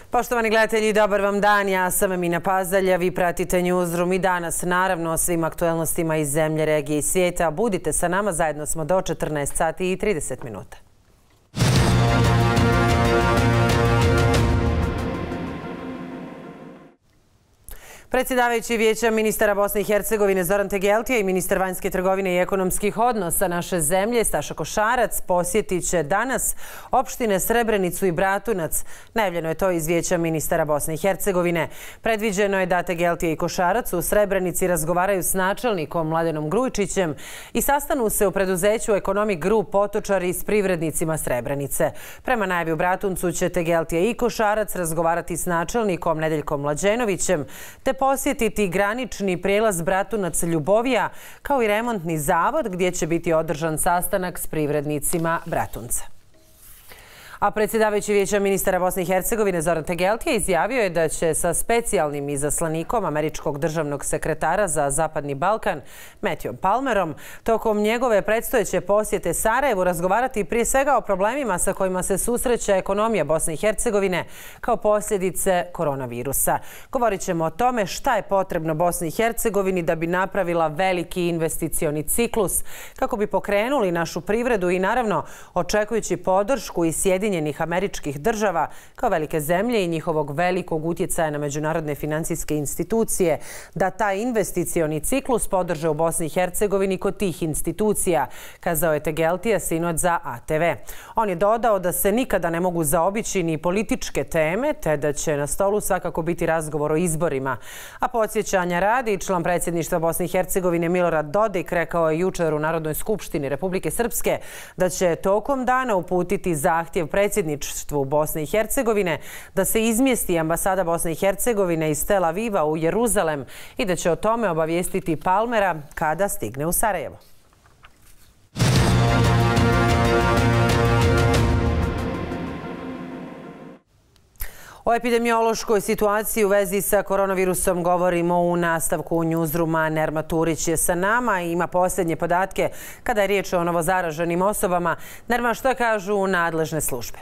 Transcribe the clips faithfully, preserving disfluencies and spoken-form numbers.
Poštovani gledatelji, dobar vam dan. Ja sam Emina Pazalja. Vi pratite Newsroom i danas naravno o svim aktuelnostima iz zemlje, regije i svijeta. Budite sa nama, zajedno smo do četrnaest sati i trideset minuta. Predsjedavajući Vijeća ministara Bosne i Hercegovine Zoran Tegeltija i ministar vanjske trgovine i ekonomskih odnosa naše zemlje Staša Košarac posjetit će danas opštine Srebrenicu i Bratunac. Najavljeno je to iz Vijeća ministara Bosne i Hercegovine. Predviđeno je da Tegeltija i Košarac u Srebrenici razgovaraju s načelnikom Mladenom Grujičićem i sastanu se u preduzeću Economic Group Potočari s privrednicima Srebrenice. Prema najavi u Bratuncu će Tegeltija i Košarac razgovarati s načelnikom Nedeljkom Mlađenovićem te posjetiti granični prijelaz Bratunac-Ljubovija kao i remontni zavod gdje će biti održan sastanak s privrednicima Bratunca. A predsjedavajući Vijeća ministara Bosne i Hercegovine Zoran Tegeltija izjavio je da će sa specijalnim izaslanikom američkog državnog sekretara za Zapadni Balkan Matthewom Palmerom tokom njegove predstojeće posjete Sarajevu razgovarati prije svega o problemima sa kojima se susreće ekonomija Bosne i Hercegovine kao posljedice koronavirusa. Govorit ćemo o tome šta je potrebno Bosni i Hercegovini da bi napravila veliki investicioni ciklus kako bi pokrenuli našu privredu i naravno očekujući podršku i Sjedinjenih Američkih Država kao velike zemlje i njihovog velikog utjecaja na međunarodne financijske institucije da taj investicioni ciklus podrže u Bosni i Hercegovini kod tih institucija, kazao je Tegeltija sinoć za A T V. On je dodao da se nikada ne mogu zaobići ni političke teme, te da će na stolu svakako biti razgovor o izborima. A podsjećanja radi, član predsjedništva Bosne i Hercegovine Milorad Dodik rekao je jučer u Narodnoj skupštini Republike Srpske da će tokom dana uputiti zahtjev predsjedništvu Bosne i Hercegovine da se izmjesti ambasada Bosne i Hercegovine iz Tel Aviva u Jeruzalem i da će o tome obavijestiti Palmera kada stigne u Sarajevo. O epidemiološkoj situaciji u vezi sa koronavirusom govorimo u nastavku Newsrooma. Nerma Turić je sa nama i ima posljednje podatke kada je riječ o novozaraženim osobama. Nerma, što kažu nadležne službe?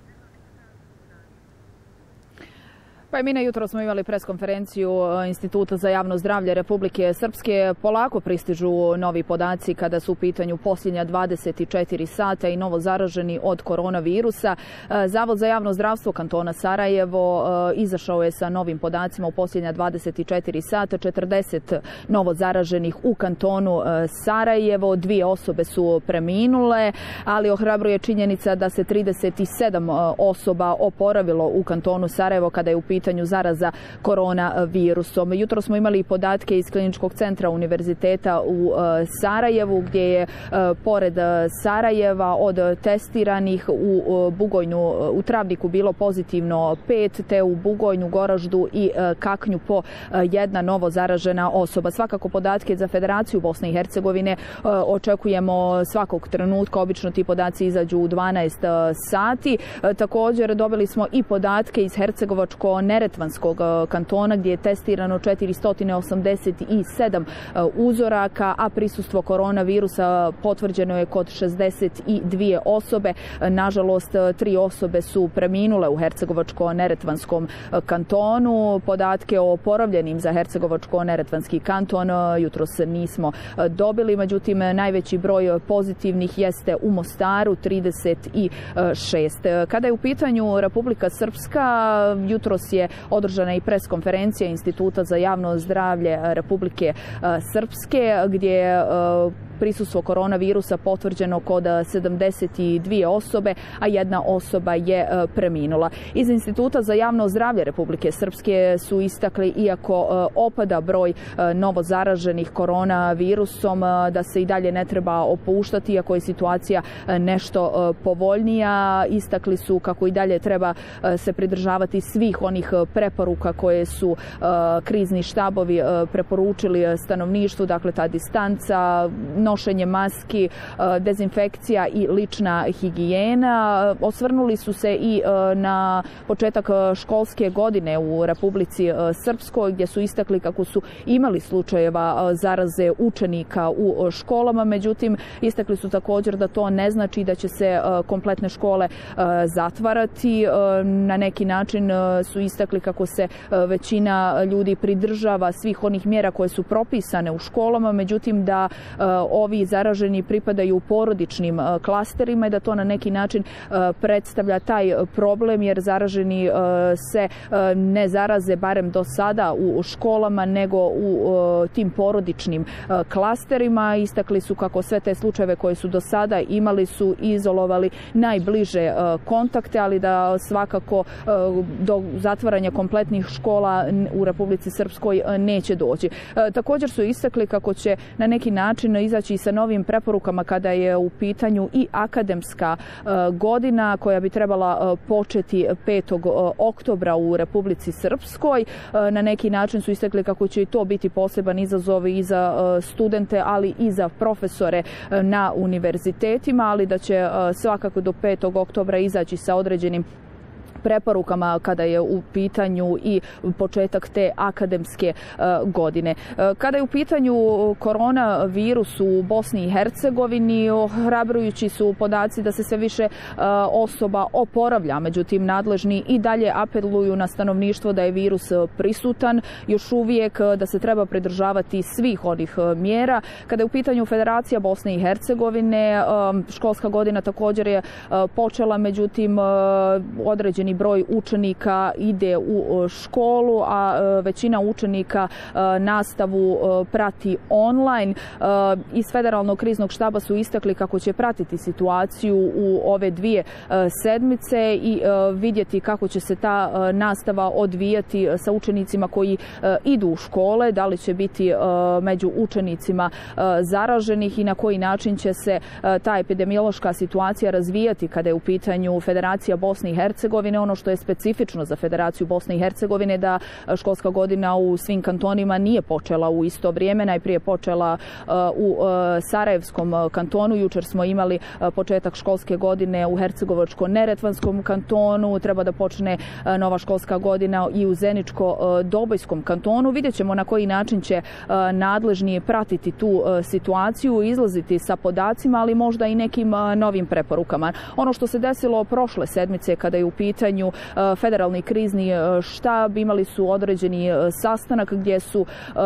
Pa i mi na jutro smo imali preskonferenciju Instituta za javno zdravlje Republike Srpske. Polako pristižu novi podaci kada su u pitanju posljednja dvadeset četiri sata i novo zaraženi od koronavirusa. Zavod za javno zdravstvo kantona Sarajevo izašao je sa novim podacima u posljednja dvadeset četiri sata. četrdeset novo zaraženih u kantonu Sarajevo. Dvije osobe su preminule, ali ohrabruje činjenica da se trideset sedam osoba oporavilo u kantonu Sarajevo kada je u pitanju pitanju zaraza koronavirusom. Jutro smo imali podatke iz Kliničkog centra Univerziteta u Sarajevu gdje je pored Sarajeva od testiranih u Bugojnu, u Travniku bilo pozitivno pet, te u Bugojnu, Goraždu i Kaknju po jedna novo zaražena osoba. Svakako podatke za Federaciju Bosne i Hercegovine očekujemo svakog trenutka. Obično ti podaci izađu u dvanaest sati. Također dobili smo i podatke iz Hercegovačko Neretvanskog kantona gdje je testirano četiristo osamdeset sedam uzoraka, a prisustvo koronavirusa potvrđeno je kod šezdeset dvije osobe. Nažalost, tri osobe su preminule u Hercegovačko-Neretvanskom kantonu. Podatke o oporavljenim za Hercegovačko-Neretvanski kanton jutros nismo dobili, međutim najveći broj pozitivnih jeste u Mostaru, trideset šest. Kada je u pitanju Republika Srpska, jutros je održana i preskonferencija Instituta za javno zdravlje Republike Srpske gdje je prisustvo koronavirusa potvrđeno kod sedamdeset dvije osobe, a jedna osoba je preminula. Iz Instituta za javno zdravlje Republike Srpske su istakli, iako opada broj novo zaraženih koronavirusom, da se i dalje ne treba opuštati, iako je situacija nešto povoljnija. Istakli su kako i dalje treba se pridržavati svih onih preporuka koje su krizni štabovi preporučili stanovništvu, dakle ta distanca, nošenje maski, dezinfekcija i lična higijena. Osvrnuli su se i na početak školske godine u Republici Srpskoj, gdje su istakli kako su imali slučajeva zaraze učenika u školama, međutim istakli su također da to ne znači da će se kompletne škole zatvarati. Na neki način su istakli kako se većina ljudi pridržava svih onih mjera koje su propisane u školama, međutim da ovi zaraženi pripadaju porodičnim klasterima i da to na neki način predstavlja taj problem, jer zaraženi se ne zaraze barem do sada u školama nego u tim porodičnim klasterima. Istakli su kako sve te slučajeve koje su do sada imali su izolovali najbliže kontakte, ali da svakako do zatvaranja kompletnih škola u Republici Srpskoj neće doći. Također su istakli kako će na neki način izaći sa novim preporukama kada je u pitanju i akademska godina koja bi trebala početi petog oktobra u Republici Srpskoj. Na neki način su istakli kako će i to biti poseban izazov i za studente, ali i za profesore na univerzitetima, ali da će svakako do petog oktobra izaći sa određenim preporukama kada je u pitanju i početak te akademske godine. Kada je u pitanju koronavirus u Bosni i Hercegovini, ohrabrujući su podaci da se sve više osoba oporavlja, međutim nadležni i dalje apeluju na stanovništvo da je virus prisutan, još uvijek da se treba pridržavati svih onih mjera. Kada je u pitanju Federacija Bosne i Hercegovine, školska godina također je počela, međutim određeni broj učenika ide u školu, a većina učenika nastavu prati online. Iz Federalnog kriznog štaba su istakli kako će pratiti situaciju u ove dvije sedmice i vidjeti kako će se ta nastava odvijati sa učenicima koji idu u škole, da li će biti među učenicima zaraženih i na koji način će se ta epidemiološka situacija razvijati kada je u pitanju Federacija Bosne i Hercegovine. Ono što je specifično za Federaciju Bosne i Hercegovine da školska godina u svim kantonima nije počela u isto vrijeme. Najprije počela u Sarajevskom kantonu. Jučer smo imali početak školske godine u Hercegovačko-neretvanskom kantonu. Treba da počne nova školska godina i u Zeničko-Dobojskom kantonu. Vidjet ćemo na koji način će nadležni pratiti tu situaciju, izlaziti sa podacima, ali možda i nekim novim preporukama. Ono što se desilo prošle sedmice kada je u pitanju Federalni krizni štab, imali su određeni sastanak gdje su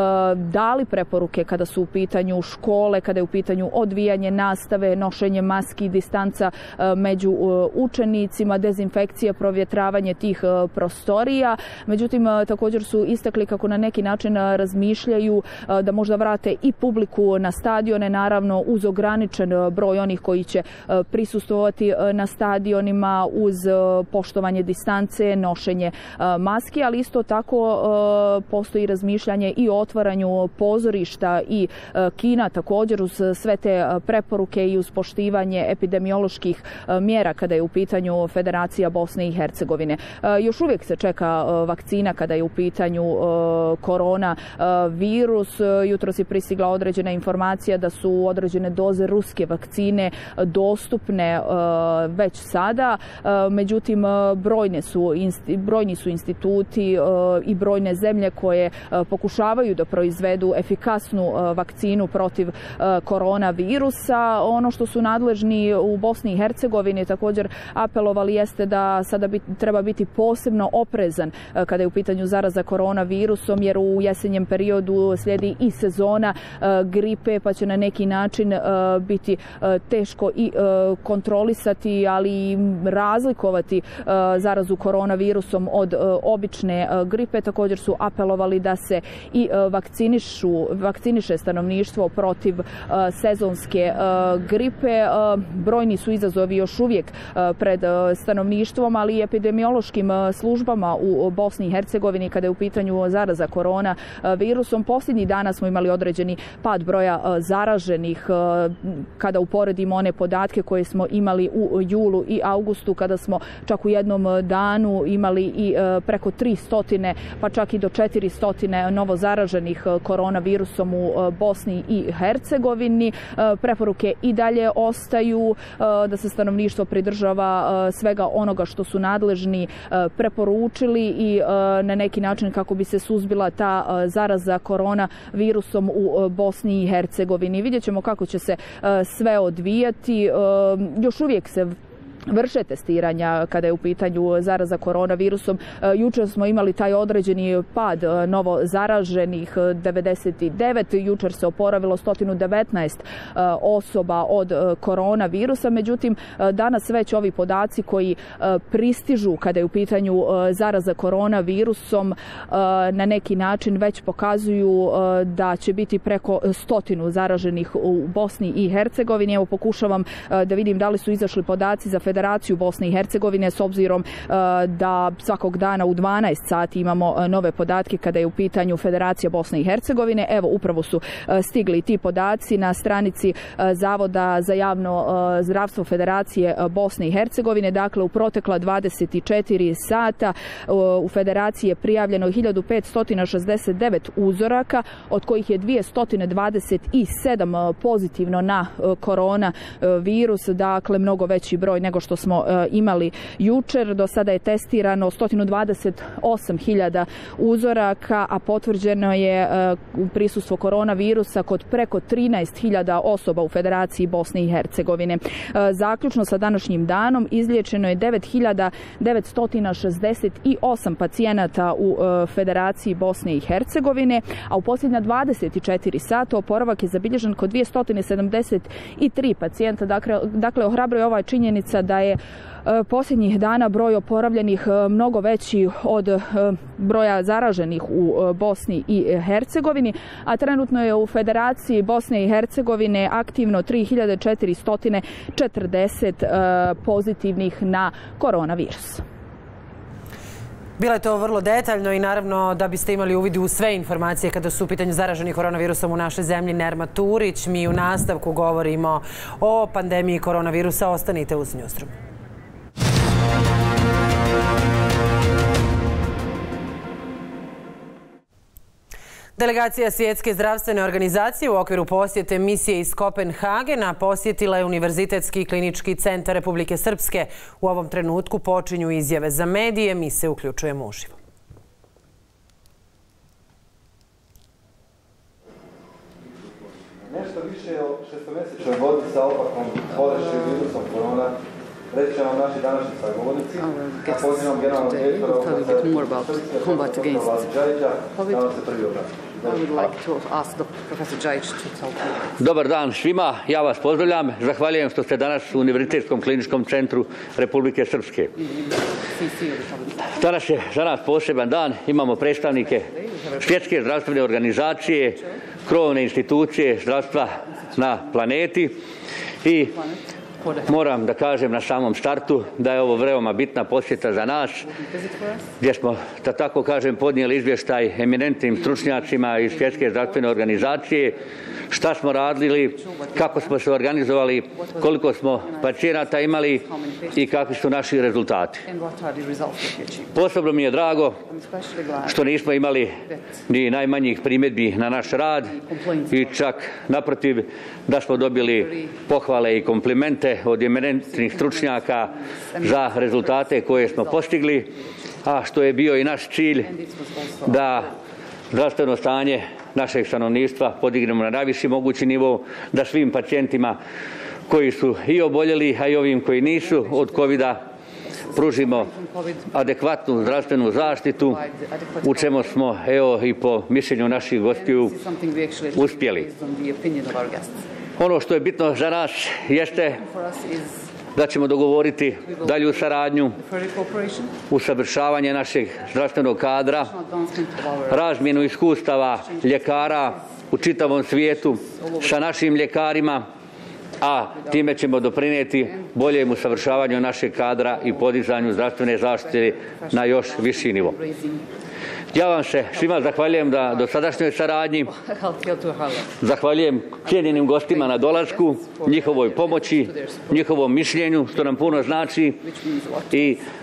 dali preporuke kada su u pitanju škole, kada je u pitanju odvijanje nastave, nošenje maski, distanca među učenicima, dezinfekcija, provjetravanje tih prostorija. Međutim, također su istakli kako na neki način razmišljaju da možda vrate i publiku na stadione, naravno uz ograničen broj onih koji će prisustvovati na stadionima, uz poštovanje distance, nošenje maski, ali isto tako postoji razmišljanje i o otvaranju pozorišta i kina također uz sve te preporuke i uz poštivanje epidemioloških mjera kada je u pitanju Federacija Bosne i Hercegovine. Još uvijek se čeka vakcina kada je u pitanju korona virus. Jutros je pristigla određena informacija da su određene doze ruske vakcine dostupne već sada, međutim brojne su, brojni su instituti i brojne zemlje koje pokušavaju da proizvedu efikasnu vakcinu protiv koronavirusa. Ono što su nadležni u Bosni i Hercegovini također apelovali jeste da sada bit, treba biti posebno oprezan kada je u pitanju zaraza koronavirusom, jer u jesenjem periodu slijedi i sezona gripe, pa će na neki način biti teško i kontrolisati, ali i razlikovati zarazu koronavirusom od obične gripe. Također su apelovali da se i vakcinišu, vakciniše stanovništvo protiv sezonske gripe. Brojni su izazovi još uvijek pred stanovništvom, ali i epidemiološkim službama u Bosni i Hercegovini kada je u pitanju zaraza koronavirusom. Posljednjih dana smo imali određeni pad broja zaraženih kada uporedimo one podatke koje smo imali u julu i augustu, kada smo čak u jednom jednom danu imali i preko tristo, pa čak i do četiristo novo zaraženih koronavirusom u Bosni i Hercegovini. Preporuke i dalje ostaju da se stanovništvo pridržava svega onoga što su nadležni preporučili i na neki način kako bi se suzbila ta zaraza koronavirusom u Bosni i Hercegovini. Vidjet ćemo kako će se sve odvijati. Još uvijek se vrše testiranja kada je u pitanju zaraza koronavirusom. Jučer smo imali taj određeni pad novo zaraženih devedeset devet. Jučer se oporavilo sto devetnaest osoba od koronavirusa. Međutim, danas već ovi podaci koji pristižu kada je u pitanju zaraza koronavirusom na neki način već pokazuju da će biti preko stotinu zaraženih u Bosni i Hercegovini. Evo pokušavam da vidim da li su izašli podaci za Federaciju Bosne i Hercegovine, s obzirom da svakog dana u dvanaest sati imamo nove podatke kada je u pitanju Federacija Bosne i Hercegovine. Evo, upravo su stigli ti podaci na stranici Zavoda za javno zdravstvo Federacije Bosne i Hercegovine. Dakle, u protekla dvadeset četiri sata u Federaciji je prijavljeno hiljadu petsto šezdeset devet uzoraka, od kojih je dvjesto dvadeset sedam pozitivno na koronavirus, dakle mnogo veći broj nego što smo imali jučer. Do sada je testirano sto dvadeset osam hiljada uzoraka, a potvrđeno je prisustvo koronavirusa kod preko trinaest hiljada osoba u Federaciji Bosne i Hercegovine. Zaključno sa današnjim danom izliječeno je devet hiljada devetsto šezdeset osam pacijenata u Federaciji Bosne i Hercegovine, a u posljednja dvadeset četiri sata oporavak je zabilježen kod dvjesto sedamdeset tri pacijenta. Dakle, dakle ohrabruje ova činjenica da je posljednjih dana broj oporavljenih mnogo veći od broja zaraženih u Bosni i Hercegovini, a trenutno je u Federaciji Bosne i Hercegovine aktivno tri hiljade četiristo četrdeset pozitivnih na koronavirus. Bilo je to vrlo detaljno i naravno da biste imali uvid u sve informacije kada su u pitanju zaraženi koronavirusom u našoj zemlji. Nerma Turić, mi u nastavku govorimo o pandemiji koronavirusa. Ostanite uz Newsroom. Delegacija Svjetske zdravstvene organizacije u okviru posjete misije iz Kopenhagena posjetila je Univerzitetski klinički centar Republike Srpske. U ovom trenutku počinju izjave za medije. Mi se uključujemo uživo. Nešto više od šestomjesečnoj godini sa opakom bolešću virusom korona reći će vam naši današnji sagovornici, a pozivam generalnog direktora Srpske Džajića da vam se prvi obrati. Dobar dan svima, ja vas pozdravljam. Zahvaljujem što ste danas u Univerzitetskom kliničkom centru Republike Srpske. Danas je za nas poseban dan, imamo predstavnike Svjetske zdravstvene organizacije, krovne institucije zdravstva na planeti i moram da kažem na samom startu da je ovo veoma bitna posjeta za nas, gdje smo, da tako kažem, podnijeli izvještaj eminentnim stručnjacima iz Svjetske zdravstvene organizacije, šta smo radili, kako smo se organizovali, koliko smo pacijenata imali i kakvi su naši rezultati. Posebno mi je drago što nismo imali ni najmanjih primjedbi na naš rad i čak naprotiv da smo dobili pohvale i komplimente od eminentnih stručnjaka za rezultate koje smo postigli, a što je bio i naš cilj da zdravstveno stanje našeg stanovništva podignemo na najviši mogući nivo, da svim pacijentima koji su i oboljeli, a i ovim koji nisu od kovida pružimo adekvatnu zdravstvenu zaštitu, u čemu smo, evo, i po mišljenju naših gostiju uspjeli. Ono što je bitno za nas jeste da ćemo dogovoriti dalju saradnju, usavršavanje našeg zdravstvenog kadra, razmjenu iskustava ljekara u čitavom svijetu sa našim ljekarima, a time ćemo doprinijeti boljem usavršavanju našeg kadra i podizanju zdravstvene zaštite na još viši nivo. Ja vam se svima zahvaljujem da dosadašnjoj saradnji, zahvaljujem cijenjenim gostima na dolasku, njihovoj pomoći, njihovom mišljenju, što nam puno znači, i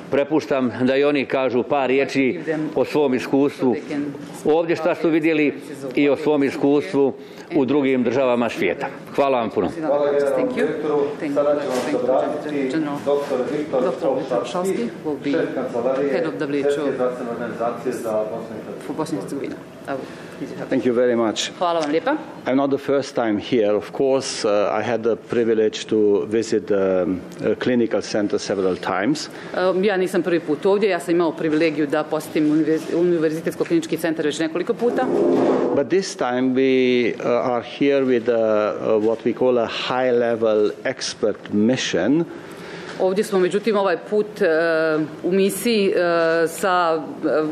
prepuštam da i oni kažu par riječi o svom iskustvu ovdje šta su vidjeli i o svom iskustvu u drugim državama svijeta. Hvala vam puno. Hvala generalnom direktoru. Sada ću vam se obratiti doktor Viktor Olšavski, šef kancelarije Svjetske zdravstvene organizacije za Bosnu i Hercegovinu. Thank you very much. Hvala vam lijepa. I'm not the first time here. Of course, uh, I had the privilege to visit the um, uh, clinical center several times. Um, ja nisam prvi put ovdje, ja sam imao privilegiju da posjetim Univerzitetsko klinički centar već nekoliko puta. But this time we uh, are here with a, uh, what we call a high-level expert mission. Ovdje smo međutim ovaj put uh, u misiji uh, sa uh,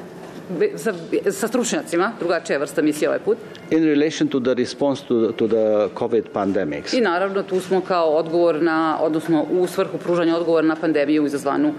Sa, sa stručnjacima, drugačija vrsta misije ovaj put. In relation to the response to, to the COVID pandemics. I naravno tu smo kao odgovor na, odnosno u svrhu pružanja odgovora na pandemiju izazvanu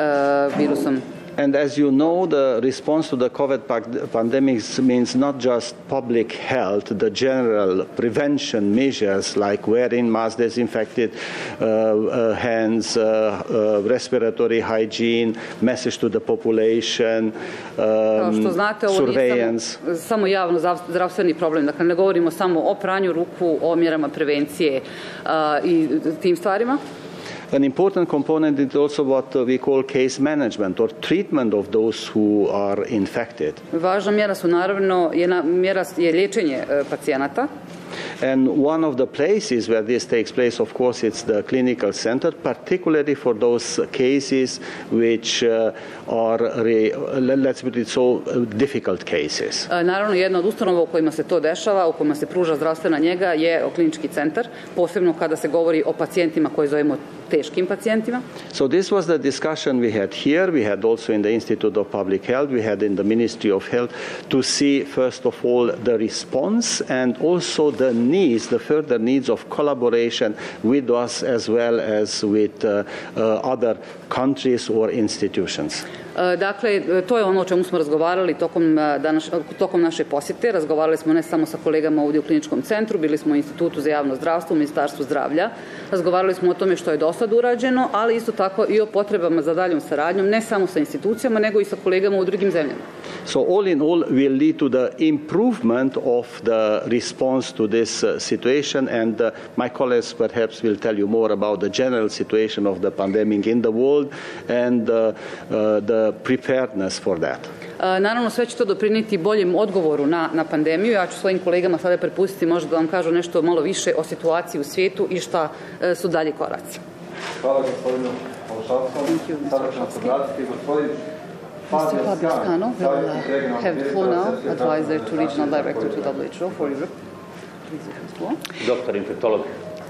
uh, virusom. And as you know, the response to the COVID pandemic means not just public health, the general prevention measures like wearing masks, disinfected uh, uh, hands, uh, uh, respiratory hygiene, message to the population, um, Kao što znate, ovo surveillance. Nije samo, samo javno zdravstveni problem. Dakle, ne govorimo samo o pranju ruku, o mjerama prevencije uh, i tim stvarima. An important component is also what we call case management or treatment of those who are infected. Važna mjera su naravno jedna mjera je liječenje pacijenata. And one of the places where this takes place, of course, it's the clinical center, particularly for those cases which uh, are, re, let's put it so, difficult cases. Naravno, jedna od ustanova u kojima se to dešava, u kojima se pruža zdravstvena njega je klinički centar, posebno kada se govori o pacijentima koje zovemo teškim pacijentima. So this was the discussion we had here. We had also in the Institute of Public Health, we had in the Ministry of Health to see, first of all, the response and also the needs, the further needs of collaboration with us as well as with uh, uh, other countries or institutions. Dakle, to je ono o čemu smo razgovarali tokom, danas, tokom naše posjete. Razgovarali smo ne samo sa kolegama ovdje u kliničkom centru, bili smo u Institutu za javno zdravstvo, u Ministarstvu zdravlja. Razgovarali smo o tome što je do sad urađeno, ali isto tako i o potrebama za daljom saradnjom, ne samo sa institucijama, nego i sa kolegama u drugim zemljama. So all in all will lead to the improvement of the response to this uh, situation, and uh, my colleagues perhaps will tell you more about the general situation of the pandemic in the world and uh, uh, the preparedness for that. Naravno, sve će to doprinijeti boljem odgovoru na, na pandemiju. Ja ću svojim kolegama sada prepustiti možda da vam kažu nešto malo više o situaciji u svijetu i šta su dalje koraci. Hvala gospodinu Olšavskom. Sada ćemo se vratiti gospodin Fabio Scano will have the floor now, advisor to regional director to W H O for Europe. Please have the floor. Doktor infektolog.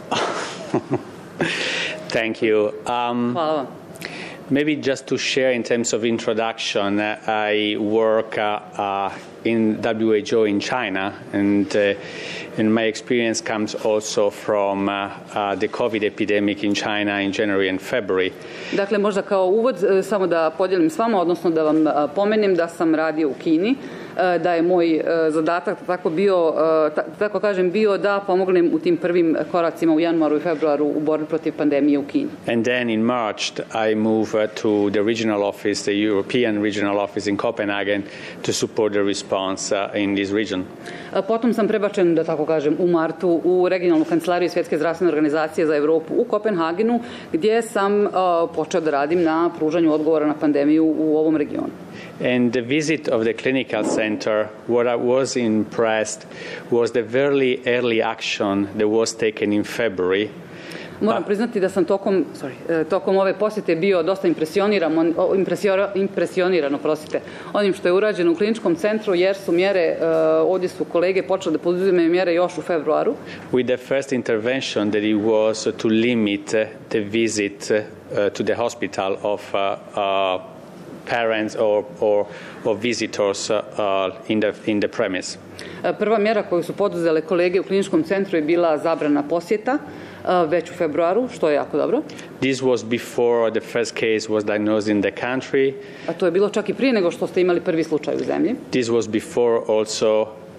Thank you. Um, Hvala vam. Maybe just to share in terms of introduction, uh, I work uh, uh, in W H O in China, and, uh, and my experience comes also from uh, uh, the COVID epidemic in China in January and February. Dakle, možda kao uvod samo da podijelim s vama, odnosno da vam pomenem da sam radio u Kini, da je moj zadatak tako bio, tako kažem, bio da pomognem u tim prvim koracima u januaru i februaru u borbi protiv pandemije u Kini. And then in March I moved to the regional office, the European regional office in Copenhagen to support the response in this region. Potom sam prebačen, da tako kažem, u martu u regionalnu kancelariju Svjetske zdravstvene organizacije za Europu u Kopenhagenu, gdje sam uh, počeo da radim na pružanju odgovora na pandemiju u ovom regionu. And the visit of the clinical center, what I was impressed was the very early action that was taken in February. Moram priznati da sam tokom, sorry, tokom ove posjete bio dosta impresioniran, impresioniran oprostite, onim što je urađeno u kliničkom centru, jer su mjere, ovdje su kolege počeli da poduzimaju mjere još u februaru. With the first intervention that it was to limit the visit uh, to the hospital of uh, uh, parents or, or, or visitors uh, in, the, in the premise. Prva mjera koju su poduzele kolege u kliničkom centru je bila zabrana posjeta već u februaru, što je jako dobro. This was before the first case was diagnosed in the country. A to je bilo čak i prije nego što ste imali prvi slučaj u zemlji. This was before also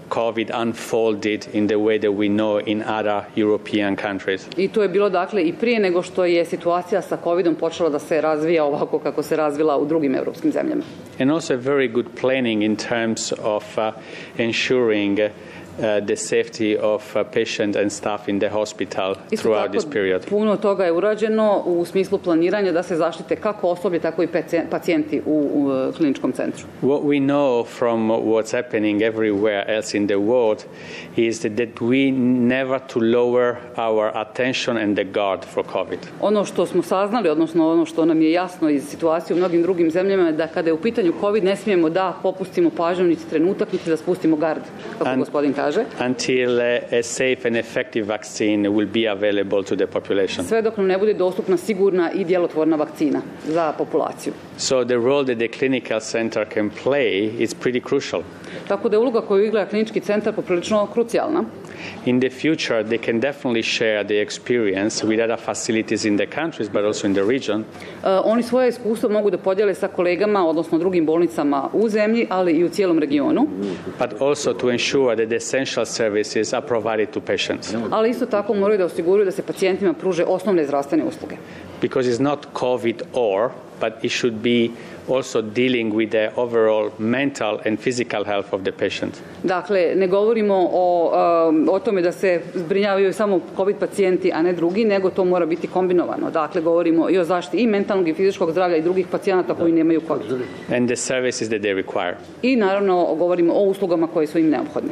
COVID unfolded in the way that we know in other European countries. I to je bilo dakle i prije nego što je situacija sa covidom počela da se razvija ovako kako se razvila u drugim europskim zemljama. And also very good planning in terms of uh, ensuring Uh, the safety of uh, patient and staff in the hospital throughout this period. Puno toga je urađeno u smislu planiranja da se zaštite kako osoblje, tako i pacijenti u, u kliničkom centru. What we know from what's happening everywhere else in the world is that we never to lower our attention and the guard for COVID. Ono što smo saznali, odnosno ono što nam je jasno iz situacije u mnogim drugim zemljama je da kada je u pitanju COVID ne smijemo da popustimo pažnju niti trenutak, niti da spustimo gard, kako and, gospodin kaže. Until a safe and effective vaccine will be available to the population. Sve dok nam ne bude dostupna sigurna i djelotvorna vakcina za populaciju. So the role that the clinical center can play is pretty crucial. Tako da je uloga koju igra klinički centar poprilično krucijalna. In the future, they can definitely share the experience with other facilities in the countries, but also in the region. Uh, oni svoje iskustvo mogu da podijele sa kolegama, odnosno drugim bolnicama u zemlji, ali i u cijelom regionu. But also to ensure that the essential services are provided to patients. Ali isto tako moraju da osiguraju da se pacijentima pruže osnovne zdravstvene usluge. Because it's not COVID or, but it should be also dealing with the overall mental and physical health of the patient. Dakle, ne govorimo o, um, o tome da se zbrinjavaju samo COVID pacijenti, a ne drugi, nego to mora biti kombinovano. Dakle, govorimo i o zaštiti i mentalnog i fizičkog zdravlja i drugih pacijenata koji nemaju COVID. And the services that they require. I naravno govorimo o uslugama koje su im neophodne.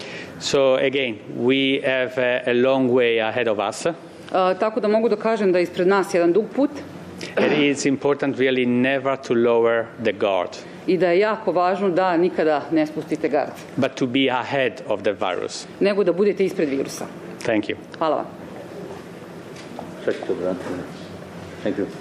So again, we have a, a long way ahead of us. Uh, tako da mogu da kažem da ispred nas jedan dug put. It is important really never to lower the guard. I da je jako važno da nikada ne spustite gard. But to be ahead of the virus. Nego da budete ispred virusa. Thank you. Hvala vam. Thank you.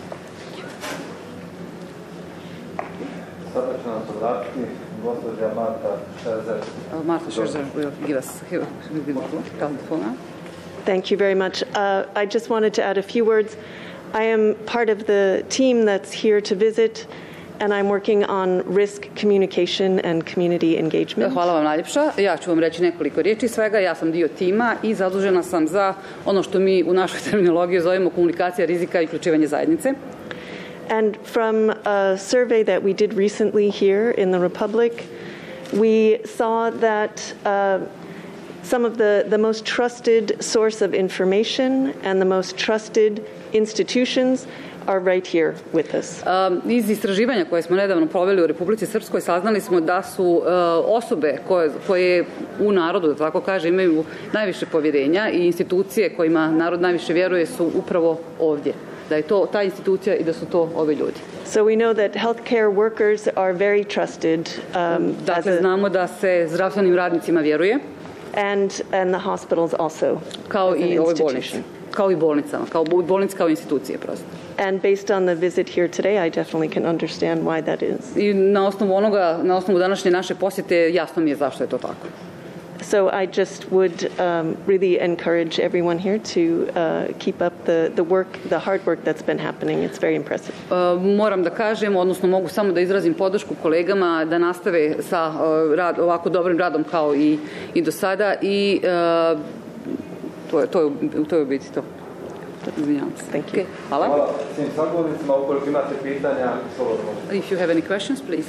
Sada će nam se vratiti gospođa Marta Scherzer. Uh, Marta Scherzer will give us will give the floor. Thank you very much. Uh, I just wanted to add a few words. I am part of the team that's here to visit, and I'm working on risk communication and community engagement. Hvala vam najljepša. Ja ću vam reći nekoliko riječi svega. Ja sam dio tima i zadužena sam za ono što mi u našoj terminologiji zovemo komunikacija rizika i uključivanje zajednice. And from a survey that we did recently here in the Republic, we saw that uh, some of the, the most trusted source of information and the most trusted institutions are right here with us. Um, iz istraživanja koje smo nedavno proveli u Republici Srpskoj saznali smo da su uh, osobe koje, koje u narodu, da tako kaže, imaju najviše povjerenja i institucije kojima narod najviše vjeruje su upravo ovdje. Da je to ta institucija i da su to ovi ljudi. So we know that healthcare workers are very trusted. Um, dakle, znamo da se zdravstvenim radnicima vjeruje. And, and the hospitals also. Kao i ove bolnice. Kao i bolnicama, kao bolnice kao institucije prosto. And based on the visit here today, I definitely can understand why that is. I na osnovu onoga, na osnovu današnje naše posjete jasno mi je zašto je to tako. So I just would um, really encourage everyone here to uh, keep up the, the work, the hard work that's been happening. It's very impressive. Uh, moram da kažem, odnosno mogu samo da izrazim podršku kolegama da nastave sa uh, rad, ovako dobrim radom kao i, i do sada i uh, to je, to je, to je u biti to. Izvinjavam se. Thank you. Okay. Hvala. Hvala svim sagovornicima. Ukoliko imate pitanja, slobodno možete. If you have any questions, please.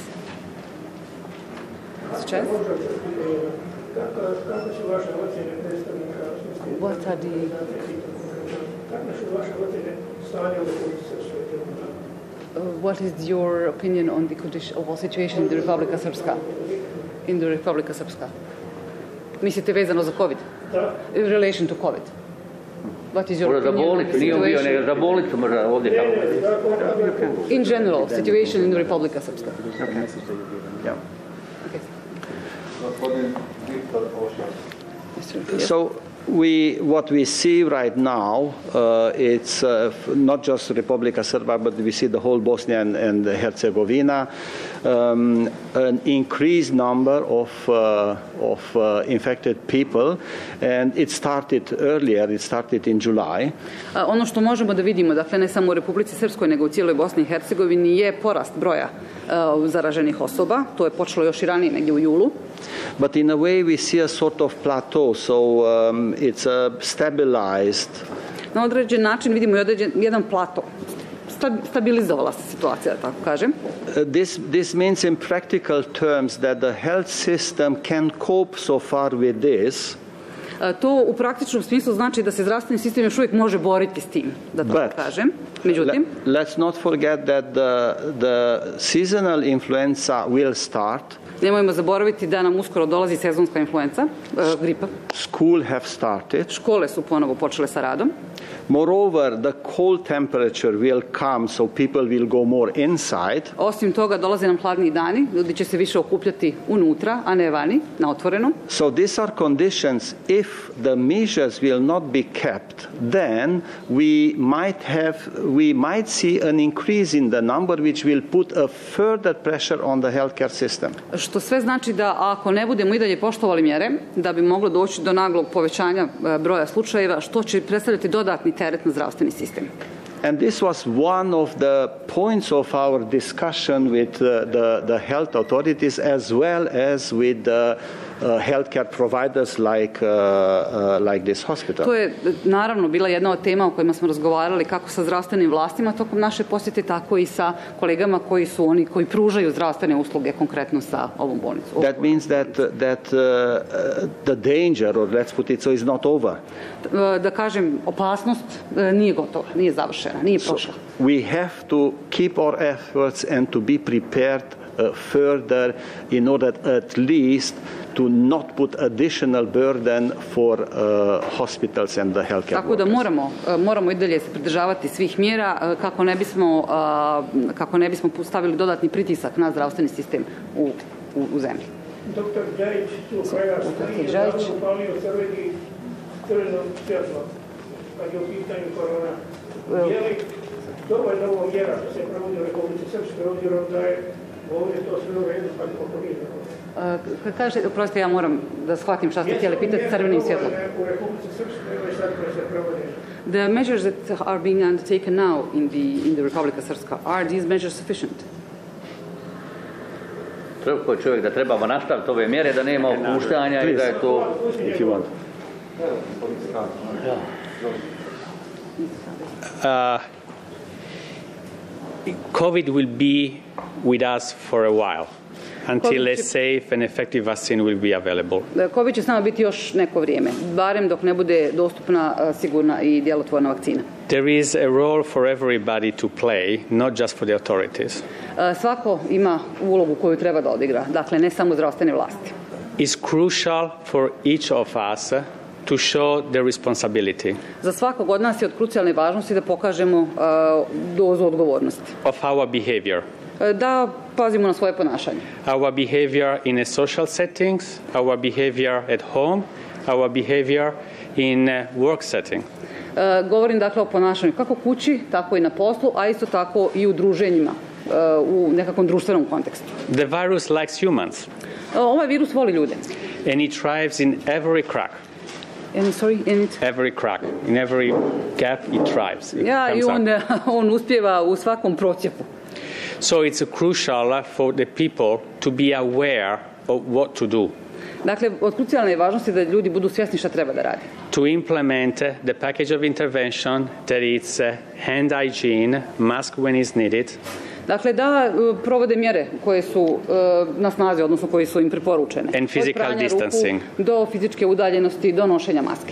Čest? Kako su vaše ocjene predstavnika? What are the... Kako su vaše ocjene stanja u Republici Srpskoj? What is your opinion on the condition of situation in the Republika Srpska? In the Republika Srpska. Mislite vezano za COVID? Da. In relation to COVID. What is your opinion on the situation? Za bolnicu možda ovdje kako. In general, situation in the Republika Srpska. Okay. Gospodin Viktor Ošar. So we, what we see right now, uh, it's uh, not just Republika Srpska, but we see the whole Bosnia and, and Herzegovina, um, an increased number of, uh, of uh, infected people, and it started earlier, it started in July. A, ono što možemo da vidimo, dakle ne samo u Republici Srpskoj, nego u cijeloj Bosni i Hercegovini, je porast broja uh, zaraženih osoba. To je počelo još i ranije, negdje u julu. But in a way we see a sort of plateau, so um, it's uh, stabilized. Na određen način vidimo i određen, jedan plato. Stabilizovala se situacija, da tako kažem. Uh, this, this means in practical terms that the health system can cope so far with this. To u praktičnom smislu znači da se zdravstveni sistem još uvijek može boriti s tim, da tako But, kažem. Međutim, let's not forget that the, the seasonal influenza will start. Nemojmo zaboraviti da nam uskoro dolazi sezonska influenca, uh, gripa. School have started. Škole su ponovo počele sa radom. Moreover, the cold temperature will come, so people will go more inside. Osim toga, dolaze nam hladni dani, ljudi će se više okupljati unutra, a ne vani, na otvorenom. So these are conditions. If the measures will not be kept, then we might have, we might see an increase in the number, which will put a further pressure on the healthcare system. Što sve znači da ako ne budemo i dalje poštovali mjere, da bi moglo doći do naglog povećanja broja slučajeva, što će predstavljati dodatni teret na zdravstveni sistem. And this was one of the points of our discussion with uh, the, the health authorities as well as with the uh, healthcare providers like, uh, uh, like this hospital. To je naravno bila jedna od tema o kojima smo razgovarali kako sa zdravstvenim vlastima tokom naše posjete, tako i sa kolegama koji su oni koji pružaju zdravstvene usluge konkretno sa ovom bolnicom. That means that, that uh, the danger, or let's put it so, is not over. Da kažem, opasnost nije gotova, nije završena, nije prošla. So we have to keep our efforts and to be prepared uh, further in order at least to not put additional burden for uh, hospitals and the healthcare Tako da workers. moramo, moramo i dalje se pridržavati svih mjera kako ne bismo, kako ne bismo stavili dodatni pritisak na zdravstveni sistem u, u, u zemlji. Doktor Đajić, tu koja stoji, je davno upalio crveni crveno svjetlo, kad je u pitanju korona. Je li dovoljno ovo mjera što se provodi u Republici Srpskoj, obzirom da je ovdje to sve u redu, pa kako nije? Kad kažete, oprosti, ja moram da shvatim šta ste htjeli pitati crvenim svjetlom. U Republici Srpskoj ili sad koje se provode? The measures that are being undertaken now in the, in the Republika Srpska, are these measures sufficient? Koji čovjek da trebamo nastaviti ove mjere, da nema opuštanja i da je to... If you want. Uh, COVID will be with us for a while until a safe and effective vaccine will be available. COVID će s nama biti još neko vrijeme, barem dok ne bude dostupna, sigurna i djelotvorna vakcina. There is a role for everybody to play, not just for the authorities. Svako ima ulogu koju treba da odigra, dakle ne samo zdravstvene vlasti. It's crucial for each of us to show the responsibility. Za svakog od nas je od krucijalne važnosti da pokažemo uh, dozu odgovornosti. Of our behavior. Da pazimo na svoje ponašanje. Our behavior in a social settings, our behavior at home, our behavior in a work setting. Uh, govorim dakle o ponašanju kako kući, tako i na poslu, a isto tako i u druženjima, uh, u nekakvom društvenom kontekstu. The virus likes humans. Uh, ovaj virus voli ljude. And it thrives in every crack. And sorry, and it... Every crack, in every gap it thrives. It ja, i on, on uspjeva u svakom procjepu. So it's crucial for the people to be aware of what to do. Dakle, od krucijalne je važnosti da ljudi budu svjesni šta treba da radi. To implement the package of intervention that it's hand hygiene, mask when it's needed. Dakle, da uh, provode mjere koje su uh, na snazi, odnosno koje su im preporučene. And physical distancing. Ruku, do fizičke udaljenosti, do nošenja maske.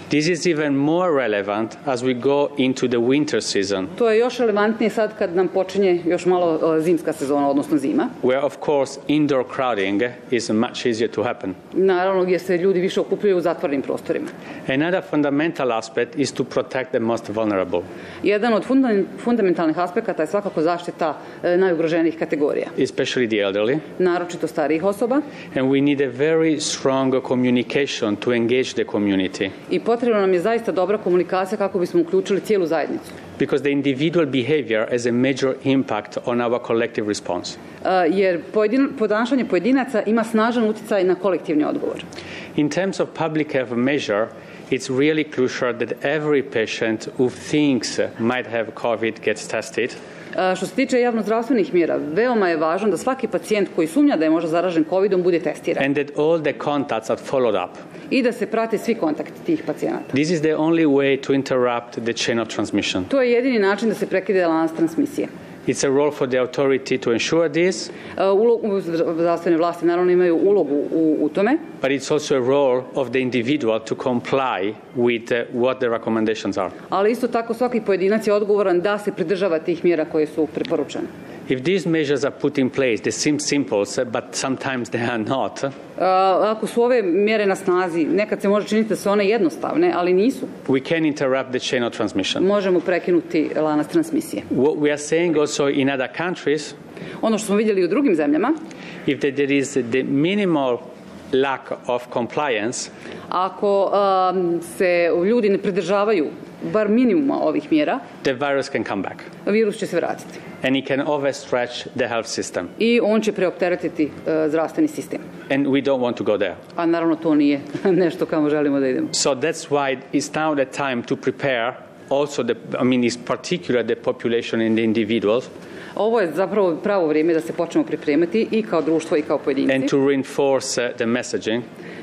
This is even more relevant as we go into the winter season. To je još relevantnije sad kad nam počinje još malo zimska sezona, odnosno zima. Where of course indoor crowding is much easier to happen. Naravno gdje se ljudi više okupljaju u zatvorenim prostorima. Another fundamental aspect is to protect the most vulnerable. Jedan od fundamentalnih aspekata je svakako zaštita najugroženijih kategorija. Especially the elderly. Naročito starijih osoba. And we need a very strong communication to engage the community. I potrebna nam je zaista dobra komunikacija kako bismo uključili cijelu zajednicu. Because the individual behavior has a major impact on our collective response. Uh, jer pojedin, ponašanje pojedinaca ima snažan utjecaj na kolektivni odgovor. In terms of public health measure, it's really crucial that every patient who thinks might have COVID gets tested. Uh, što se tiče javnozdravstvenih mjera, veoma je važno da svaki pacijent koji sumnja da je možda zaražen covidom bude testiran. And that all the contacts are followed up. I da se prate svi kontakti tih pacijenata. This is the only way to interrupt the chain of transmission. To je jedini način da se prekine lanac transmisije. It's a role for the authority to ensure this. Uh, zdravstvene vlasti naravno imaju ulogu u, u tome. But it's also a role of the individual to comply with uh, what the recommendations are. Ali isto tako svaki pojedinac je odgovoran da se pridržava tih mjera koje su preporučene. If these measures are put in place, they seem simple, but sometimes they are not. Uh, ako su ove mjere na snazi, nekad se može činiti da su one jednostavne, ali nisu. We can interrupt the chain of transmission. Možemo prekinuti lanac transmisije. What we are saying also in other countries, ono što smo vidjeli u drugim zemljama, if there is the minimal lack of compliance, ako um, se ljudi ne pridržavaju bar minimuma ovih mjera, the virus can come back. Virus će se vratiti. And it can overstretch the health system. I on će preopteretiti uh, zdravstveni sistem. And we don't want to go there. A naravno to nije nešto kamo želimo da idemo. So that's why it's now the time to prepare also the, I mean, is particular the population and the individuals. Ovo je zapravo pravo vrijeme da se počnemo pripremati i kao društvo i kao pojedinci. And to reinforce uh, the messaging.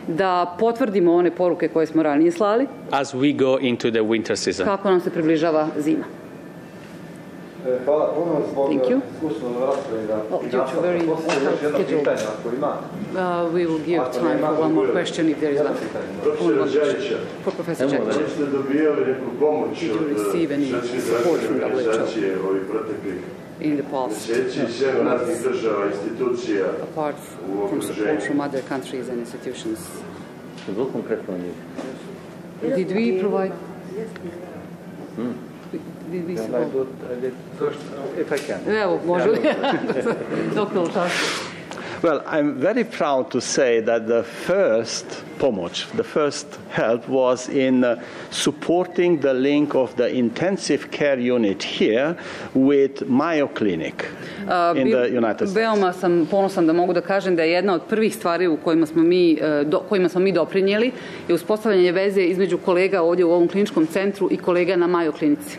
Da potvrdimo one poruke koje smo ranije slali. As we go into the winter season. Kako nam se približava zima. Hvala puno zbog iskusnog rasprave da scheduled. Uh, we will give time for one more question if there is one. Profesor Đajić, for Professor Đajić. Da li ste dobijali neku pomoć od Svjetske zdravstvene organizacije ovih proteklih in the past, mjeseci iz svega raznih država, institucija apart from support from other countries and institutions? Did we provide? Hmm. Did we support? If I can. Evo, može li? Well, I'm very proud to say that the first pomoć, the first help was in uh, supporting the link of the intensive care unit here with Mayo Clinic uh, in the United States. Veoma sam ponosan da mogu da kažem da je jedna od prvih stvari u kojima smo mi, do, kojima smo mi doprinijeli je uspostavljanje veze između kolega ovdje u ovom kliničkom centru i kolega na Mayo klinici.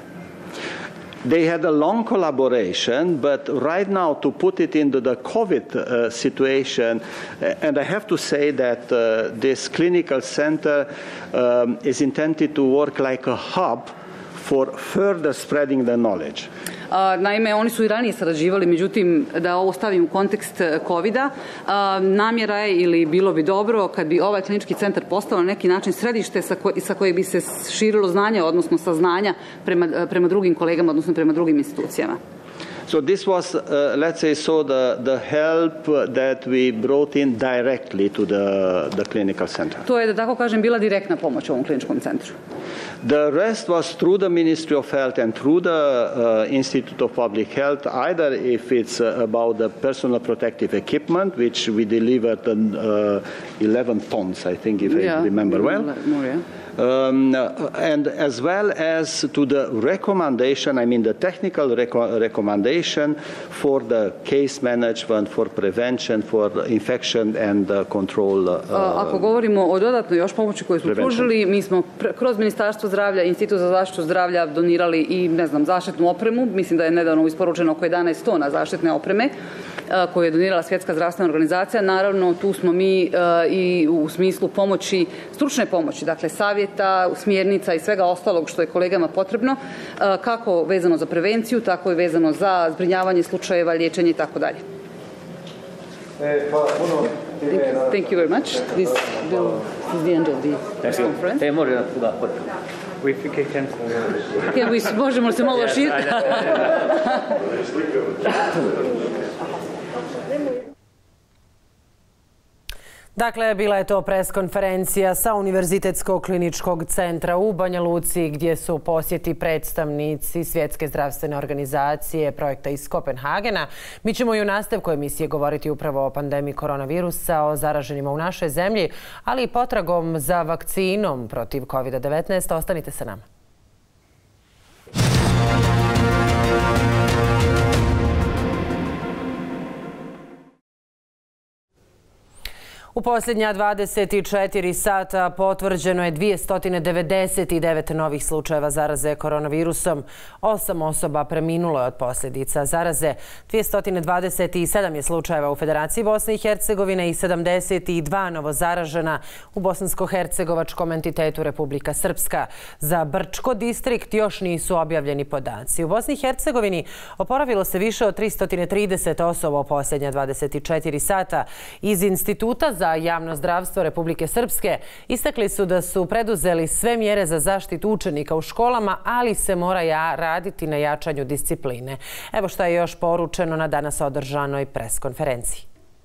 They had a long collaboration, but right now to put it into the COVID uh, situation, and I have to say that uh, this clinical center um, is intended to work like a hub for further spreading the knowledge. Uh, naime, oni su i ranije sarađivali, međutim, da ovo stavim u kontekst covida, uh, namjera je ili bilo bi dobro kad bi ovaj klinički centar postao na neki način središte sa, ko, sa kojeg bi se širilo znanje, odnosno saznanja prema, prema drugim kolegama, odnosno prema drugim institucijama. So this was, uh, let's say, so the, the help that we brought in directly to the, the clinical center. To je, da tako kažem, bila direktna pomoć ovom kliničkom centru. The rest was through the Ministry of Health and through the uh, Institute of Public Health, either if it's uh, about the personal protective equipment, which we delivered in, uh, eleven tons, I think, if yeah, I remember well. More, yeah. Um, and as well as to the recommendation, I mean the technical reco recommendation for the case management, for prevention, for infection and uh, control. Uh, Ako govorimo o dodatnoj još pomoći koju smo pružili, mi smo kroz Ministarstvo zdravlja, Institut za zaštitu zdravlja donirali i, ne znam, zaštitnu opremu. Mislim da je nedavno isporučeno oko jedanaest tona zaštitne opreme koju je donirala Svjetska zdravstvena organizacija. Naravno, tu smo mi uh, i u smislu pomoći, stručne pomoći, dakle savjeta, smjernica i svega ostalog što je kolegama potrebno, uh, kako vezano za prevenciju, tako i vezano za zbrinjavanje slučajeva, liječenje i tako dalje. Thank you very much. This will is the end of the press conference. E, može da Can we, možemo se malo širiti? Dakle, bila je to preskonferencija sa Univerzitetskog kliničkog centra u Banja Luci gdje su posjeti predstavnici Svjetske zdravstvene organizacije, projekta iz Kopenhagena. Mi ćemo i u nastavku emisije govoriti upravo o pandemiji koronavirusa, o zaraženima u našoj zemlji, ali i potragom za vakcinom protiv kovida devetnaest. Ostanite sa nama. U posljednja dvadeset četiri sata potvrđeno je dvjesto devedeset devet novih slučajeva zaraze koronavirusom. Osam osoba preminulo je od posljedica zaraze. dvjesto dvadeset sedam je slučajeva u Federaciji Bosne i Hercegovine i sedamdeset dva novozaražena u bosansko-hercegovačkom entitetu Republika Srpska. Za Brčko distrikt još nisu objavljeni podaci. U Bosni i Hercegovini oporavilo se više od tristo trideset osoba u posljednja dvadeset četiri sata. Iz Instituta za javno zdravstvo Republike Srpske istakli su da su preduzeli sve mjere za zaštitu učenika u školama, ali se mora ja raditi na jačanju discipline. Evo što je još poručeno na danas održanoj preskonferenciji.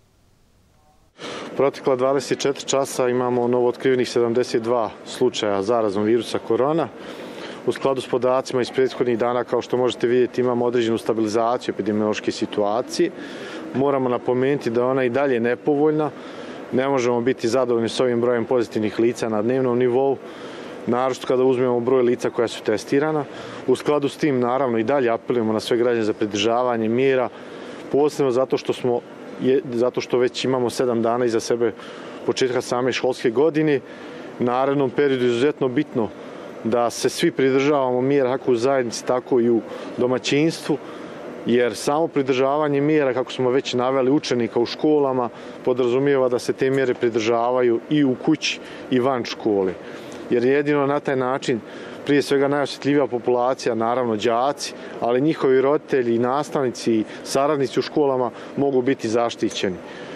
Protekla dvadeset četiri časa imamo novootkrivenih sedamdeset dva slučaja zaraznog virusa korona. U skladu s podacima iz prethodnih dana, kao što možete vidjeti, imamo određenu stabilizaciju epidemiološke situacije. Moramo napomenuti da ona i dalje nepovoljna. Ne možemo biti zadovoljni s ovim brojem pozitivnih lica na dnevnom nivou, naročito kada uzmemo broj lica koja su testirana. U skladu s tim, naravno, i dalje apelujemo na sve građane za pridržavanje mjera, posebno zato što, smo, zato što već imamo sedam dana iza sebe početka same školske godine. U narednom periodu je izuzetno bitno da se svi pridržavamo mjera kako u zajednici, tako i u domaćinstvu, jer samo pridržavanje mjera, kako smo već naveli, učenika u školama podrazumijeva da se te mjere pridržavaju i u kući i van škole. Jer jedino na taj način, prije svega najosjetljivija populacija, naravno đaci, ali njihovi roditelji, nastavnici i saradnici u školama mogu biti zaštićeni.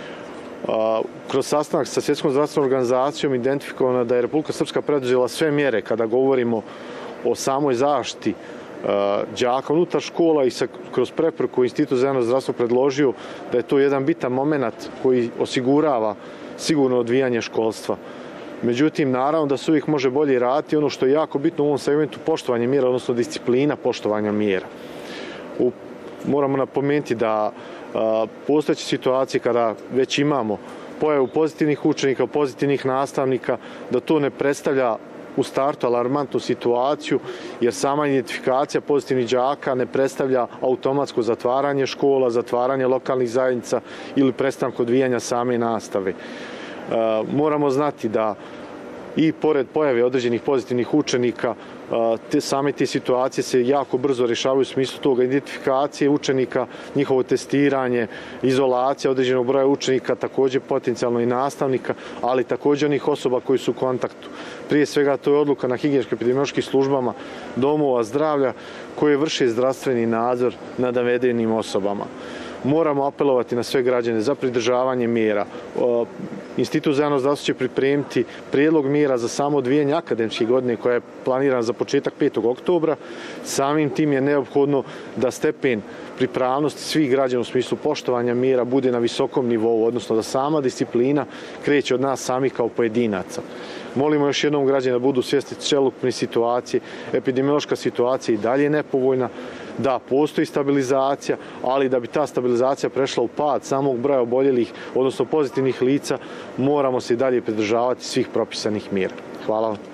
Kroz sastanak sa Svjetskom zdravstvenom organizacijom identifikovano da je Republika Srpska preduzela sve mjere kada govorimo o samoj zaštiti đaka unutar škola i kroz preporuku Institut za javno zdravstvo predložio da je to jedan bitan moment koji osigurava sigurno odvijanje školstva. Međutim, naravno da se uvijek može bolje raditi. Ono što je jako bitno u ovom segmentu, poštovanje mjera, odnosno disciplina poštovanja mjera. U, moramo napomenuti da a, postojeće situacije kada već imamo pojavu pozitivnih učenika, pozitivnih nastavnika, da to ne predstavlja u startu alarmantnu situaciju, jer sama identifikacija pozitivnih đaka ne predstavlja automatsko zatvaranje škola, zatvaranje lokalnih zajednica ili prestanku odvijanja same nastave. E, moramo znati da i pored pojave određenih pozitivnih učenika, te, same te situacije se jako brzo rješavaju u smislu toga identifikacije učenika, njihovo testiranje, izolacija određenog broja učenika, također potencijalno i nastavnika, ali također onih osoba koji su u kontaktu. Prije svega to je odluka na higijeničko-epidemiološkim službama domova zdravlja koje vrše zdravstveni nadzor nad navedenim osobama. Moramo apelovati na sve građane za pridržavanje mjera. Institut za javno zdravstvo će pripremiti prijedlog mjera za samo odvijanje akademske godine koja je planirana za početak petog oktobra. Samim tim je neophodno da stepen pripravnosti svih građana u smislu poštovanja mjera bude na visokom nivou, odnosno da sama disciplina kreće od nas samih kao pojedinaca. Molimo još jednom građana da budu svjesni celokupne situacije. Epidemiološka situacija i dalje je nepovoljna. Da, postoji stabilizacija, ali da bi ta stabilizacija prešla u pad samog broja oboljelih, odnosno pozitivnih lica, moramo se i dalje pridržavati svih propisanih mjera. Hvala vam.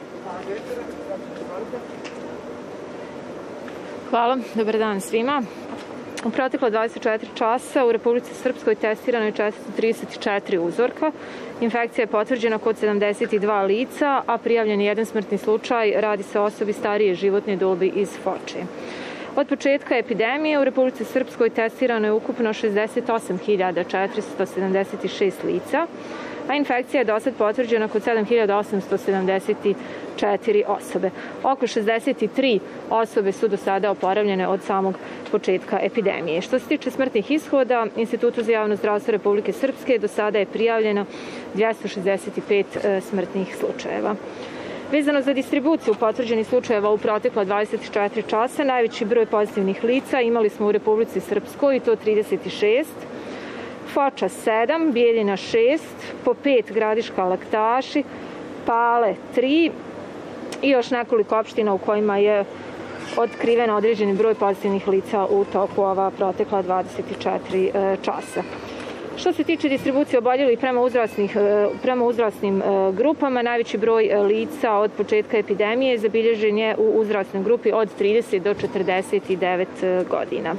Hvala, dobar dan svima. U proteklo dvadeset četiri časa u Republici Srpskoj testirano je četiristo trideset četiri uzorka. Infekcija je potvrđena kod sedamdeset dva lica, a prijavljen je jedan smrtni slučaj. Radi se o osobi starije životne dobi iz Foče. Od početka epidemije u Republici Srpskoj testirano je ukupno šezdeset osam hiljada četiristo sedamdeset šest lica, a infekcija je dosad potvrđena kod sedam hiljada osamsto sedamdeset četiri osobe. Oko šezdeset tri osobe su do sada oporavljene od samog početka epidemije. Što se tiče smrtnih ishoda, Institutu za javno zdravstvo Republike Srpske do sada je prijavljeno dvjesto šezdeset pet smrtnih slučajeva. Vezano za distribuciju potvrđenih slučajeva u protekla dvadeset četiri časa, najveći broj pozitivnih lica imali smo u Republici Srpskoj, i to trideset šest, Foča sedam, Bijeljina šest, po pet Gradiška Laktaši, Pale tri i još nekoliko opština u kojima je otkriven određeni broj pozitivnih lica u toku ova protekla dvadeset četiri časa. Što se tiče distribucije oboljelih prema, prema uzrasnim grupama, najveći broj lica od početka epidemije zabilježen je u uzrasnoj grupi od trideset do četrdeset devet godina.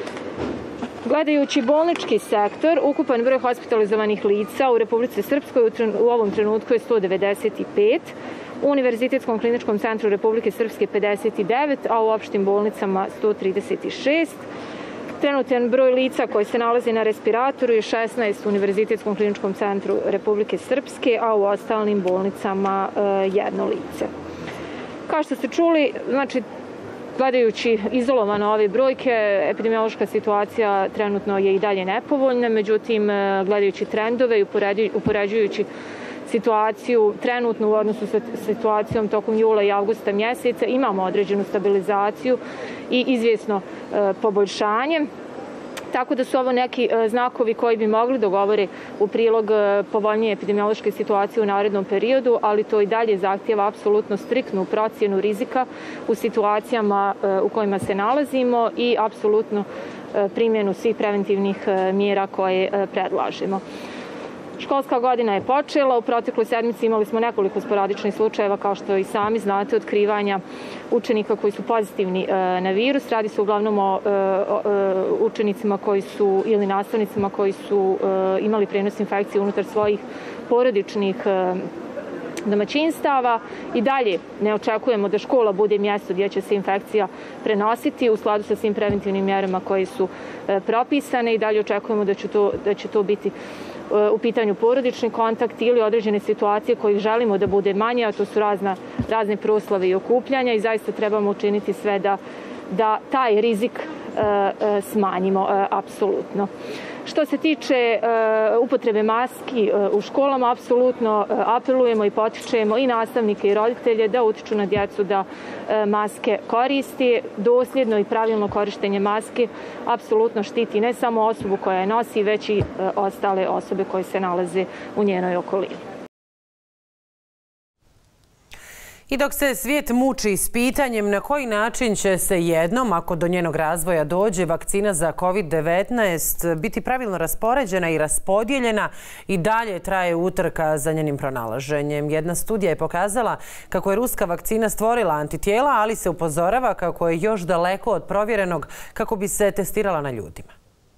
Gledajući bolnički sektor, ukupan broj hospitalizovanih lica u Republici Srpskoj u ovom trenutku je sto devedeset pet, u Univerzitetskom kliničkom centru Republike Srpske pedeset devet, a u opštim bolnicama sto trideset šest. Trenutan broj lica koji se nalazi na respiratoru je šesnaest u Univerzitetskom kliničkom centru Republike Srpske, a u ostalim bolnicama jedno lice. Kao što ste čuli, znači, gledajući izolovano ove brojke, epidemiološka situacija trenutno je i dalje nepovoljna, međutim, gledajući trendove i upoređujući situaciju trenutno u odnosu sa situacijom tokom jula i avgusta mjeseca, imamo određenu stabilizaciju i izvjesno poboljšanje. Tako da su ovo neki znakovi koji bi mogli da govore u prilog povoljnije epidemiološke situacije u narednom periodu, ali to i dalje zahtjeva apsolutno striktnu procjenu rizika u situacijama u kojima se nalazimo i apsolutno primjenu svih preventivnih mjera koje predlažemo. Školska godina je počela, u protekloj sedmici imali smo nekoliko sporadičnih slučajeva, kao što i sami znate, otkrivanja učenika koji su pozitivni na virus. Radi se uglavnom o učenicima koji su ili nastavnicima koji su imali prenos infekcije unutar svojih porodičnih domaćinstava. I dalje ne očekujemo da škola bude mjesto gdje će se infekcija prenositi u skladu sa svim preventivnim mjerama koje su propisane i dalje očekujemo da će to, da će to biti u pitanju porodični kontakt ili određene situacije kojih želimo da bude manje, a to su razna, razne proslave i okupljanja i zaista trebamo učiniti sve da, da taj rizik e, e, smanjimo e, apsolutno. Što se tiče e, upotrebe maski e, u školama, apsolutno e, apelujemo i potičemo i nastavnike i roditelje da utiču na djecu da e, maske koristi. Dosljedno i pravilno korištenje maske apsolutno štiti ne samo osobu koja je nosi, već i e, ostale osobe koje se nalaze u njenoj okolini. I dok se svijet muči s pitanjem na koji način će se jednom, ako do njenog razvoja dođe, vakcina za kovid devetnaest biti pravilno raspoređena i raspodijeljena, i dalje traje utrka za njenim pronalaženjem. Jedna studija je pokazala kako je ruska vakcina stvorila antitijela, ali se upozorava kako je još daleko od provjerenog kako bi se testirala na ljudima.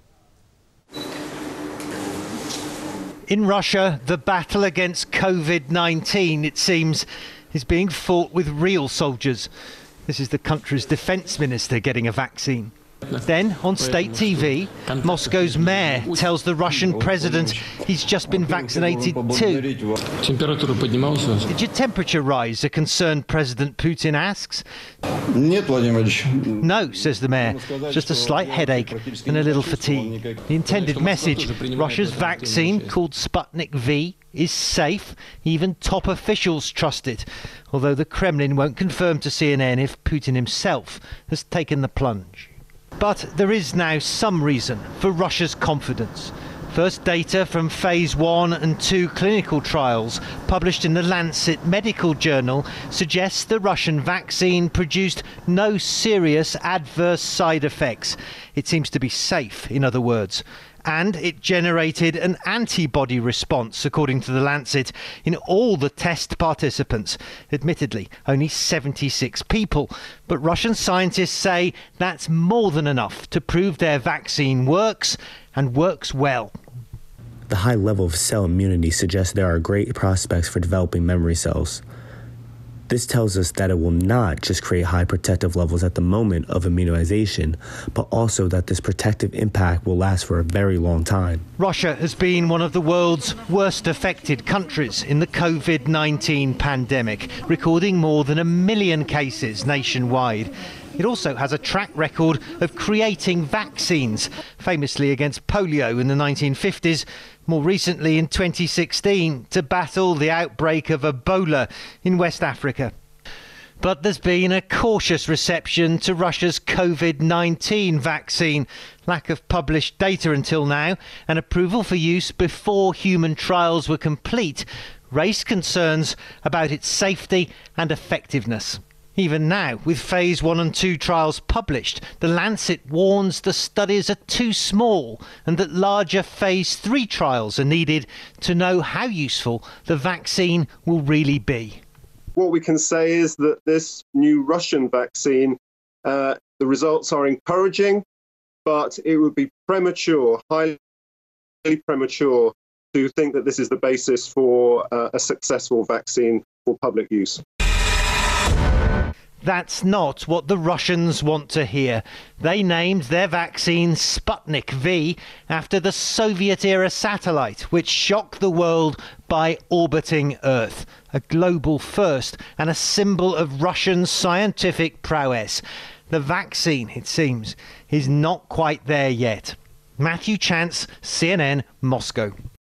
In Russia, the battle against COVID nineteen, it seems, is being fought with real soldiers. This is the country's defense minister getting a vaccine. Then, on state T V, Moscow's mayor tells the Russian president he's just been vaccinated too. Did your temperature rise? A concerned President Putin asks. No, says the mayor, just a slight headache and a little fatigue. The intended message, Russia's vaccine, called Sputnik V, is safe. Even top officials trust it, although the Kremlin won't confirm to C N N if Putin himself has taken the plunge. But there is now some reason for Russia's confidence. First data from phase one and two clinical trials published in the Lancet Medical Journal suggests the Russian vaccine produced no serious adverse side effects. It seems to be safe, in other words. And it generated an antibody response, according to the Lancet, in all the test participants. Admittedly, only seventy-six people. But Russian scientists say that's more than enough to prove their vaccine works, and works well. The high level of cell immunity suggests there are great prospects for developing memory cells. This tells us that it will not just create high protective levels at the moment of immunization, but also that this protective impact will last for a very long time. Russia has been one of the world's worst affected countries in the COVID nineteen pandemic, recording more than a million cases nationwide. It also has a track record of creating vaccines, famously against polio in the nineteen fifties, more recently in twenty sixteen to battle the outbreak of Ebola in West Africa. But there's been a cautious reception to Russia's COVID nineteen vaccine. Lack of published data until now and approval for use before human trials were complete raised concerns about its safety and effectiveness. Even now, with phase one and two trials published, The Lancet warns the studies are too small and that larger phase three trials are needed to know how useful the vaccine will really be. What we can say is that this new Russian vaccine, uh, the results are encouraging, but it would be premature, highly premature, to think that this is the basis for uh, a successful vaccine for public use. That's not what the Russians want to hear. They named their vaccine Sputnik V after the Soviet-era satellite, which shocked the world by orbiting Earth. A global first and a symbol of Russian scientific prowess. The vaccine, it seems, is not quite there yet. Matthew Chance, C N N, Moscow.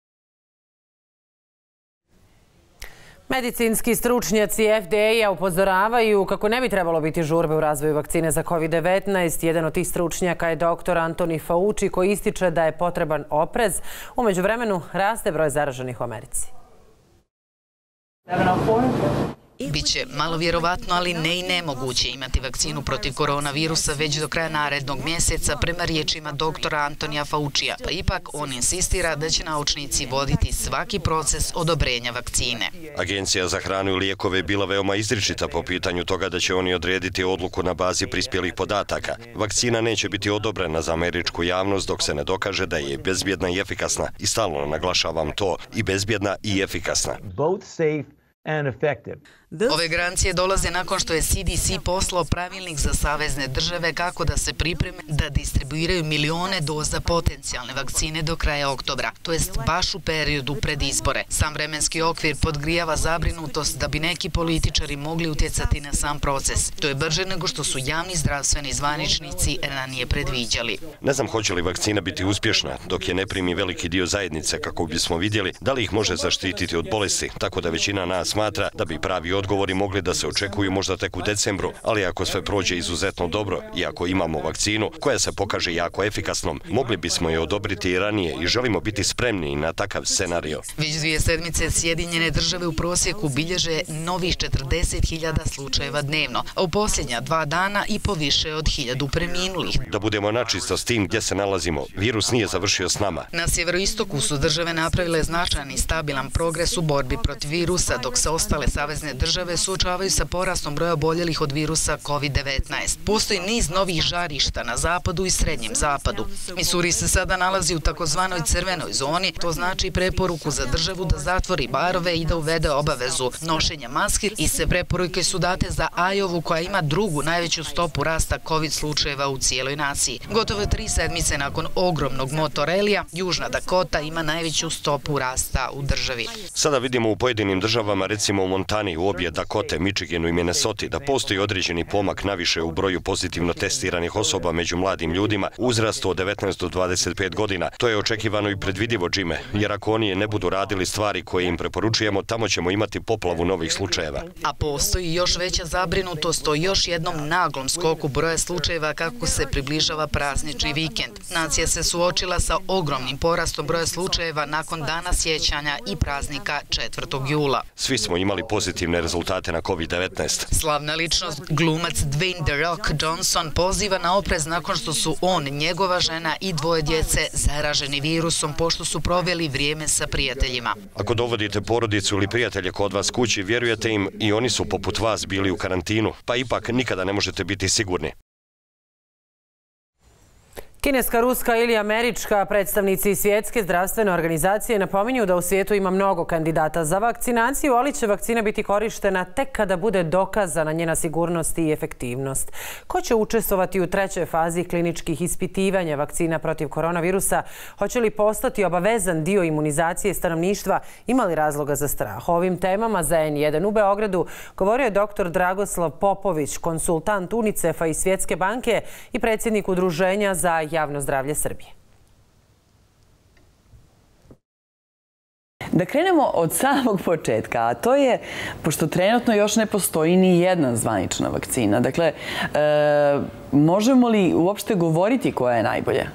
Medicinski stručnjaci F D A upozoravaju kako ne bi trebalo biti žurbe u razvoju vakcine za COVID devetnaest. Jedan od tih stručnjaka je doktor Anthony Fauci koji ističe da je potreban oprez. U međuvremenu raste broj zaraženih u Americi. Biće malo vjerovatno, ali ne i nemoguće imati vakcinu protiv koronavirusa već do kraja narednog mjeseca, prema riječima doktora Antonija Faucija. Pa ipak on insistira da će naučnici voditi svaki proces odobrenja vakcine. Agencija za hranu i lijekove je bila veoma izričita po pitanju toga da će oni odrediti odluku na bazi prispjelih podataka. Vakcina neće biti odobrena za američku javnost dok se ne dokaže da je bezbjedna i efikasna. I stalno naglašavam to, i bezbjedna i efikasna. Ove garancije dolaze nakon što je C D C poslao pravilnik za savezne države kako da se pripreme da distribuiraju milione doza potencijalne vakcine do kraja oktobra, to jest baš u periodu pred izbore. Sam vremenski okvir podgrijava zabrinutost da bi neki političari mogli utjecati na sam proces. To je brže nego što su javni zdravstveni zvaničnici ranije predviđali. Ne znam hoće li vakcina biti uspješna dok je ne primi veliki dio zajednice kako bismo vidjeli da li ih može zaštititi od bolesti, tako da većina nas smatra da bi pravi odgovori mogli da se očekuju možda tek u decembru, ali ako sve prođe izuzetno dobro i ako imamo vakcinu koja se pokaže jako efikasnom, mogli bismo je odobriti i ranije i želimo biti spremni na takav scenario. Već dvije sedmice Sjedinjene države u prosjeku bilježe novih četrdeset hiljada slučajeva dnevno, a u posljednja dva dana i po više od hiljadu preminulih. Da budemo načisto s tim gdje se nalazimo, virus nije završio s nama. Na sjeveroistoku su države napravile značajan i stabilan progres u borbi protiv virusa, dok se ostale savezne države suočavaju sa porastom broja oboljelih od virusa COVID devetnaest. Postoji niz novih žarišta na zapadu i srednjem zapadu. Missouri se sada nalazi u takozvanoj crvenoj zoni, to znači preporuku za državu da zatvori barove i da uvede obavezu nošenja maski. Iste preporuke su date za Iowu koja ima drugu najveću stopu rasta COVID slučajeva u cijeloj naciji. Gotovo tri sedmice nakon ogromnog motorelija, Južna Dakota ima najveću stopu rasta u državi. Sada vidimo u pojedinim državama, recimo u Montani, u obje Dakote, Michiganu i Minnesoti, da postoji određeni pomak naviše u broju pozitivno testiranih osoba među mladim ljudima u uzrastu od devetnaest do dvadeset pet godina. To je očekivano i predvidivo, Jime, jer ako oni ne budu radili stvari koje im preporučujemo, tamo ćemo imati poplavu novih slučajeva. A postoji još veća zabrinutost o još jednom naglom skoku broja slučajeva kako se približava praznični vikend. Nacija se suočila sa ogromnim porastom broja slučajeva nakon Dana sjećanja i praznika četvrtog jula. Svi smo imali pozitivne rezultate na COVID devetnaest. Slavna ličnost, glumac Dwayne The Rock Johnson, poziva na oprez nakon što su on, njegova žena i dvoje djece zaraženi virusom pošto su proveli vrijeme sa prijateljima. Ako dovodite porodicu ili prijatelje kod vas kući, vjerujete im i oni su poput vas bili u karantinu, pa ipak nikada ne možete biti sigurni. Kineska, ruska ili američka predstavnici Svjetske zdravstvene organizacije napominju da u svijetu ima mnogo kandidata za vakcinaciju, ali će vakcina biti korištena tek kada bude dokazana njena sigurnost i efektivnost. Ko će učestvovati u trećoj fazi kliničkih ispitivanja vakcina protiv koronavirusa? Hoće li postati obavezan dio imunizacije stanovništva? Ima li razloga za strah? O ovim temama za N jedan u Beogradu govorio je doktor Dragoslav Popović, konsultant UNICEF-a i Svjetske banke i predsjednik Udruženja za javno zdravlje Srbije. Da krenemo od samog početka, a to je, pošto trenutno još ne postoji ni jedna zvanična vakcina, dakle, e, možemo li uopšte govoriti koja je najbolja?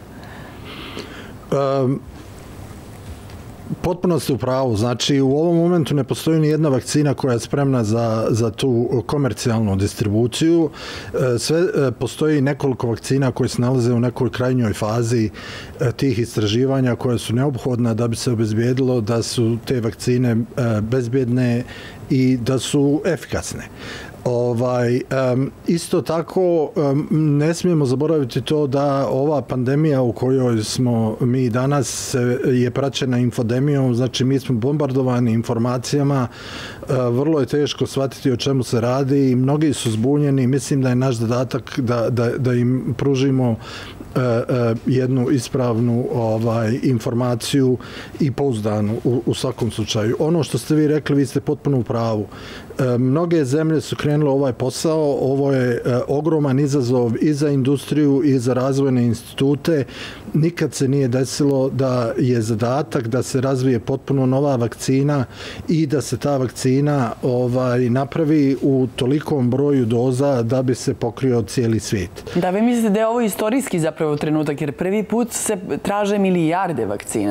Um. Potpuno ste u pravu. Znači, u ovom momentu ne postoji ni jedna vakcina koja je spremna za, za tu komercijalnu distribuciju. Sve, postoji nekoliko vakcina koje se nalaze u nekoj krajnjoj fazi tih istraživanja koje su neophodna da bi se obezbijedilo da su te vakcine bezbjedne i da su efikasne. Ovaj, um, isto tako um, ne smijemo zaboraviti to da ova pandemija u kojoj smo mi danas je praćena infodemijom, znači mi smo bombardovani informacijama, uh, vrlo je teško shvatiti o čemu se radi i mnogi su zbunjeni. Mislim da je naš zadatak da, da, da im pružimo uh, uh, jednu ispravnu ovaj, informaciju i pouzdanu u, u svakom slučaju. Ono što ste vi rekli, vi ste potpuno u pravu. Mnoge zemlje su krenule ovaj posao, ovo je ogroman izazov i za industriju i za razvojne institute. Nikad se nije desilo da je zadatak da se razvije potpuno nova vakcina i da se ta vakcina ovaj, napravi u tolikom broju doza da bi se pokrio cijeli svijet. Da, vi mislite da je ovo istorijski zapravo trenutak, jer prvi put se traže milijarde vakcina.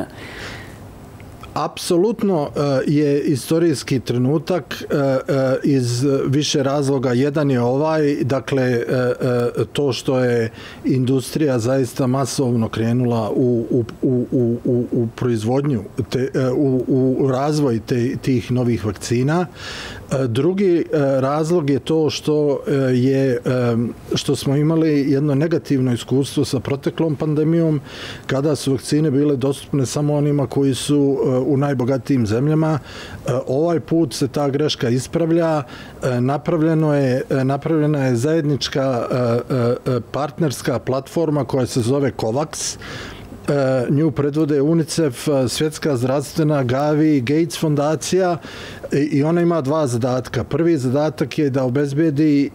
Apsolutno je istorijski trenutak iz više razloga. Jedan je ovaj, dakle, to što je industrija zaista masovno krenula u, u, u, u, u proizvodnju, te, u, u razvoj te, tih novih vakcina. Drugi razlog je to što je, što smo imali jedno negativno iskustvo sa proteklom pandemijom, kada su vakcine bile dostupne samo onima koji su u najbogatijim zemljama. Ovaj put se ta greška ispravlja. Napravljeno je, napravljena je zajednička partnerska platforma koja se zove COVAX. Nju predvode UNICEF, Svjetska zdravstvena, Gavi, Gates fondacija i ona ima dva zadatka. Prvi zadatak je da obezbedi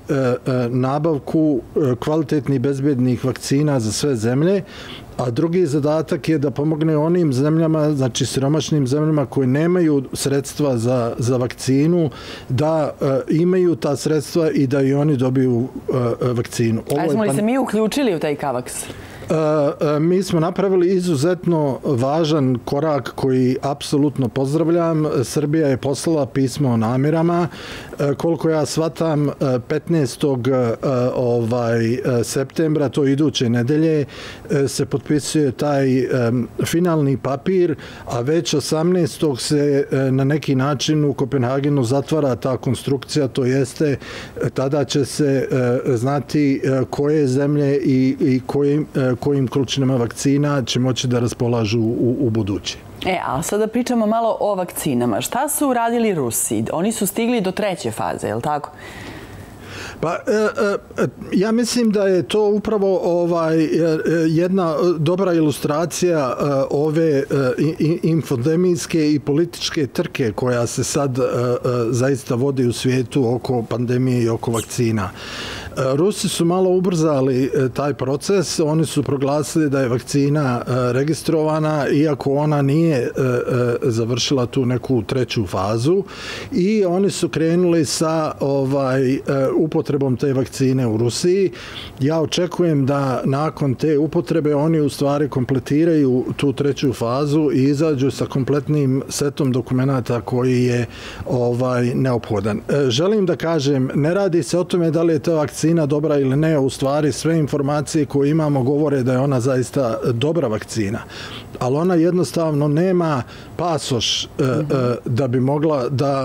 nabavku kvalitetnih bezbednih vakcina za sve zemlje, a drugi zadatak je da pomogne onim zemljama, znači siromašnim zemljama koje nemaju sredstva za, za vakcinu, da uh, imaju ta sredstva i da i oni dobiju uh, vakcinu. A smo li se mi uključili u taj COVAX? Uh, uh, mi smo napravili izuzetno važan korak koji apsolutno pozdravljam. Srbija je poslala pismo o namjerama. Uh, koliko ja shvatam, uh, petnaestog Uh, ovaj, uh, septembra, to iduće nedelje, uh, se potpisuje taj um, finalni papir, a već osamnaestog se uh, na neki način u Kopenhagenu zatvara ta konstrukcija, to jeste uh, tada će se uh, znati uh, koje zemlje i, i kojim uh, kojim količinama vakcina će moći da raspolažu u, u buduće. E, a sada pričamo malo o vakcinama. Šta su uradili Rusi? Oni su stigli do treće faze, je li tako? Pa, ja mislim da je to upravo ovaj jedna dobra ilustracija ove infodemijske i političke trke koja se sad zaista vodi u svijetu oko pandemije i oko vakcina. Rusi su malo ubrzali taj proces, oni su proglasili da je vakcina registrovana, iako ona nije završila tu neku treću fazu, i oni su krenuli sa ovaj upotrebom te vakcine u Rusiji. Ja očekujem da nakon te upotrebe oni u stvari kompletiraju tu treću fazu i izađu sa kompletnim setom dokumenata koji je ovaj neophodan. Želim da kažem, ne radi se o tome da li je ta vakcina dobra ili ne, u stvari sve informacije koje imamo govore da je ona zaista dobra vakcina, ali ona jednostavno nema pasoš da bi mogla da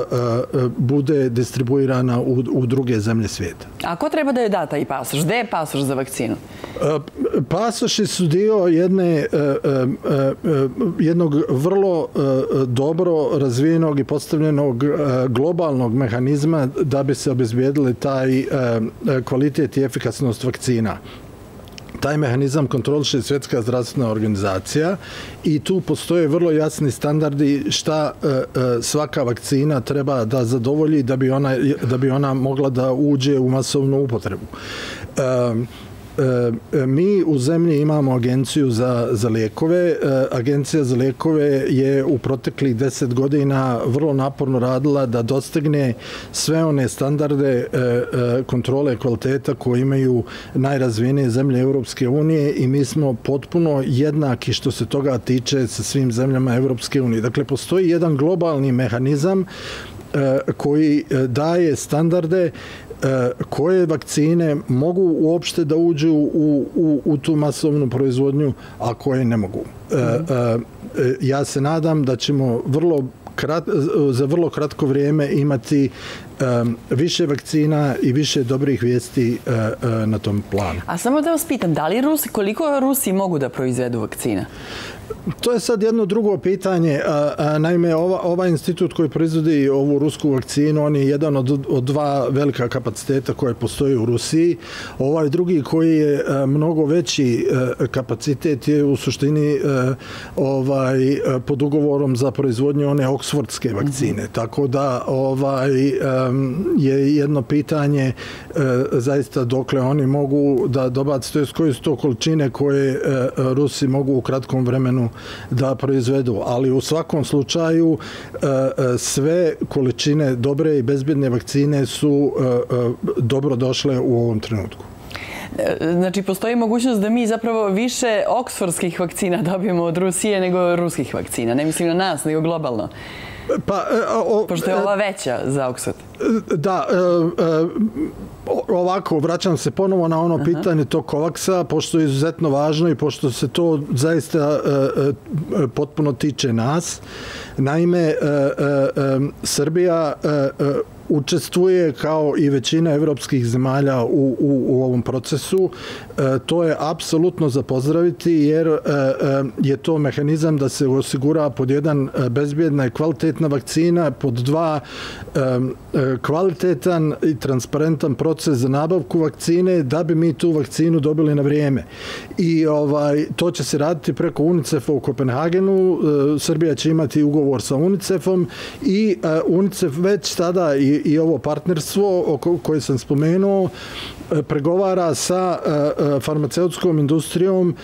bude distribuirana u druge zemlje svijeta. A ko treba da je da taj pasoš? Gde je pasoš za vakcinu? Pasoši su dio jedne, jednog vrlo dobro razvijenog i postavljenog globalnog mehanizma da bi se obezbijedili taj kvalitet i efikasnost vakcina. Taj mehanizam kontroliše Svjetska zdravstvena organizacija i tu postoje vrlo jasni standardi šta svaka vakcina treba da zadovolji da bi ona, da bi ona mogla da uđe u masovnu upotrebu. Mi u zemlji imamo agenciju za, za lijekove. Agencija za lijekove je u proteklih deset godina vrlo naporno radila da dostigne sve one standarde kontrole kvaliteta koje imaju najrazvijenije zemlje Europske unije i mi smo potpuno jednaki što se toga tiče sa svim zemljama Europske unije. Dakle, postoji jedan globalni mehanizam koji daje standarde koje vakcine mogu uopšte da uđu u, u, u tu masovnu proizvodnju, a koje ne mogu. Mm-hmm. Ja se nadam da ćemo vrlo krat, za vrlo kratko vrijeme imati um, više vakcina i više dobrih vijesti uh, uh, na tom planu. A samo da vas pitam, da li Rusi, koliko Rusi mogu da proizvedu vakcina? To je sad jedno drugo pitanje. Naime, ova, ovaj institut koji proizvodi ovu rusku vakcinu, on je jedan od, od dva velika kapaciteta koje postoje u Rusiji. Ovaj drugi koji je mnogo veći kapacitet je u suštini ovaj, pod ugovorom za proizvodnju one oksfordske vakcine. Mm-hmm. Tako da ovaj, je jedno pitanje zaista dokle oni mogu da dobaci, to je koje su to količine koje Rusi mogu u kratkom vremenu da proizvedu, ali u svakom slučaju sve količine dobre i bezbjedne vakcine su dobro došle u ovom trenutku. Znači, postoji mogućnost da mi zapravo više oksfordskih vakcina dobijemo od Rusije nego ruskih vakcina. Ne mislim na nas, nego globalno. Pa, o, pošto je ova veća za Oxford. Da, ovako, vraćam se ponovo na ono pitanje tog Covaxa, pošto je izuzetno važno i pošto se to zaista potpuno tiče nas. Naime, Srbija učestvuje kao i većina evropskih zemalja u, u, u ovom procesu. E, to je apsolutno za pozdraviti jer e, je to mehanizam da se osigura pod jedan bezbjedna i kvalitetna vakcina, pod dva e, kvalitetan i transparentan proces za nabavku vakcine da bi mi tu vakcinu dobili na vrijeme. I ovaj, to će se raditi preko UNICEF-a u Kopenhagenu. E, Srbija će imati ugovor sa UNICEF-om i e, UNICEF već tada i i ovo partnerstvo koje sam spomenuo pregovara sa farmaceutskom industrijom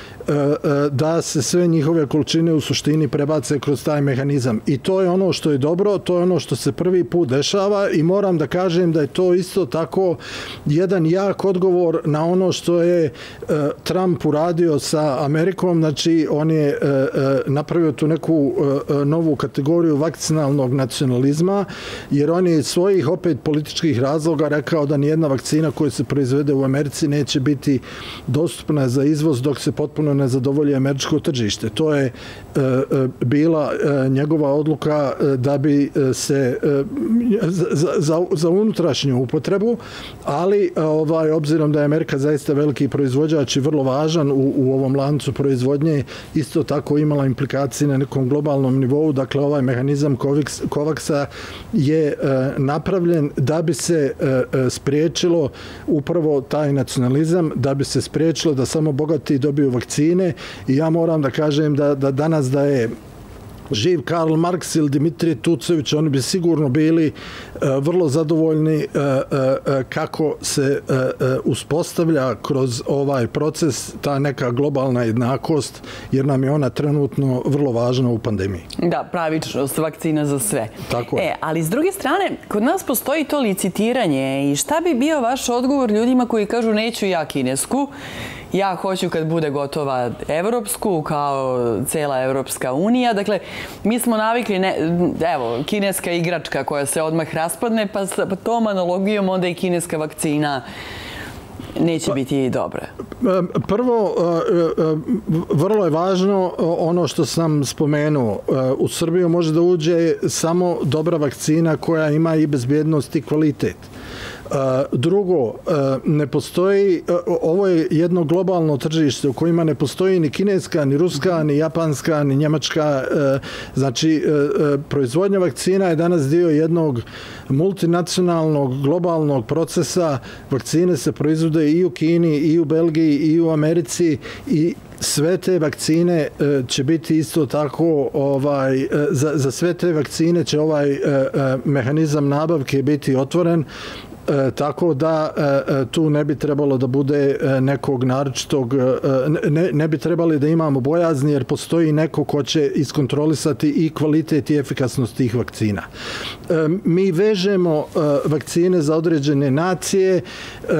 da se sve njihove količine u suštini prebace kroz taj mehanizam. I to je ono što je dobro, to je ono što se prvi put dešava i moram da kažem da je to isto tako jedan jak odgovor na ono što je Trump uradio sa Amerikom. Znači, on je napravio tu neku novu kategoriju vakcinalnog nacionalizma, jer on je svojih opet političkih razloga rekao da nijedna vakcina koja se proizvede u Americi neće biti dostupna za izvoz dok se potpuno ne zadovolji američko tržište. To je e, bila e, njegova odluka e, da bi se e, za, za, za unutrašnju upotrebu, ali e, ovaj, obzirom da je Amerika zaista veliki proizvođač i vrlo važan u, u ovom lancu proizvodnje, isto tako imala implikacije na nekom globalnom nivou. Dakle, ovaj mehanizam Covaxa je e, napravljen da bi se e, spriječilo upravo taj nacionalizam, da bi se spriječilo da samo bogati dobiju vakcine. I ja moram da kažem da, da danas da je živ Karl Marx ili Dimitrij Tucović, oni bi sigurno bili uh, vrlo zadovoljni uh, uh, kako se uh, uh, uspostavlja kroz ovaj proces ta neka globalna jednakost, jer nam je ona trenutno vrlo važna u pandemiji. Da, pravičnost, vakcina za sve. Tako je. E, ali s druge strane, kod nas postoji to licitiranje i šta bi bio vaš odgovor ljudima koji kažu neću ja kinesku, ja hoću kad bude gotova evropsku, kao cela Evropska unija. Dakle, mi smo navikli, ne, evo, kineska igračka koja se odmah raspadne, pa sa pa tom analogijom onda i kineska vakcina neće biti dobra. Prvo, vrlo je važno ono što sam spomenuo. U Srbiju može da uđe samo dobra vakcina koja ima i bezbjednost i kvalitet. Drugo, ne postoji, ovo je jedno globalno tržište u kojima ne postoji ni kineska, ni ruska, ni japanska, ni njemačka. Znači, proizvodnja vakcina je danas dio jednog multinacionalnog, globalnog procesa. Vakcine se proizvode i u Kini, i u Belgiji, i u Americi i sve te vakcine će biti isto tako, ovaj, za, za sve te vakcine će ovaj mehanizam nabavke biti otvoren. E, tako da e, tu ne bi trebalo da bude nekog naročitog, ne, ne bi trebali da imamo bojazni jer postoji neko ko će iskontrolisati i kvalitet i efikasnost tih vakcina. E, mi vežemo e, vakcine za određene nacije. E,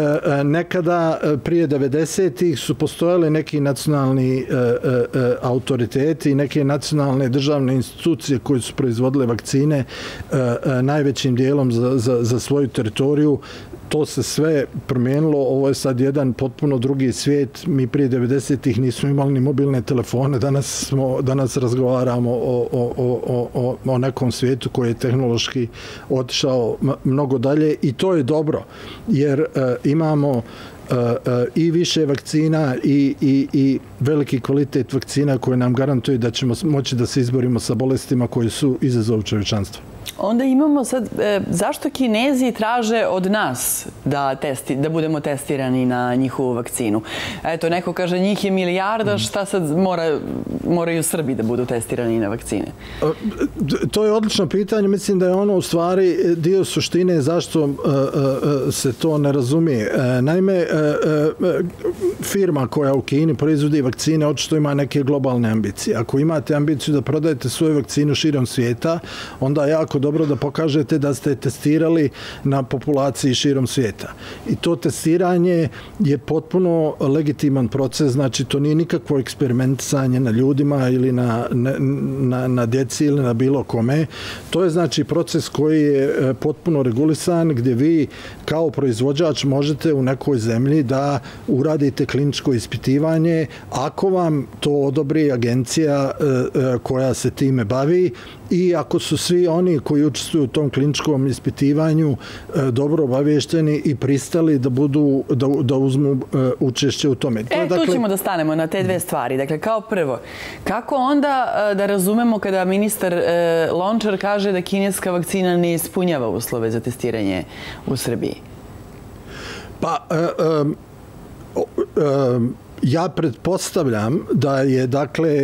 nekada prije devedesetih su postojali neki nacionalni e, e, autoriteti, neke nacionalne državne institucije koje su proizvodile vakcine e, e, najvećim dijelom za, za, za svoju teritoriju. To se sve promijenilo, ovo je sad jedan potpuno drugi svijet. Mi prije devedesetih nismo imali ni mobilne telefone, danas, smo, danas razgovaramo o, o, o, o, o nekom svijetu koji je tehnološki otišao mnogo dalje i to je dobro, jer e, imamo e, e, i više vakcina i, i, i veliki kvalitet vakcina koje nam garantuje da ćemo moći da se izborimo sa bolestima koje su izazov čovječanstva. Onda imamo sad, e, zašto Kinezi traže od nas da, testi, da budemo testirani na njihovu vakcinu? Eto, neko kaže njih je milijarda, šta sad mora, moraju Srbi da budu testirani na vakcine? To je odlično pitanje. Mislim da je ono u stvari dio suštine zašto uh, uh, se to ne razumije. Uh, naime, uh, uh, firma koja u Kini proizvodi vakcine očito ima neke globalne ambicije. Ako imate ambiciju da prodajete svoju vakcinu širom svijeta, onda jako dobro da pokažete da ste testirali na populaciji širom svijeta. I to testiranje je potpuno legitiman proces, znači to nije nikakvo eksperimentisanje na ljudima ili na, na, na djeci ili na bilo kome. To je znači proces koji je potpuno regulisan gdje vi kao proizvođač možete u nekoj zemlji da uradite kliničko ispitivanje ako vam to odobri agencija koja se time bavi i ako su svi oni koji učestvuju u tom kliničkom ispitivanju dobro obavješteni i pristali da budu da, da uzmu učešće u tome. E, dakle, tu ćemo da stanemo na te dve stvari. Dakle, kao prvo, kako onda da razumemo kada ministar Lončar kaže da kineska vakcina ne ispunjava uslove za testiranje u Srbiji? Pa, um, um, ja pretpostavljam da je dakle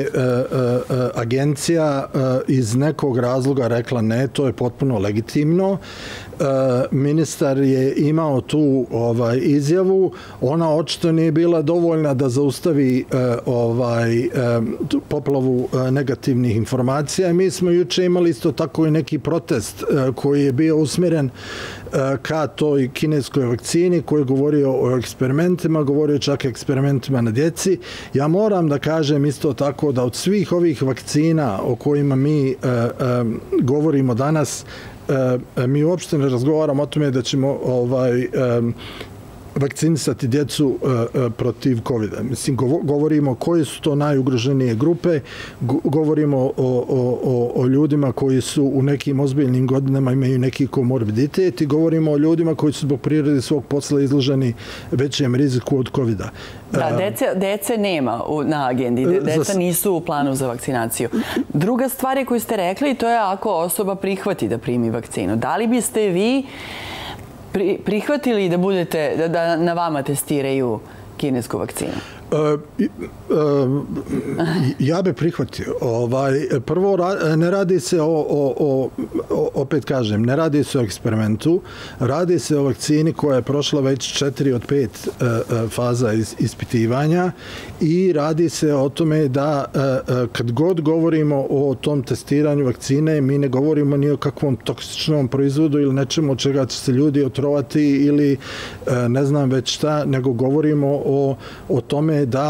agencija iz nekog razloga rekla ne, to je potpuno legitimno. Ministar je imao tu ovaj izjavu, ona očito nije bila dovoljna da zaustavi ovaj poplavu negativnih informacija. Mi smo juče imali isto tako i neki protest koji je bio usmjeren ka toj kineskoj vakcini koji je govorio o eksperimentima, govorio čak o eksperimentima na djeci. Ja moram da kažem isto tako da od svih ovih vakcina o kojima mi uh, um, govorimo danas, uh, mi uopšte ne razgovaramo o tome da ćemo ovaj, um, vakcinisati djecu uh, uh, protiv kovida. Mislim, govorimo koje su to najugroženije grupe, govorimo o, o, o, o ljudima koji su u nekim ozbiljnim godinama imaju neki komorbiditet i govorimo o ljudima koji su zbog prirode svog posla izloženi većem riziku od kovida. Da, dece, dece nema u, na agendi. Deca nisu u planu za vakcinaciju. Druga stvar je koju ste rekli, to je ako osoba prihvati da primi vakcinu. Da li biste vi prihvatili da budete, da, da na vama testiraju kinesku vakcinu? Uh, uh, ja bih prihvatio. Ovaj, prvo, ne radi se o, o, o, opet kažem, ne radi se o eksperimentu, radi se o vakcini koja je prošla već četiri od pet uh, faza is, ispitivanja i radi se o tome da uh, kad god govorimo o tom testiranju vakcine, mi ne govorimo ni o kakvom toksičnom proizvodu ili nečemu od čega će se ljudi otrovati ili uh, ne znam već šta, nego govorimo o, o tome da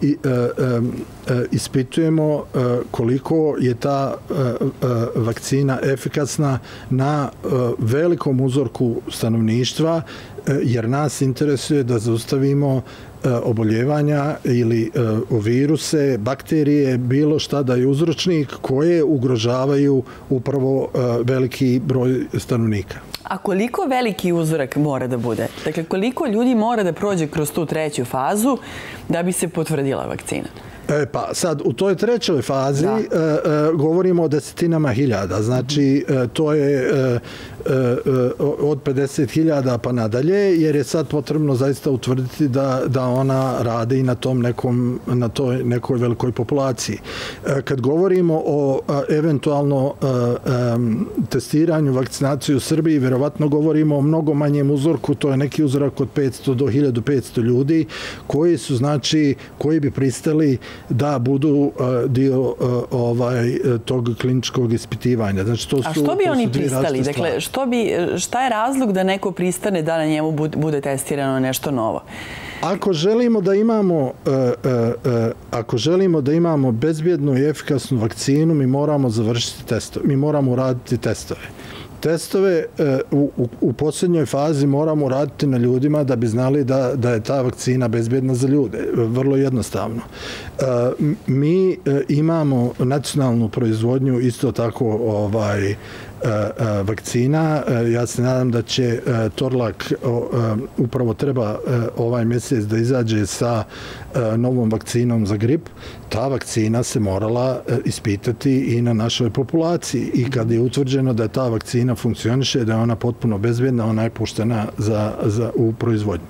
ispitujemo koliko je ta vakcina efikasna na velikom uzorku stanovništva, jer nas interesuje da zaustavimo oboljevanja ili viruse, bakterije, bilo šta da je uzročnik koje ugrožavaju upravo veliki broj stanovnika. A koliko veliki uzorak mora da bude? Dakle, koliko ljudi mora da prođe kroz tu treću fazu da bi se potvrdila vakcina? E, pa sad u toj trećoj fazi e, e, govorimo o desetinama hiljada, znači e, to je e, e, od pedeset hiljada pa nadalje, jer je sad potrebno zaista utvrditi da, da ona radi i na tom nekom, na toj nekoj velikoj populaciji. E, kad govorimo o a, eventualno a, a, testiranju vakcinacije u Srbiji, vjerovatno govorimo o mnogo manjem uzorku, to je neki uzorak od petsto do hiljadu petsto ljudi koji su, znači, koji bi pristali da budu uh, dio uh, ovaj, tog kliničkog ispitivanja. Znači, to su, a što bi oni pristali? Dakle, što bi, šta je razlog da neko pristane da na njemu bude testirano nešto novo? Ako želimo da imamo uh, uh, uh, ako želimo da imamo bezbjednu i efikasnu vakcinu, mi moramo završiti testove. Mi moramo uraditi testove. Testove u, u, u posljednjoj fazi moramo raditi na ljudima da bi znali da, da je ta vakcina bezbjedna za ljude. Vrlo jednostavno. Mi imamo nacionalnu proizvodnju isto tako ovaj, vakcina. Ja se nadam da će Torlak upravo treba ovaj mjesec da izađe sa novom vakcinom za grip. Ta vakcina se morala ispitati i na našoj populaciji. I kad je utvrđeno da ta vakcina funkcioniše, da je ona potpuno bezbjedna, ona je puštena za, za, u proizvodnju.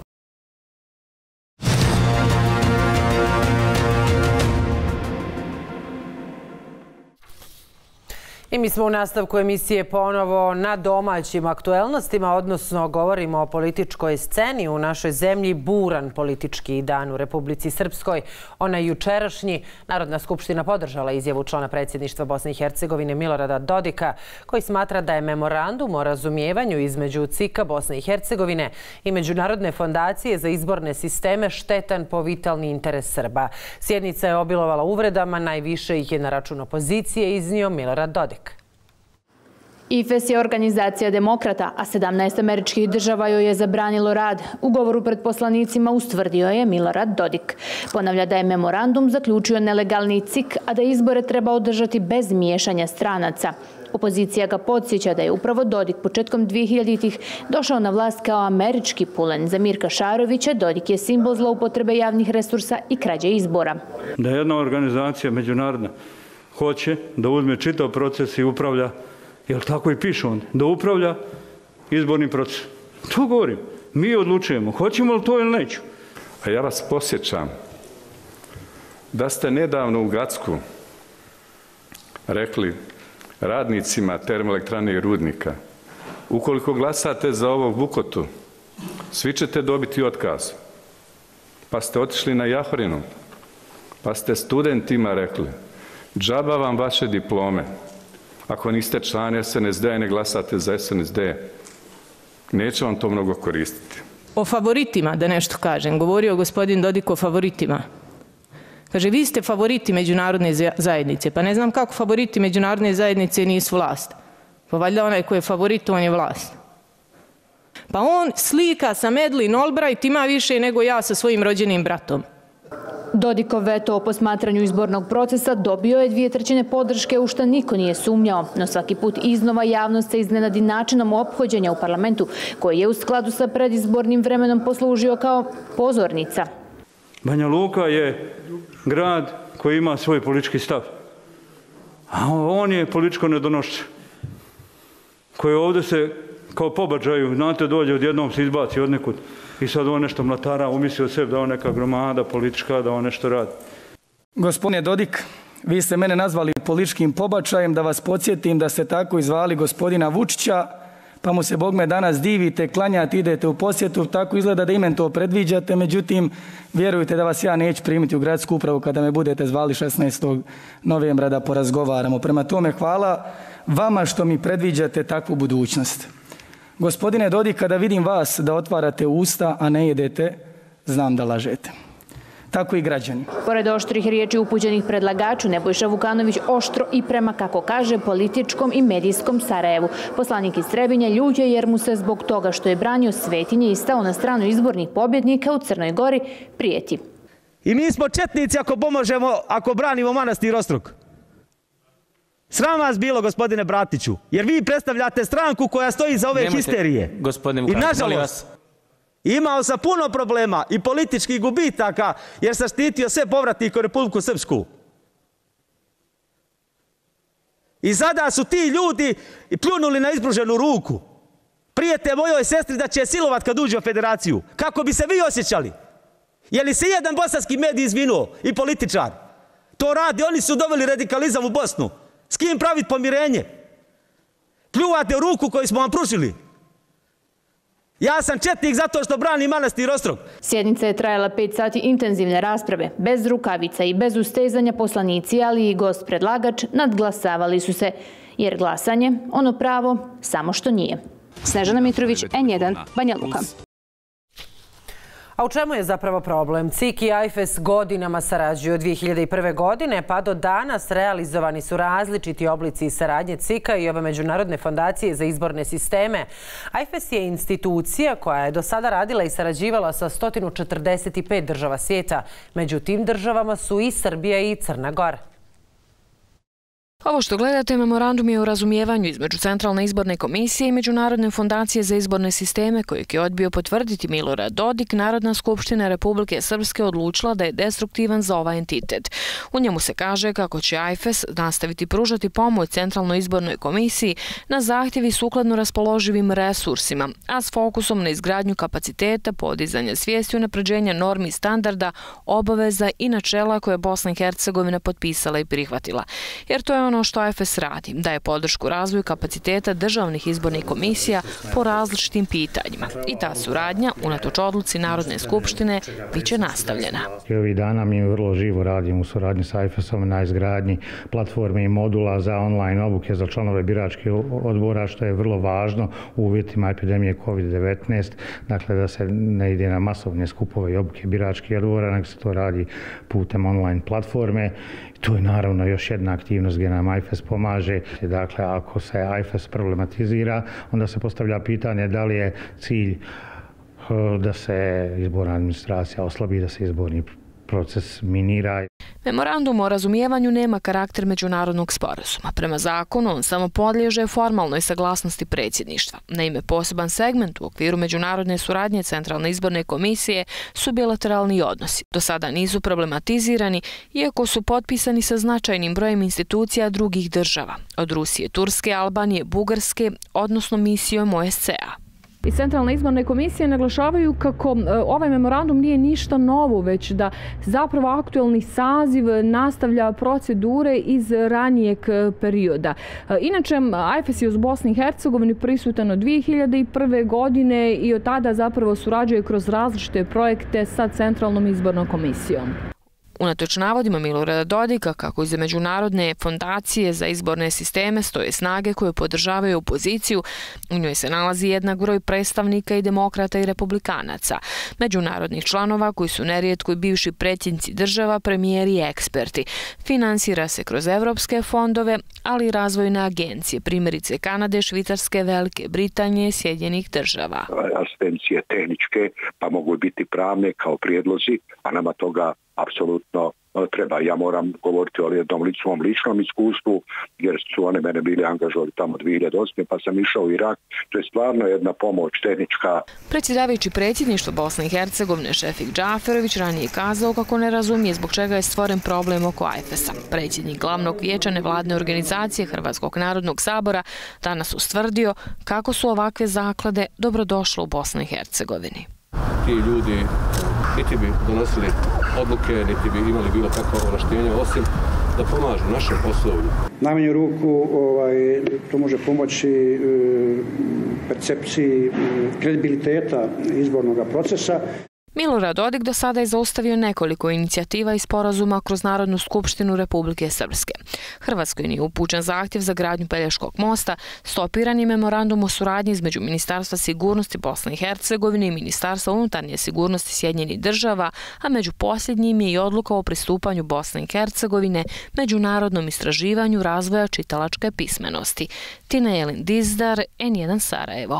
I mi smo u nastavku emisije ponovo na domaćim aktuelnostima, odnosno govorimo o političkoj sceni u našoj zemlji. Buran politički dan u Republici Srpskoj. Onaj jučerašnji, Narodna skupština podržala izjavu člana predsjedništva Bosne i Hercegovine Milorada Dodika, koji smatra da je memorandum o razumijevanju između C I K-a Bosne i Hercegovine i Međunarodne fondacije za izborne sisteme štetan po vitalni interes Srba. Sjednica je obilovala uvredama, najviše ih je na račun opozicije iznio Milorad Dodik. I F E S je organizacija demokrata, a sedamnaest američkih država joj je zabranilo rad. U govoru pred poslanicima ustvrdio je Milorad Dodik. Ponavlja da je memorandum zaključio nelegalni C I K, a da izbore treba održati bez miješanja stranaca. Opozicija ga podsjeća da je upravo Dodik početkom dvehiljaditih došao na vlast kao američki pulen. Za Mirka Šarovića Dodik je simbol zloupotrebe javnih resursa i krađe izbora. Da jedna organizacija međunarodna hoće da uzme čitav proces i upravlja, jer tako i piše on, da upravlja izbornim procesom. To govorim. Mi odlučujemo, hoćemo li to ili neću. A ja vas posjećam da ste nedavno u Gracku rekli radnicima termoelektrane i rudnika, ukoliko glasate za ovog Vukotu, svi ćete dobiti otkaz. Pa ste otišli na Jahorinu, pa ste studentima rekli, džaba vam vaše diplome. Ako niste član S N S D-a i ne glasate za S N S D, neće vam to mnogo koristiti. O favoritima, da nešto kažem, govorio gospodin Dodik o favoritima. Kaže, vi ste favoriti međunarodne zajednice, pa ne znam kako favoriti međunarodne zajednice nisu vlast. Pa valjda onaj ko je favorit, on je vlast. Pa on slika sa Madeleine Albright ima više nego ja sa svojim rođenim bratom. Dodikov veto o posmatranju izbornog procesa dobio je dvije trećine podrške, u što niko nije sumnjao. No svaki put iznova javnost se iznenadi načinom ophođenja u parlamentu, koji je u skladu sa predizbornim vremenom poslužio kao pozornica. Banja Luka je grad koji ima svoj politički stav. A on je političko nedonošće. Koji ovdje se kao pobađaju, znate, dođe odjednom se izbaci od nekud. I sad on nešto mlatara, umisli od sebe da on neka gromada politička, da on nešto radi. Gospodine Dodik, vi ste mene nazvali političkim pobačajem, da vas podsjetim da ste tako izvali gospodina Vučića, pa mu se bogme danas divite, klanjate, idete u posjetu, tako izgleda da imen to predviđate, međutim, vjerujte da vas ja neću primiti u gradsku upravu kada me budete zvali šesnaestog novembra da porazgovaramo. Prema tome, hvala vama što mi predviđate takvu budućnost. Gospodine Dodik, kada vidim vas da otvarate usta, a ne jedete, znam da lažete. tako i građani. Pored oštrih riječi upućenih predlagaču, Nebojša Vukanović oštro i prema, kako kaže, političkom i medijskom Sarajevu. Poslanik iz Trebinja ljut je jer mu se zbog toga što je branio svetinje i stao na stranu izbornih pobjednika u Crnoj Gori prijeti. I mi smo četnici ako pomožemo, ako branimo manastir Ostrog. Sram vas bilo, gospodine Bratiću, jer vi predstavljate stranku koja stoji za ove Nemojte, histerije. I nažalost, imao sam puno problema i političkih gubitaka jer sam štitio sve povratnike u Republiku Srpsku. I sada su ti ljudi pljunuli na izbruženu ruku. Prijete mojoj sestri da će je silovat kad uđe u federaciju. Kako bi se vi osjećali? Je li se jedan bosanski medij izvinuo i političar? To radi, oni su doveli radikalizam u Bosnu. S kim praviti pomirenje? Pljuvate u ruku koju smo vam pružili. Ja sam četnik zato što branim manastir Ostrog. Sjednica je trajala pet sati intenzivne rasprave. Bez rukavica i bez ustezanja poslanici, ali i gost predlagač nadglasavali su se. Jer glasanje, ono pravo, samo što nije. Snežana Mitrović, N jedan, Banja Luka. A u čemu je zapravo problem? C I K i A F E S godinama sarađuju od dvije hiljade prve. godine, pa do danas realizovani su različiti oblici saradnje C I K a i ove međunarodne fondacije za izborne sisteme. A F E S je institucija koja je do sada radila i sarađivala sa sto četrdeset pet država svijeta. Među tim državama su i Srbija i Crna Gora. Ovo što gledate memorandum je o razumijevanju između Centralne izborne komisije i Međunarodne fondacije za izborne sisteme kojeg je odbio potvrditi Milorad Dodik. Narodna skupština Republike Srpske odlučila da je destruktivan za ovaj entitet. U njemu se kaže kako će A F E S nastaviti pružati pomoć Centralnoj izbornoj komisiji na zahtjevi sukladno raspoloživim resursima, a s fokusom na izgradnju kapaciteta, podizanja svijesti, unapređenja normi, standarda, obaveza i načela koje je Bosna i Hercegovina potpisala i prihvatila. Jer to je ono što A F E S radi, daje podršku razvoju kapaciteta državnih izbornih komisija po različitim pitanjima. I ta suradnja, unatoč odluci Narodne skupštine, bit će nastavljena. I ovih dana mi vrlo živo radimo u suradnji sa A F E S-om na izgradnji platforme i modula za online obuke za članove biračkih odbora, što je vrlo važno u uvjetima epidemije kovid devetnaest, dakle da se ne ide na masovne skupove i obuke biračkih odbora, nego se to radi putem online platforme. Tu je naravno još jedna aktivnost gdje nam A F E S pomaže. Dakle, ako se A F E S problematizira, onda se postavlja pitanje da li je cilj da se izborna administracija oslabi, da se izborni proces minira. Memorandum o razumijevanju nema karakter međunarodnog sporazuma. Prema zakonu on samo podliježe formalnoj saglasnosti predsjedništva. Naime, poseban segment u okviru međunarodne suradnje Centralne izborne komisije su bilateralni odnosi. Do sada nisu problematizirani, iako su potpisani sa značajnim brojem institucija drugih država, od Rusije, Turske, Albanije, Bugarske, odnosno misijom O S C A. Iz Centralne izborne komisije naglašavaju kako ovaj memorandum nije ništa novo, već da zapravo aktuelni saziv nastavlja procedure iz ranijeg perioda. Inače, A F E S je uz Bosni i Hercegovini prisutan od dvije hiljade prve. godine i od tada zapravo surađuje kroz različite projekte sa Centralnom izbornom komisijom. Unatoč navodima Milorada Dodika kako iza Međunarodne fondacije za izborne sisteme stoje snage koje podržavaju opoziciju, u njoj se nalazi jednak broj predstavnika i demokrata i republikanaca, međunarodnih članova koji su nerijetko i bivši predsjednici država, premijeri i eksperti. Finansira se kroz evropske fondove, ali i razvojne agencije, primjerice Kanade, Švicarske, Velike Britanije, Sjedinjenih država. Asistencije tehničke, pa mogu biti pravne kao prijedlozi, a nama toga apsolutno treba. Ja moram govoriti o jednom svom ličnom iskustvu, jer su one mene bili angažovali tamo dvije hiljade osme. pa sam išao u Irak. To je stvarno jedna pomoć tehnička. Predsjedavajući predsjedništvo Bosne i Hercegovine Šefik Džaferović ranije kazao kako ne razumije zbog čega je stvoren problem oko A F E S-a. Predsjednik glavnog vijeća nevladne organizacije Hrvatskog narodnog sabora danas ustvrdio kako su ovakve zaklade dobrodošle u Bosni i Hercegovini. Ti ljudi niti bi donosili odluke, niti bi imali bilo kakva ovlaštenja, osim da pomažu našem poslovlju. Najmanju ruku ovaj, to može pomoći e, percepciji e, kredibiliteta izbornog procesa. Milorad Dodik do sada je zaustavio nekoliko inicijativa i sporazuma kroz Narodnu skupštinu Republike Srpske. Hrvatskoj nije upućen zahtjev za gradnju Pelješkog mosta, stopiran je memorandum o suradnji između Ministarstva sigurnosti Bosne i Hercegovine i Ministarstva unutarnje sigurnosti Sjedinjenih država, a među posljednjim je i odluka o pristupanju Bosne i Hercegovine međunarodnom istraživanju razvoja čitalačke pismenosti. Tina Jelin Dizdar, N jedan Sarajevo.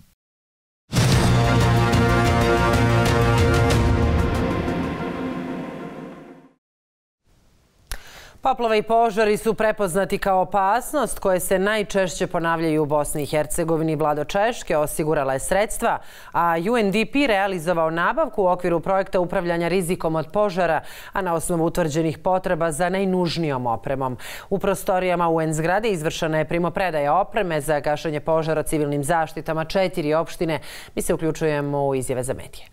Poplave i požari su prepoznati kao opasnost koje se najčešće ponavljaju u Bosni i Hercegovini. Vlada Češke osigurala je sredstva, a U N D P realizovao nabavku u okviru projekta upravljanja rizikom od požara, a na osnovu utvrđenih potreba za najnužnijom opremom. U prostorijama U N zgrade izvršena je primopredaja opreme za gašenje požara civilnim zaštitama četiri opštine. Mi se uključujemo u izjave za medije.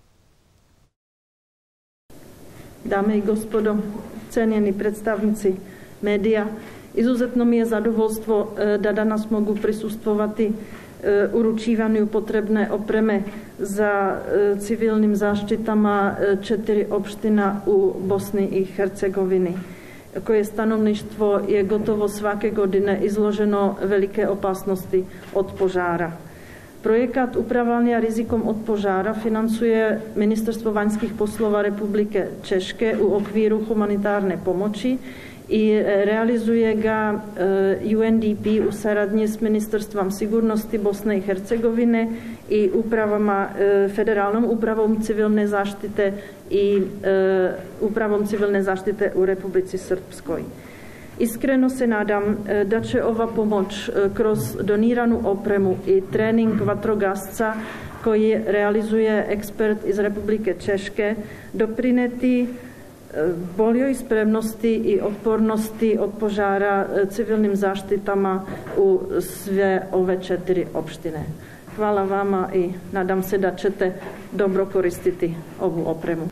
Dame i gospodo, cenjeni predstavnici medija, izuzetno mi je zadovoljstvo da danas mogu prisustvovati uručivanju potrebne opreme za civilnim zaštitama četiri opština u Bosni i Hercegovini, koje stanovništvo je gotovo svake godine izloženo velike opasnosti od požara. Projekat upravljanja rizikom od požara finansuje Ministarstvo vanjskih poslova Republike Češke u okviru humanitarne pomoći i realizuje ga U N D P u saradnji s Ministarstvom sigurnosti Bosne i Hercegovine i upravama, Federalnom upravom civilne zaštite i upravom civilne zaštite u Republici Srpskoj. Iskreno se nadam da će ova pomoć kroz doniranu opremu i trening vatrogasca koji realizuje ekspert iz Republike Češke doprineti boljoj spremnosti i otpornosti od požara civilnim zaštitama u sve ove četiri opštine. Hvala vama i nadam se da ćete dobro koristiti ovu opremu.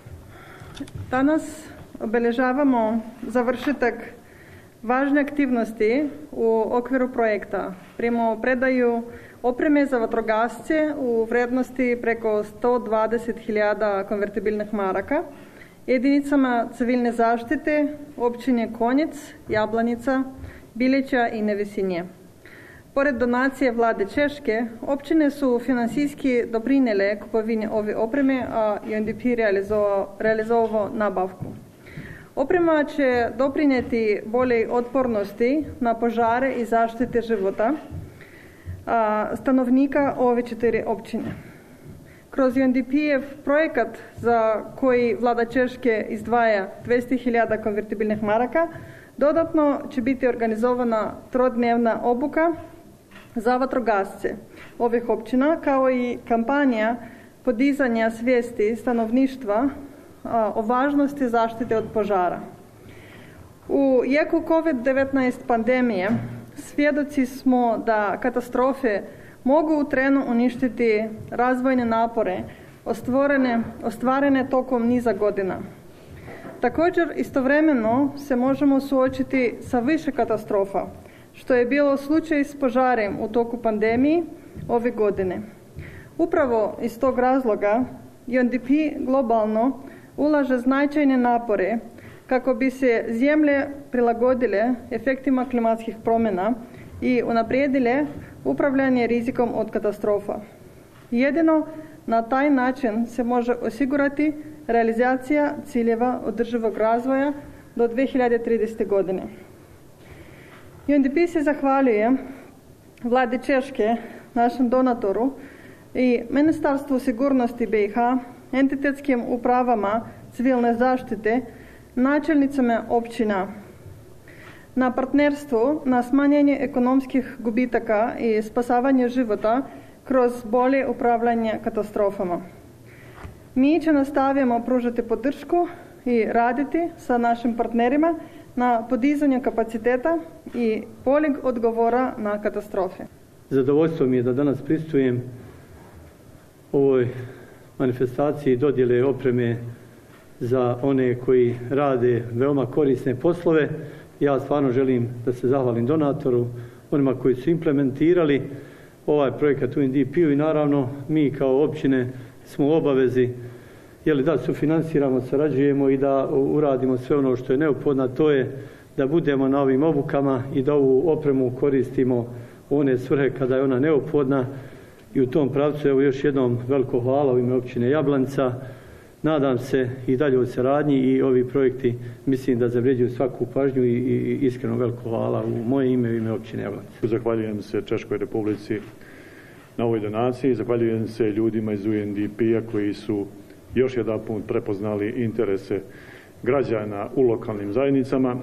Danas obeležavamo završetak važne aktivnosti u okviru projekta. Primopredaju opreme za vatrogasce u vrednosti preko sto dvadeset hiljada konvertibilnih maraka jedinicama civilne zaštite općine Konjic, Jablanica, Bilića i Nevesinje. Pored donacije vlade Češke, općine su finansijski doprinele kupovini ove opreme, a U N D P realizovao nabavku. Oprema će doprinijeti boljoj otpornosti na požare i zaštite života stanovnika ove četiri općine. Kroz U N D P-ev projekat za koji vlada Češke izdvaja dvjesto hiljada konvertibilnih maraka, dodatno će biti organizovana trodnevna obuka za vatrogasce ovih općina, kao i kampanja podizanja svijesti stanovništva o važnosti zaštite od požara. U jeku COVID devetnaest pandemije svjedoci smo da katastrofe mogu u trenu uništiti razvojne napore ostvarene, ostvarene tokom niza godina. Također, istovremeno se možemo suočiti sa više katastrofa, što je bilo slučaj s požarem u toku pandemije ove godine. Upravo iz tog razloga U N D P globalno ulaže značajne napore kako bi se zemlje prilagodile efektima klimatskih promjena i unaprijedile upravljanje rizikom od katastrofa. Jedino na taj način se može osigurati realizacija ciljeva održivog razvoja do dvije hiljade tridesete. godine. U N D P se zahvaljuje vladi Češke, našem donatoru, i Ministarstvu sigurnosti B i H, entitetskim upravama civilne zaštite, načelnicama općina na partnerstvu na smanjenje ekonomskih gubitaka i spasavanje života kroz bolje upravljanje katastrofama. Mi će nastavimo pružati podršku i raditi sa našim partnerima na podizanju kapaciteta i boljeg odgovora na katastrofe. Zadovoljstvo mi je da danas pristujem ovoj manifestaciji dodjele opreme za one koji rade veoma korisne poslove. Ja stvarno želim da se zahvalim donatoru, onima koji su implementirali ovaj projekat U N D P-u i naravno mi kao općine smo u obavezi jeli, da sufinansiramo, sarađujemo i da uradimo sve ono što je neophodno, to je da budemo na ovim obukama i da ovu opremu koristimo u one svrhe kada je ona neophodna. I u tom pravcu evo još jednom veliko hvala u ime općine Jablanica. Nadam se i dalje u saradnji i ovi projekti mislim da zavređuju svaku pažnju i, i iskreno veliko hvala u moje ime i ime općine Jablanica. Zahvaljujem se Češkoj Republici na ovoj donaciji, zahvaljujem se ljudima iz U N D P-a koji su još jedan put prepoznali interese građana u lokalnim zajednicama.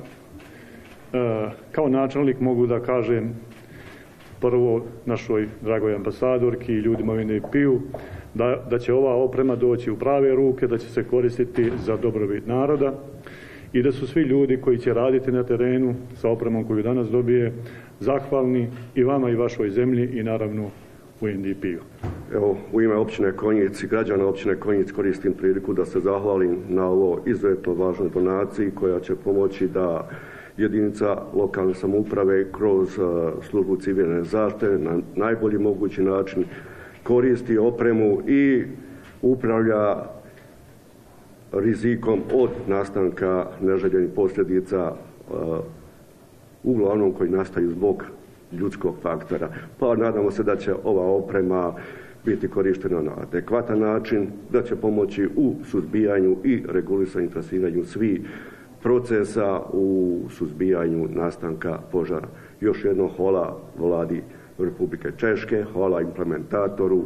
E, kao načelnik mogu da kažem prvo našoj dragoj ambasadorki i ljudima u U N D P-u da, da će ova oprema doći u prave ruke, da će se koristiti za dobrobit naroda i da su svi ljudi koji će raditi na terenu sa opremom koju danas dobije zahvalni i vama i vašoj zemlji i naravno U N D P-u. Evo, u ime općine Konjic i građana općine Konjic koristim priliku da se zahvalim na ovo izuzetno važnoj donaciji koja će pomoći da jedinica lokalne samouprave kroz službu civilne zaštite na najbolji mogući način koristi opremu i upravlja rizikom od nastanka neželjenih posljedica, uglavnom koji nastaju zbog ljudskog faktora. Pa nadamo se da će ova oprema biti korištena na adekvatan način, da će pomoći u suzbijanju i regulisanju i trasiranju svih procesa u suzbijanju nastanka požara. Još jednom hvala vladi Republike Češke, hvala implementatoru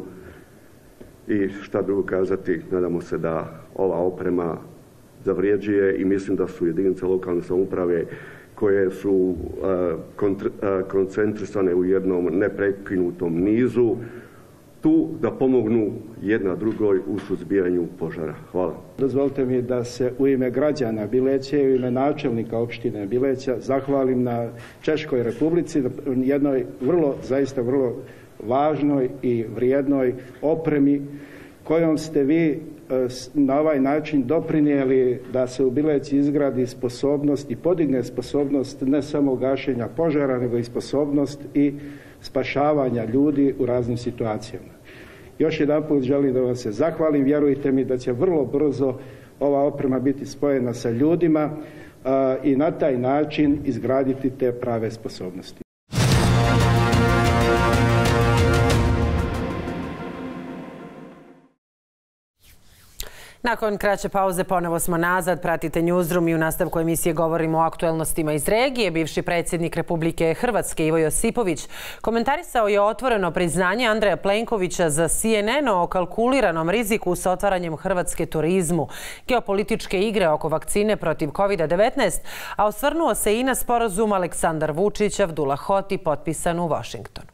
i šta drugo kazati, nadamo se da ova oprema zavrijeđuje i mislim da su jedinice lokalne samouprave koje su uh, kontr, uh, koncentrisane u jednom neprekinutom nizu tu da pomognu jedna drugoj u suzbijanju požara. Hvala. Dozvolite mi da se u ime građana Bileće i u ime načelnika opštine Bileća zahvalim na Češkoj Republici, jednoj vrlo, zaista vrlo važnoj i vrijednoj opremi kojom ste vi na ovaj način doprinijeli da se u Bileći izgradi sposobnost i podigne sposobnost ne samo gašenja požara, nego i sposobnost i spašavanja ljudi u raznim situacijama. Još jedan put želim da vam se zahvalim, vjerujte mi da će vrlo brzo ova oprema biti spojena sa ljudima a, i na taj način izgraditi te prave sposobnosti. Nakon kraće pauze ponovo smo nazad. Pratite Newsroom i u nastavku emisije govorimo o aktuelnostima iz regije. Bivši predsjednik Republike Hrvatske Ivo Josipović komentarisao je otvoreno priznanje Andreja Plenkovića za C N N o kalkuliranom riziku sa otvaranjem Hrvatske turizmu, geopolitičke igre oko vakcine protiv COVID devetnaest, a osvrnuo se i na sporazum Aleksandar Vučić, Abdullah Hoti potpisan u Washingtonu.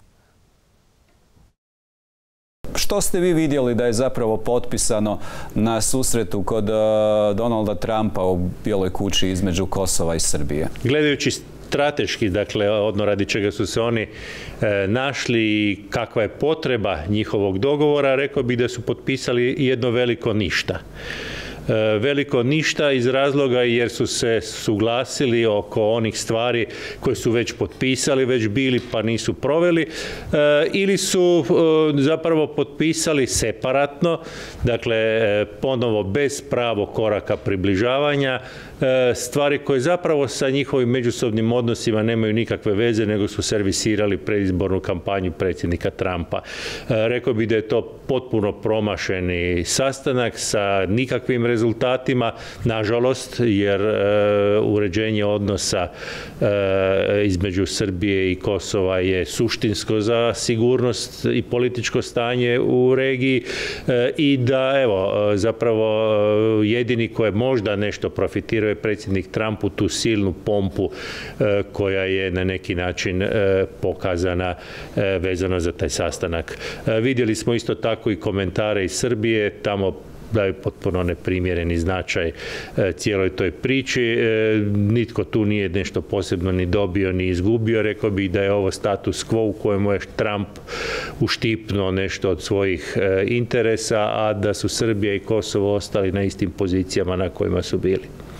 Što ste vi vidjeli da je zapravo potpisano na susretu kod Donalda Trumpa u Bijeloj kući između Kosova i Srbije? Gledajući strateški, dakle, odno radi čega su se oni e, našli i kakva je potreba njihovog dogovora, rekao bih da su potpisali jedno veliko ništa. Veliko ništa iz razloga jer su se suglasili oko onih stvari koje su već potpisali, već bili pa nisu proveli, ili su zapravo potpisali separatno, dakle ponovo bez pravog koraka približavanja, stvari koje zapravo sa njihovim međusobnim odnosima nemaju nikakve veze, nego su servisirali predizbornu kampanju predsjednika Trumpa. Rekao bih da je to potpuno promašeni sastanak sa nikakvim rezultatima, nažalost, jer uređenje odnosa između Srbije i Kosova je suštinsko za sigurnost i političko stanje u regiji i da, evo, zapravo jedini koje možda nešto profitirao je predsjednik Trump u tu silnu pompu koja je na neki način pokazana vezano za taj sastanak. Vidjeli smo isto tako i komentare iz Srbije, tamo daju potpuno neprimjereni značaj cijeloj toj priči. Nitko tu nije nešto posebno ni dobio ni izgubio. Rekao bih da je ovo status quo u kojemu je Trump uštipnuo nešto od svojih interesa, a da su Srbija i Kosovo ostali na istim pozicijama na kojima su bili.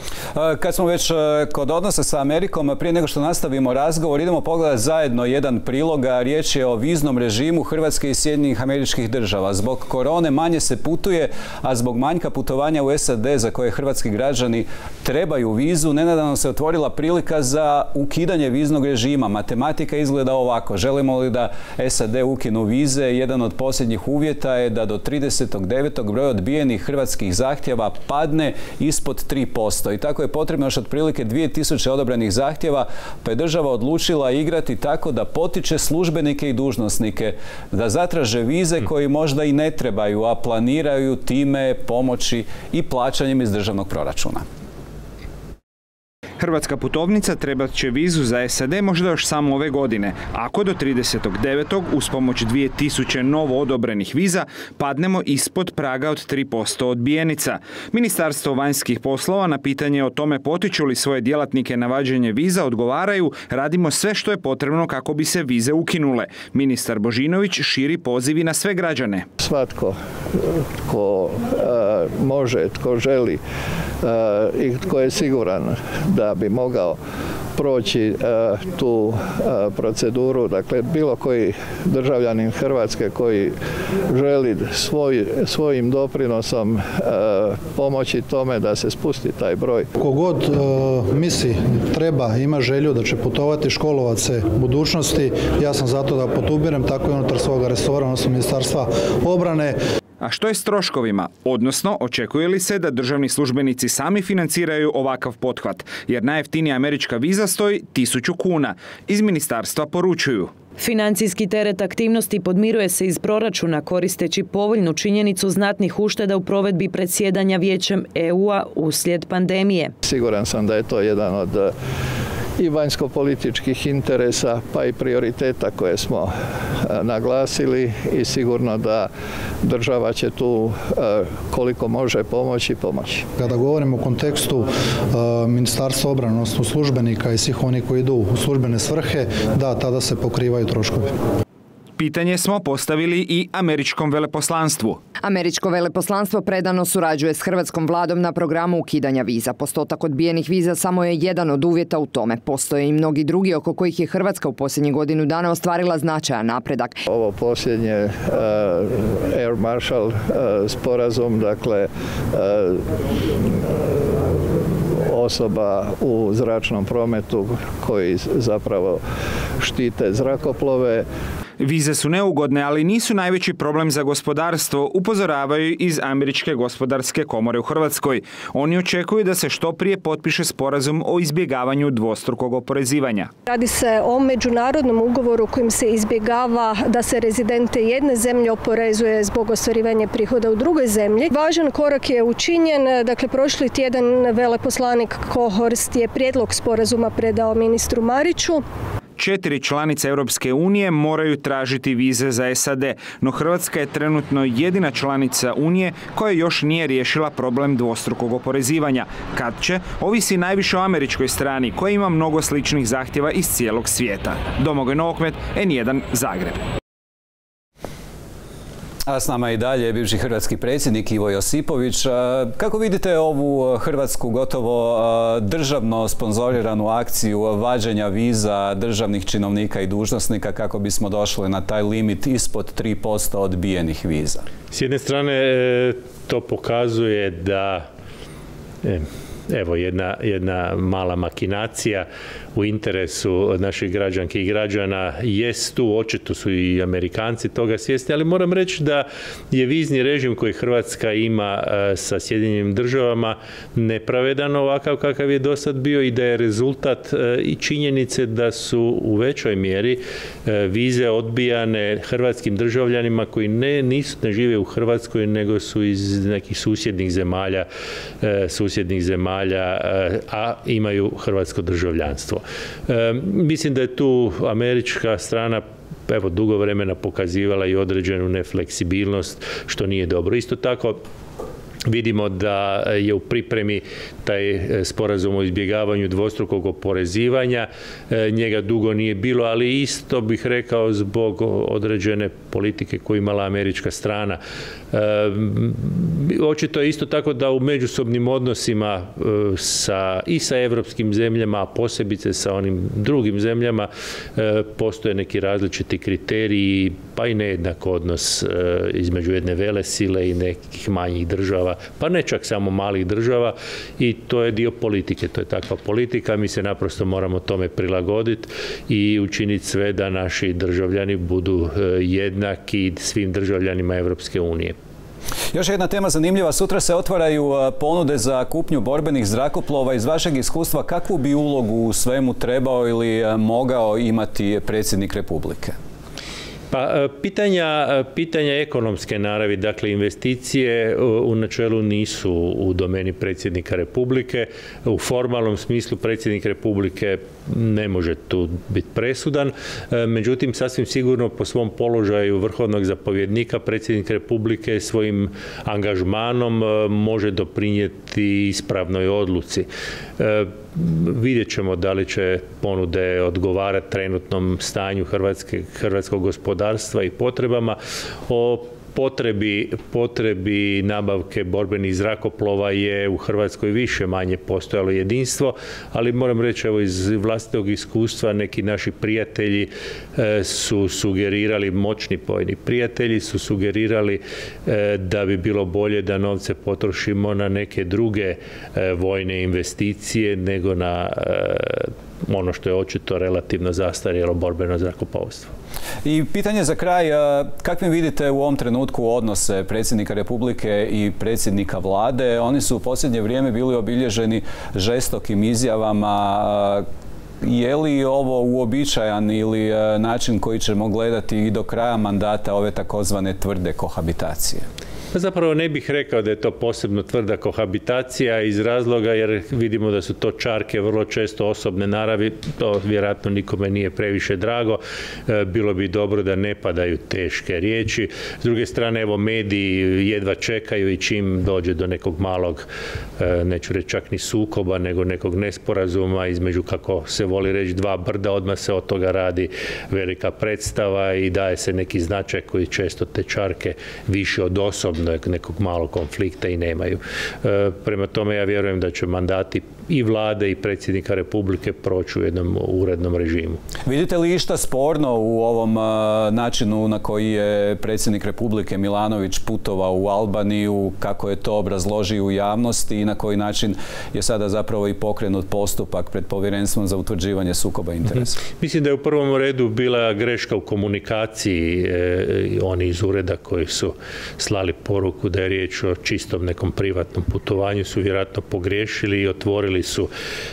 Kad smo već kod odnosa sa Amerikom, prije nego što nastavimo razgovor, idemo pogledati zajedno jedan prilog, a riječ je o viznom režimu Hrvatske i Sjedinjenih Američkih Država. Zbog korone manje se putuje, a zbog manjka putovanja u S A D za koje hrvatski građani trebaju vizu, nenadano se otvorila prilika za ukidanje viznog režima. Matematika izgleda ovako. Želimo li da S A D ukinu vize, jedan od posljednjih uvjeta je da do tridesetog devetog broj odbijenih hrvatskih zahtjeva padne ispod tri posto. I tako je potrebno još otprilike dvije tisuće odobrenih zahtjeva, pa je država odlučila igrati tako da potiče službenike i dužnosnike da zatraže vize koji možda i ne trebaju, a planiraju time pomoći i plaćanjem iz državnog proračuna. Hrvatska putovnica trebat će vizu za S A D možda još samo ove godine, ako do tridesetog devetog uz pomoć dvije tisuće novo odobrenih viza padnemo ispod praga od tri posto odbijenica. Ministarstvo vanjskih poslova na pitanje o tome potiču li svoje djelatnike na vađenje viza odgovaraju: radimo sve što je potrebno kako bi se vize ukinule. Ministar Božinović širi pozivi na sve građane. Svatko tko uh, može, tko želi uh, i tko je siguran da bi mogao proći uh, tu uh, proceduru, dakle bilo koji državljanin Hrvatske koji želi svoj, svojim doprinosom uh, pomoći tome da se spusti taj broj. Kogod uh, misli, treba, ima želju da će putovati, školovat se u budućnosti, ja sam zato da potubirem tako i unutar svoga resora, odnosno Ministarstva obrane. A što je s troškovima? Odnosno, očekuje li se da državni službenici sami financiraju ovakav pothvat? Jer najjeftinija američka viza stoji tisuću kuna. Iz ministarstva poručuju: financijski teret aktivnosti podmiruje se iz proračuna koristeći povoljnu činjenicu znatnih ušteda u provedbi predsjedanja Vijećem E U-a uslijed pandemije. Siguran sam da je to jedan od i vanjsko-političkih interesa, pa i prioriteta koje smo naglasili i sigurno da država će tu koliko može pomoći, pomoći. Kada govorimo o kontekstu Ministarstva obrane, odnosno službenika i svih onih koji idu u službene svrhe, da, tada se pokrivaju troškovi. Pitanje smo postavili i američkom veleposlanstvu. Američko veleposlanstvo predano surađuje s hrvatskom vladom na programu ukidanja viza. Postotak odbijenih viza samo je jedan od uvjeta u tome. Postoje i mnogi drugi oko kojih je Hrvatska u posljednjih godinu dana ostvarila značajan napredak. Ovo posljednje uh, Air Marshal uh, sporazum, dakle uh, osoba u zračnom prometu koji zapravo štite zrakoplove. Vize su neugodne, ali nisu najveći problem za gospodarstvo, upozoravaju iz Američke gospodarske komore u Hrvatskoj. Oni očekuju da se što prije potpiše sporazum o izbjegavanju dvostrukog oporezivanja. Radi se o međunarodnom ugovoru kojim se izbjegava da se rezidente jedne zemlje oporezuje zbog ostvarivanja prihoda u drugoj zemlji. Važan korak je učinjen. Dakle, prošli tjedan veleposlanik Kohorst je prijedlog sporazuma predao ministru Mariću. Četiri članice Europske unije moraju tražiti vize za S A D, no Hrvatska je trenutno jedina članica Unije koja još nije riješila problem dvostrukog oporezivanja. Kad će, ovisi najviše o američkoj strani koja ima mnogo sličnih zahtjeva iz cijelog svijeta. Domagoj Novokmet, N jedan, Zagreb. A s nama i dalje je bivši hrvatski predsjednik Ivo Josipović. Kako vidite ovu hrvatsku gotovo državno sponzoriranu akciju vađenja viza državnih činovnika i dužnosnika kako bismo došli na taj limit ispod tri posto odbijenih viza? S jedne strane to pokazuje da evo jedna, jedna mala makinacija u interesu naših građanki i građana jest tu, očito su i Amerikanci toga svjesni, ali moram reći da je vizni režim koji Hrvatska ima sa Sjedinjenim državama nepravedan ovakav kakav je do sad bio i da je rezultat i činjenice da su u većoj mjeri vize odbijane hrvatskim državljanima koji ne, nisu, ne žive u Hrvatskoj nego su iz nekih susjednih zemalja, susjednih zemalja, a imaju hrvatsko državljanstvo. E, mislim da je tu američka strana evo dugo vremena pokazivala i određenu nefleksibilnost, što nije dobro. Isto tako Vidimo da je u pripremi taj sporazum o izbjegavanju dvostrukog oporezivanja. Njega dugo nije bilo, ali isto bih rekao zbog određene politike koju imala američka strana. Očito je isto tako da u međusobnim odnosima sa, i sa evropskim zemljama, a posebice sa onim drugim zemljama, postoje neki različiti kriteriji, pa i nejednak odnos između jedne velesile i nekih manjih država, pa ne čak samo malih država, i to je dio politike, to je takva politika, mi se naprosto moramo tome prilagoditi i učiniti sve da naši državljani budu jednaki svim državljanima Evropske unije. Još jedna tema zanimljiva. Sutra se otvaraju ponude za kupnju borbenih zrakoplova. Iz vašeg iskustva, kakvu bi ulogu u svemu trebao ili mogao imati predsjednik Republike? Pa, pitanja, pitanja ekonomske naravi, dakle investicije u načelu nisu u domeni predsjednika Republike. U formalnom smislu predsjednik Republike ne može tu biti presudan. Međutim, sasvim sigurno po svom položaju vrhovnog zapovjednika predsjednik Republike svojim angažmanom može doprinijeti ispravnoj odluci. Vidjet ćemo da li će ponude odgovarati trenutnom stanju Hrvatske, hrvatskog gospodarstva i potrebama. O potrebi, potrebi nabavke borbenih zrakoplova je u Hrvatskoj više manje postojalo jedinstvo, ali moram reći, evo, iz vlastitog iskustva neki naši prijatelji e, su sugerirali, moćni pojedini prijatelji su sugerirali e, da bi bilo bolje da novce potrošimo na neke druge e, vojne investicije nego na e, ono što je očito relativno zastarjelo borbeno zrakoplovstvo. I pitanje za kraj, kakvim vidite u ovom trenutku odnose predsjednika Republike i predsjednika vlade? Oni su u posljednje vrijeme bili obilježeni žestokim izjavama. Je li ovo uobičajan ili način koji ćemo gledati i do kraja mandata ove takozvane tvrde kohabitacije? Zapravo ne bih rekao da je to posebno tvrda kohabitacija iz razloga jer vidimo da su to čarke vrlo često osobne naravi, to vjerojatno nikome nije previše drago, bilo bi dobro da ne padaju teške riječi. S druge strane, evo, mediji jedva čekaju i čim dođe do nekog malog, neću reći čak ni sukoba, nego nekog nesporazuma između, kako se voli reći, dva brda, odmah se od toga radi velika predstava i daje se neki značaj koji često te čarke više od osobno nekog malog konflikta i nemaju. Prema tome, ja vjerujem da će mandati i vlade i predsjednika Republike proći u jednom urednom režimu. Vidite li išta sporno u ovom načinu na koji je predsjednik Republike Milanović putovao u Albaniju, kako je to obrazložio u javnosti i na koji način je sada zapravo i pokrenut postupak pred Povjerenstvom za utvrđivanje sukoba interesa? Mm-hmm. Mislim da je u prvom redu bila greška u komunikaciji. E, oni iz ureda koji su slali poruku da je riječ o čistom nekom privatnom putovanju su vjerojatno pogriješili i otvorili su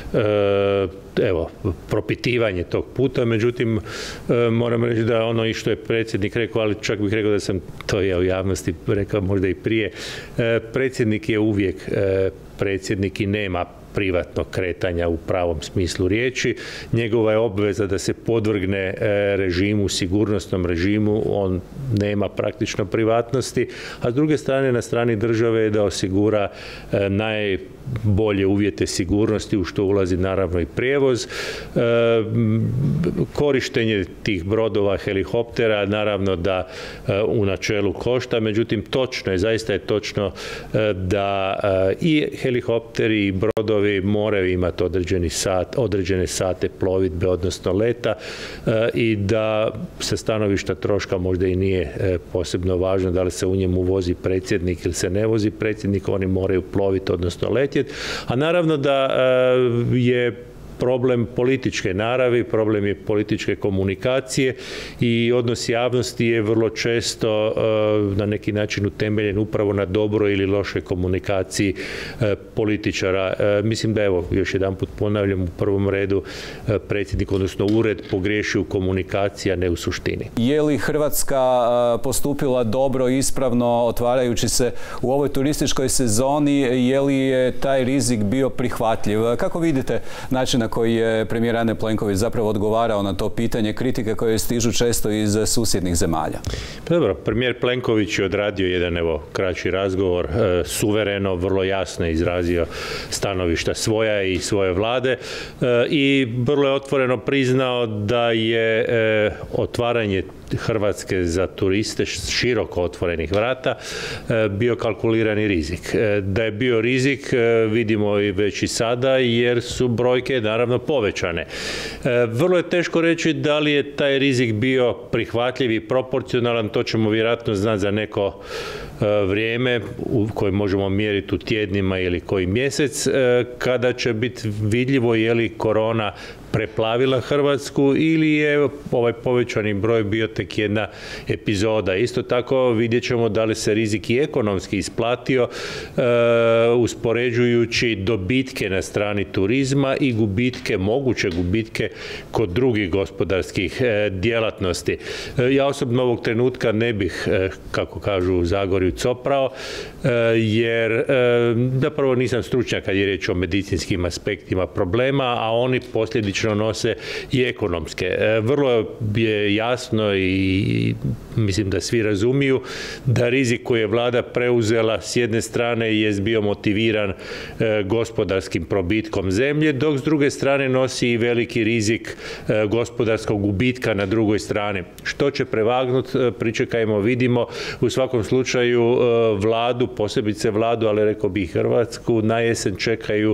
e, evo, propitivanje tog puta. Međutim, e, moram reći da ono i što je predsjednik rekao, ali čak bih rekao da sam to ja u javnosti rekao možda i prije, e, predsjednik je uvijek e, predsjednik i nema privatnog kretanja u pravom smislu riječi. Njegova je obveza da se podvrgne režimu, sigurnosnom režimu, on nema praktično privatnosti, a s druge strane, na strani države je da osigura najbolje uvjete sigurnosti, u što ulazi naravno i prijevoz. Korištenje tih brodova, helikoptera, naravno da u načelu košta, međutim točno je, zaista je točno da i helikopteri i brodovi moraju imati određeni sat, određene sate plovidbe, odnosno leta, i da sa stanovišta troška možda i nije posebno važno da li se u njemu vozi predsjednik ili se ne vozi predsjednik, oni moraju ploviti, odnosno letjeti. A naravno da je problem političke naravi, problem je političke komunikacije i odnos javnosti je vrlo često uh, na neki način utemeljen upravo na dobroj ili lošoj komunikaciji uh, političara. Uh, mislim da, evo, još jedan put ponavljam, u prvom redu uh, predsjednik, odnosno ured, pogriješi u komunikaciji, a ne u suštini. Je li Hrvatska uh, postupila dobro, ispravno, otvarajući se u ovoj turističkoj sezoni? Je li je taj rizik bio prihvatljiv? Kako vidite način na koji je premijer Andrej Plenković zapravo odgovarao na to pitanje, kritike koje stižu često iz susjednih zemalja? Pa dobro, premijer Plenković je odradio jedan evo kraći razgovor, e, suvereno, vrlo jasno izrazio stanovišta svoja i svoje vlade e, i vrlo je otvoreno priznao da je e, otvaranje Hrvatske za turiste široko otvorenih vrata bio kalkulirani rizik. Da je bio rizik vidimo i već i sada jer su brojke naravno povećane. Vrlo je teško reći da li je taj rizik bio prihvatljiv i proporcionalan, to ćemo vjerojatno znati za neko vrijeme u kojem možemo mjeriti u tjednima ili koji mjesec, kada će biti vidljivo je li korona preplavila Hrvatsku ili je ovaj povećani broj bio tek jedna epizoda. Isto tako vidjet ćemo da li se rizik i ekonomski isplatio e, uspoređujući dobitke na strani turizma i gubitke, moguće gubitke kod drugih gospodarskih e, djelatnosti. E, ja osobno ovog trenutka ne bih, e, kako kažu u Zagorju, coprao, e, jer e, zapravo nisam stručnjak kad je riječ o medicinskim aspektima problema, a oni posljedično nose i ekonomske. Vrlo je jasno i mislim da svi razumiju da rizik koji je vlada preuzela s jedne strane je bio motiviran gospodarskim probitkom zemlje, dok s druge strane nosi i veliki rizik gospodarskog gubitka na drugoj strani. Što će prevagnuti, pričekajmo, vidimo. U svakom slučaju vladu, posebice vladu, ali rekao bih Hrvatsku, na jesen čekaju,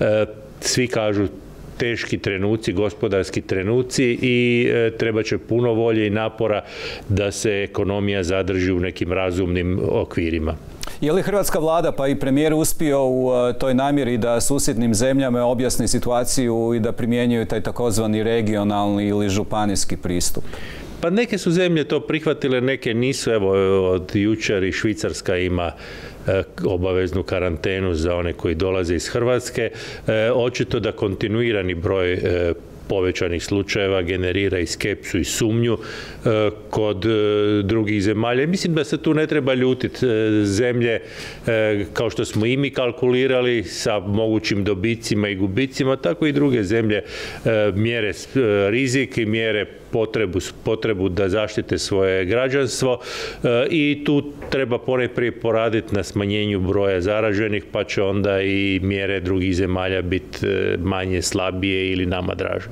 svi kažu, teški trenuci, gospodarski trenuci i e, treba će puno volje i napora da se ekonomija zadrži u nekim razumnim okvirima. Je li hrvatska vlada pa i premijer uspio u toj namjeri da susjednim zemljama objasni situaciju i da primjenjuju taj takozvani regionalni ili županijski pristup? Pa neke su zemlje to prihvatile, neke nisu. Evo, od jučer i Švicarska ima e, obaveznu karantenu za one koji dolaze iz Hrvatske. E, očito da kontinuirani broj e, povećanih slučajeva generira i skepsu i sumnju e, kod e, drugih zemalja. Mislim da se tu ne treba ljutiti. E, zemlje, e, kao što smo i mi kalkulirali sa mogućim dobicima i gubicima, tako i druge zemlje e, mjere e, rizik i mjere potrebu, potrebu da zaštite svoje građanstvo e, i tu treba ponajprije poraditi na smanjenju broja zaraženih, pa će onda i mjere drugih zemalja biti e, manje slabije ili nama draže.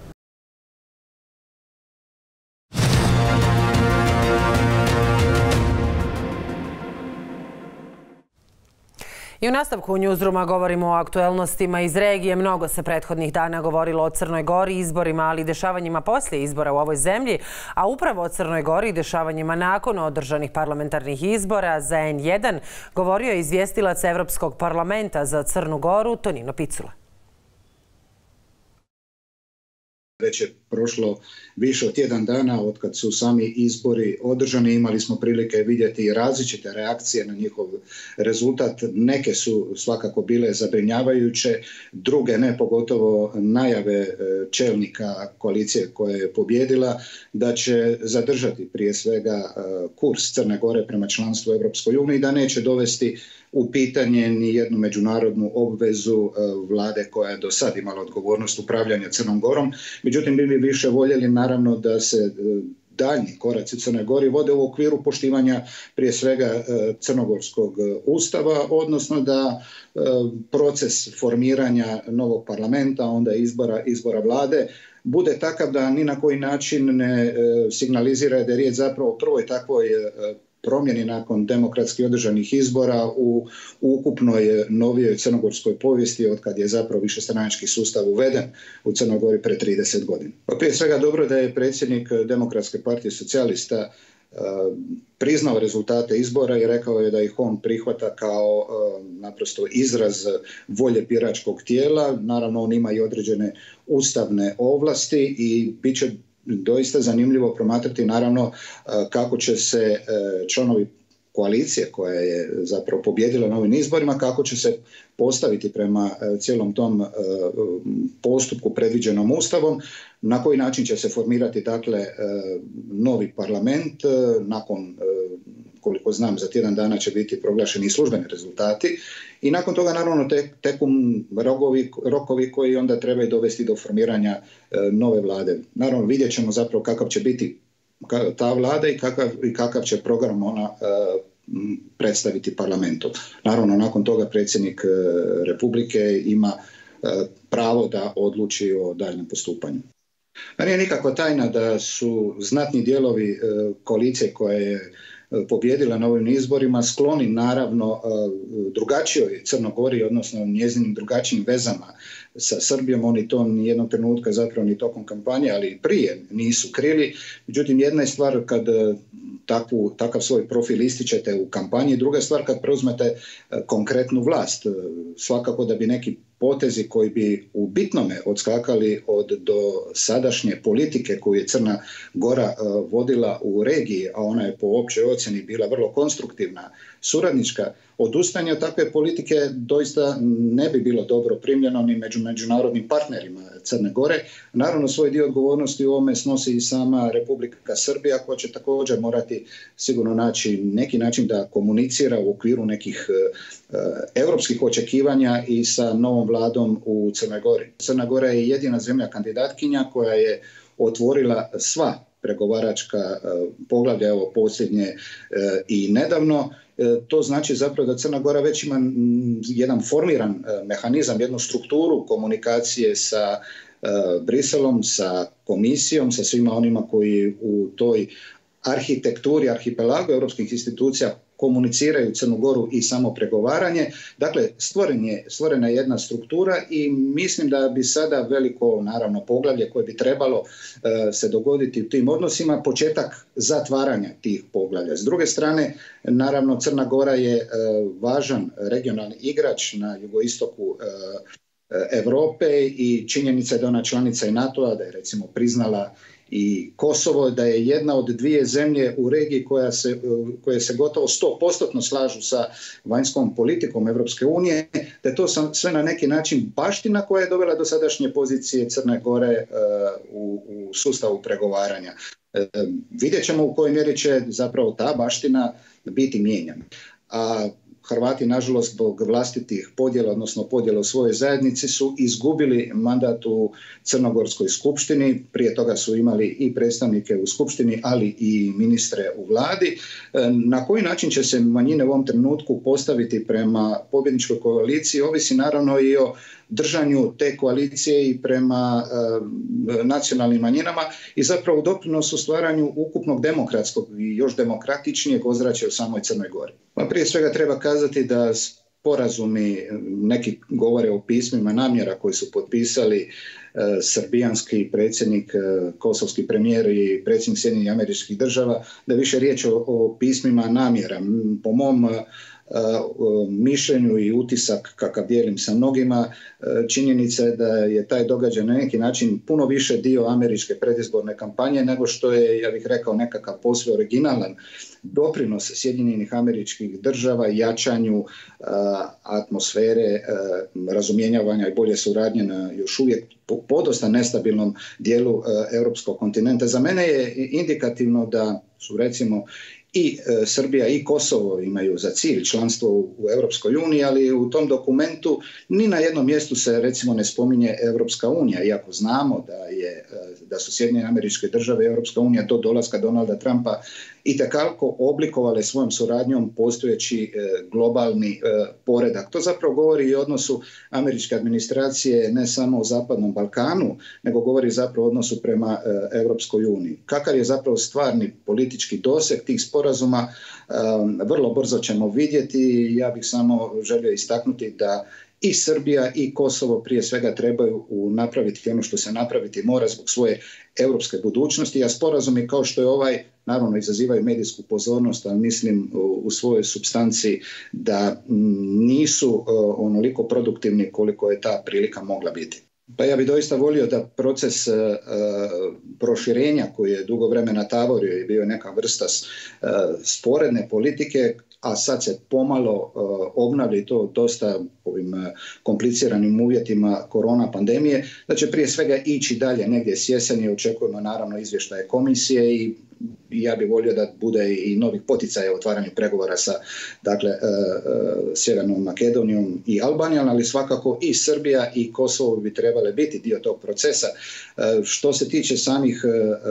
I u nastavku Newsrooma govorimo o aktuelnostima iz regije. Mnogo se prethodnih dana govorilo o Crnoj Gori, izborima, ali i dešavanjima poslije izbora u ovoj zemlji, a upravo o Crnoj Gori i dešavanjima nakon održanih parlamentarnih izbora za en jedan govorio je izvjestilac Evropskog parlamenta za Crnu Goru Tonino Picula. Već je prošlo više od tjedan dana od kad su sami izbori održani. Imali smo prilike vidjeti različite reakcije na njihov rezultat. Neke su svakako bile zabrinjavajuće, druge ne, pogotovo najave čelnika koalicije koja je pobjedila da će zadržati prije svega kurs Crne Gore prema članstvu u Europskoj uniji, da neće dovesti u pitanje ni jednu međunarodnu obvezu vlade koja je do sad imala odgovornost upravljanja Crnom Gorom. Međutim, bi mi više voljeli naravno da se daljnji koraci u Crnoj Gori vode u okviru poštivanja prije svega crnogorskog ustava, odnosno da proces formiranja novog parlamenta, onda izbora, izbora vlade, bude takav da ni na koji način ne signalizira da je riječ zapravo o prvoj takvoj promjeni nakon demokratski održanih izbora u ukupnoj novijoj crnogorskoj povijesti od kad je zapravo višestranački sustav uveden u Crnoj Gori pre trideset godina. Pa prije svega dobro da je predsjednik Demokratske partije socijalista priznao rezultate izbora i rekao je da ih on prihvata kao naprosto izraz volje biračkog tijela. Naravno, on ima i određene ustavne ovlasti i bit će doista zanimljivo promatrati naravno kako će se članovi koalicije koja je zapravo pobjedila na ovim izborima, kako će se postaviti prema cijelom tom postupku predviđenom ustavom, na koji način će se formirati dakle novi parlament nakon koliko znam, za tjedan dana će biti proglašeni službeni rezultati i nakon toga naravno tek, teku rokovi, rokovi koji onda trebaju dovesti do formiranja e, nove vlade. Naravno vidjet ćemo zapravo kakav će biti ta vlada i kakav, i kakav će program ona e, predstaviti parlamentu. Naravno nakon toga predsjednik e, Republike ima e, pravo da odluči o daljnjem postupanju. Nije nikakva tajna da su znatni dijelovi e, koalicije koja je pobjedila na ovim izborima skloni naravno drugačijoj Crnogori, odnosno njezinim drugačijim vezama sa Srbijom. Oni to ni jednog trenutka zapravo ni tokom kampanje, ali i prije nisu krili. Međutim, jedna je stvar kad takvu, takav svoj profil ističete u kampanji, druga stvar kad preuzmete konkretnu vlast. Svakako da bi neki potezi koji bi u bitnome odskakali od do sadašnje politike koju je Crna Gora uh, vodila u regiji, a ona je po općoj ocjeni bila vrlo konstruktivna, suradnička, odustajanje od takve politike doista ne bi bilo dobro primljeno ni među međunarodnim partnerima Crne Gore. Naravno, svoj dio odgovornosti u ovome snosi i sama Republika Srbija, koja će također morati sigurno naći neki način da komunicira u okviru nekih uh, europskih očekivanja i sa novom vladom u Crnoj Gori. Crna Gora je jedina zemlja kandidatkinja koja je otvorila sva pregovaračka uh, poglavlja, evo posljednje uh, i nedavno. To znači zapravo da Crna Gora već ima jedan formiran mehanizam, jednu strukturu komunikacije sa Briselom, sa komisijom, sa svima onima koji u toj arhitekturi, arhipelagu europskih institucija komuniciraju Crnu Goru i samo pregovaranje. Dakle, stvoren je, stvorena je jedna struktura i mislim da bi sada veliko, naravno, poglavlje koje bi trebalo uh, se dogoditi u tim odnosima, početak zatvaranja tih poglavlja. S druge strane, naravno, Crna Gora je uh, važan regionalni igrač na jugoistoku uh, Europe i činjenica je da ona članica i NATO-a, da je recimo priznala i Kosovo, da je jedna od dvije zemlje u regiji koja se, koje se gotovo sto posto slažu sa vanjskom politikom Europske unije, da je to sve na neki način baština koja je dovela do sadašnje pozicije Crne Gore uh, u, u sustavu pregovaranja. Uh, vidjet ćemo u kojoj mjeri će zapravo ta baština biti mijenjana. A Hrvati, nažalost, zbog vlastitih podjela, odnosno podjela u svojoj zajednici, su izgubili mandat u Crnogorskoj skupštini. Prije toga su imali i predstavnike u skupštini, ali i ministre u vladi. Na koji način će se manjine u ovom trenutku postaviti prema pobjedničkoj koaliciji, ovisi naravno i o držanju te koalicije i prema e, nacionalnim manjinama i zapravo doprinosu stvaranju ukupnog demokratskog i još demokratičnijeg ozračja u samoj Crnoj Gori. Pa prije svega treba kazati da sporazumi, neki govore o pismima namjera koji su potpisali e, srbijanski predsjednik, e, kosovski premijer i predsjednik Sjedinjenih Američkih Država, da više riječ o, o pismima namjera. Po mom mišljenju i utisak kakav dijelim sa mnogima, činjenica je da je taj događaj na neki način puno više dio američke predizborne kampanje nego što je, ja bih rekao, nekakav posve originalan doprinos Sjedinjenih Američkih Država jačanju uh, atmosfere uh, razumijevanja i bolje suradnje na još uvijek podosta nestabilnom dijelu uh, europskog kontinenta. Za mene je indikativno da su recimo i e, Srbija i Kosovo imaju za cilj članstvo u, u Europskoj uniji, ali u tom dokumentu ni na jednom mjestu se recimo ne spominje Europska unija, iako znamo da je da su Sjedinjene Američke Države i Europska unija do dolaska Donalda Trumpa itekako oblikovale svojom suradnjom postojeći e, globalni e, poredak. To zapravo govori i o odnosu američke administracije ne samo u Zapadnom Balkanu, nego govori zapravo o odnosu prema e, Europskoj uniji. Kakav je zapravo stvarni politički doseg tih sporazuma, e, vrlo brzo ćemo vidjeti. Ja bih samo želio istaknuti da i Srbija i Kosovo prije svega trebaju napraviti ono što se napraviti mora zbog svoje europske budućnosti, a sporazumi kao što je ovaj naravno izazivaju medijsku pozornost, ali mislim u svojoj supstanci da nisu onoliko produktivni koliko je ta prilika mogla biti. Pa ja bih doista volio da proces uh, proširenja koji je dugo vremena tavorio i bio neka vrsta uh, sporedne politike a sad se pomalo obnavlja to dosta ovim kompliciranim uvjetima korona pandemije, da će prije svega ići dalje negdje s jeseni. Očekujemo naravno izvještaje komisije i ja bih volio da bude i novih poticaja u otvaranju pregovora sa dakle, Sjevernom Makedonijom i Albanijom, ali svakako i Srbija i Kosovo bi trebale biti dio tog procesa. Što se tiče samih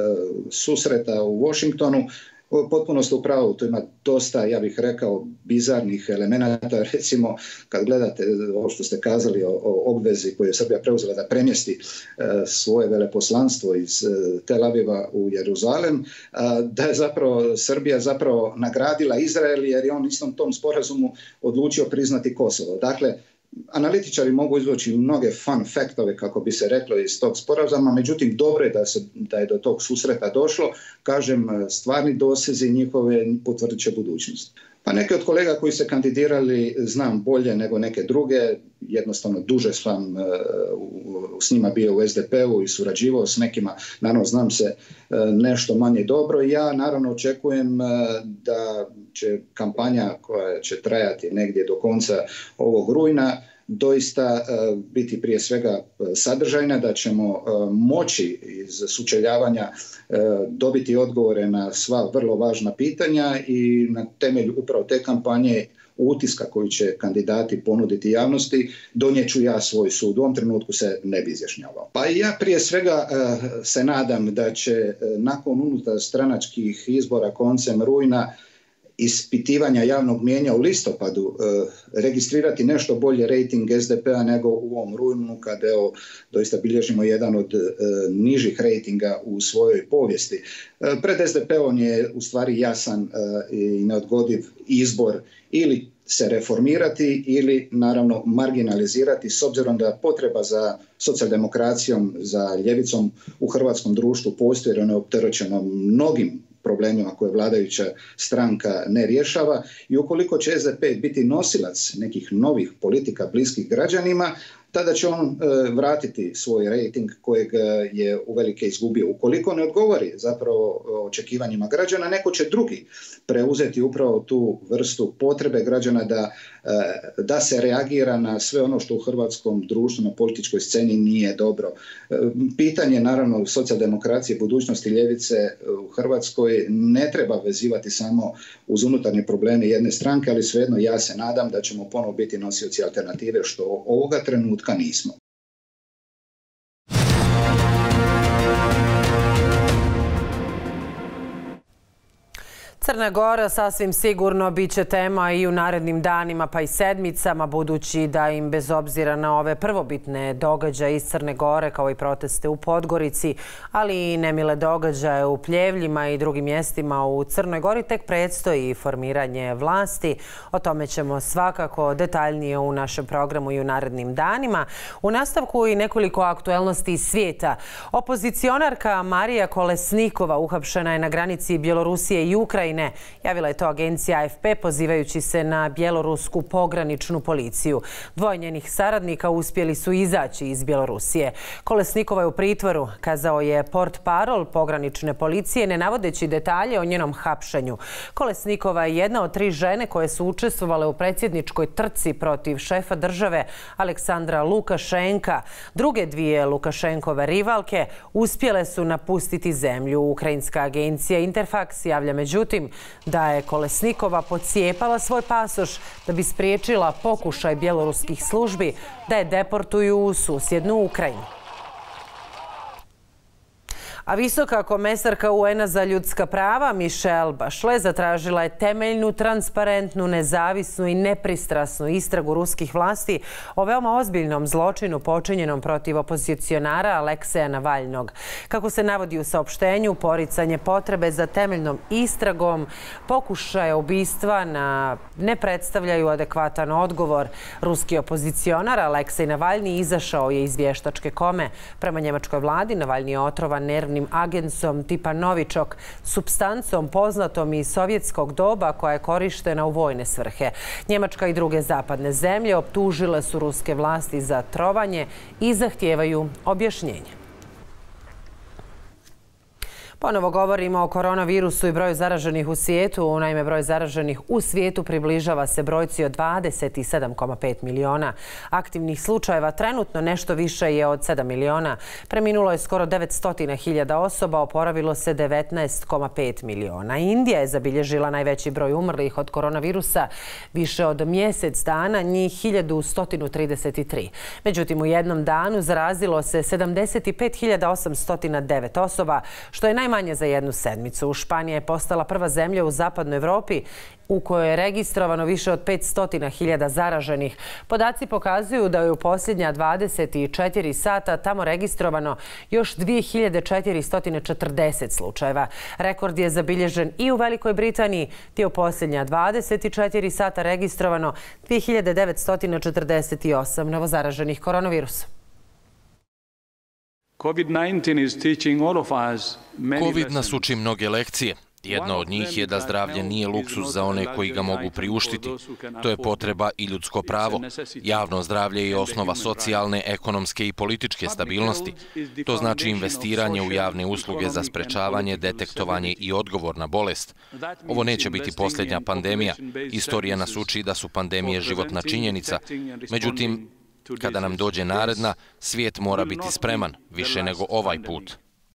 susreta u Washingtonu, potpuno ste u pravu, tu ima dosta, ja bih rekao, bizarnih elemenata. Recimo, kad gledate ovo što ste kazali o, o obvezi koju je Srbija preuzela da premjesti e, svoje veleposlanstvo iz e, Tel Aviva u Jeruzalem, a, da je zapravo Srbija zapravo nagradila Izrael jer je on istom tom sporazumu odlučio priznati Kosovo. Dakle, analitičari mogu izvući mnoge fun faktove, kako bi se reklo, iz tog sporazuma, međutim dobro je da, se, da je do tog susreta došlo. Kažem, stvarni dosezi njihove potvrdit će budućnost. Pa neke od kolega koji se kandidirali znam bolje nego neke druge, jednostavno duže sam uh, s njima bio u S D P-u i surađivao s nekima, naravno znam se uh, nešto manje dobro. Ja naravno očekujem uh, da će kampanja koja će trajati negdje do konca ovog rujna doista uh, biti prije svega uh, sadržajna, da ćemo uh, moći iz sučeljavanja uh, dobiti odgovore na sva vrlo važna pitanja i na temelju upravo te kampanje utiska koji će kandidati ponuditi javnosti, donijet ću ja svoj sud. U ovom trenutku se ne bi izjašnjavao. Pa ja prije svega uh, se nadam da će uh, nakon unutar stranačkih izbora koncem rujna ispitivanja javnog mijenja u listopadu e, registrirati nešto bolje rejting S D P-a nego u ovom rujnu, kada evo, doista bilježimo jedan od e, nižih rejtinga u svojoj povijesti. E, pred S D P-om je u stvari jasan e, i neodgodiv izbor ili se reformirati ili naravno marginalizirati, s obzirom da potreba za socijaldemokracijom, za ljevicom u hrvatskom društvu postoji, jer ono je opterećeno mnogim problemima koje vladajuća stranka ne rješava, i ukoliko će S D P biti nosilac nekih novih politika bliskih građanima, tada će on e, vratiti svoj rejting kojeg je uvelike izgubio. Ukoliko ne odgovori zapravo očekivanjima građana, neko će drugi preuzeti upravo tu vrstu potrebe građana da, e, da se reagira na sve ono što u hrvatskom društvu na političkoj sceni nije dobro. E, pitanje naravno socijaldemokracije, budućnosti ljevice u Hrvatskoj ne treba vezivati samo uz unutarnje probleme jedne stranke, ali svejedno ja se nadam da ćemo ponovo biti nosioci alternative, što ovoga trenutka nismo. Crna Gora sasvim sigurno bit će tema i u narednim danima pa i sedmicama, budući da im bez obzira na ove prvobitne događaje iz Crne Gore kao i proteste u Podgorici, ali i nemile događaje u Pljevljima i drugim mjestima u Crnoj Gori, tek predstoji formiranje vlasti. O tome ćemo svakako detaljnije u našem programu i u narednim danima. U nastavku i nekoliko aktuelnosti iz svijeta. Opozicionarka Marija Kolesnikova uhapšena je na granici Bjelorusije i Ukrajine. Javila je to agencija A F P pozivajući se na bjelorusku pograničnu policiju. Dvoje njenih saradnika uspjeli su izaći iz Bjelorusije. Kolesnikova je u pritvoru, kazao je portparol pogranične policije, ne navodeći detalje o njenom hapšenju. Kolesnikova je jedna od tri žene koje su učestvovale u predsjedničkoj trci protiv šefa države Aleksandra Lukašenka. Druge dvije Lukašenkove rivalke uspjele su napustiti zemlju. Ukrajinska agencija Interfax javlja međutim da je Kolesnikova pocijepala svoj pasoš da bi spriječila pokušaj bjeloruskih službi da je deportuju u susjednu Ukrajinu. A visoka komesarka U N-a za ljudska prava Michelle Bachelet zatražila je temeljnu, transparentnu, nezavisnu i nepristrasnu istragu ruskih vlasti o veoma ozbiljnom zločinu počinjenom protiv opozicionara Alekseja Navalnog. Kako se navodi u saopštenju, poricanje potrebe za temeljnom istragom pokušaja ubistva na ne predstavljaju adekvatan odgovor. Ruski opozicionar Aleksej Navalni izašao je iz vještačke kome. Prema njemačkoj vladi Navalni je otrovan nervnim agensom tipa Novičok, supstancom poznatom iz sovjetskog doba koja je korištena u vojne svrhe. Njemačka i druge zapadne zemlje optužile su ruske vlasti za trovanje i zahtijevaju objašnjenje. Ponovo govorimo o koronavirusu i broju zaraženih u svijetu. Naime, broj zaraženih u svijetu približava se brojci od dvadeset sedam zarez pet miliona. Aktivnih slučajeva trenutno nešto više je od sedam miliona. Preminulo je skoro devetsto hiljada osoba, oporavilo se devetnaest zarez pet miliona. Indija je zabilježila najveći broj umrlih od koronavirusa, više od mjesec dana, njih hiljadu sto trideset tri. Međutim, u jednom danu zarazilo se sedamdeset pet hiljada osamsto devet osoba, što je najmanje za jednu sedmicu. Španija je postala prva zemlja u zapadnoj Evropi u kojoj je registrovano više od petsto hiljada zaraženih. Podaci pokazuju da je u posljednja dvadeset četiri sata tamo registrovano još dvije hiljade četiristo četrdeset slučajeva. Rekord je zabilježen i u Velikoj Britaniji, gdje je u posljednja dvadeset četiri sata registrovano dvije hiljade devetsto četrdeset osam novozaraženih koronavirusa. Covid nas uči mnoge lekcije. Jedna od njih je da zdravlje nije luksuz za one koji ga mogu priuštiti. To je potreba i ljudsko pravo. Javno zdravlje je osnova socijalne, ekonomske i političke stabilnosti. To znači investiranje u javne usluge za sprečavanje, detektovanje i odgovor na bolest. Ovo neće biti posljednja pandemija. Istorija nas uči da su pandemije životna činjenica. Međutim, kada nam dođe naredna, svijet mora biti spreman, više nego ovaj put.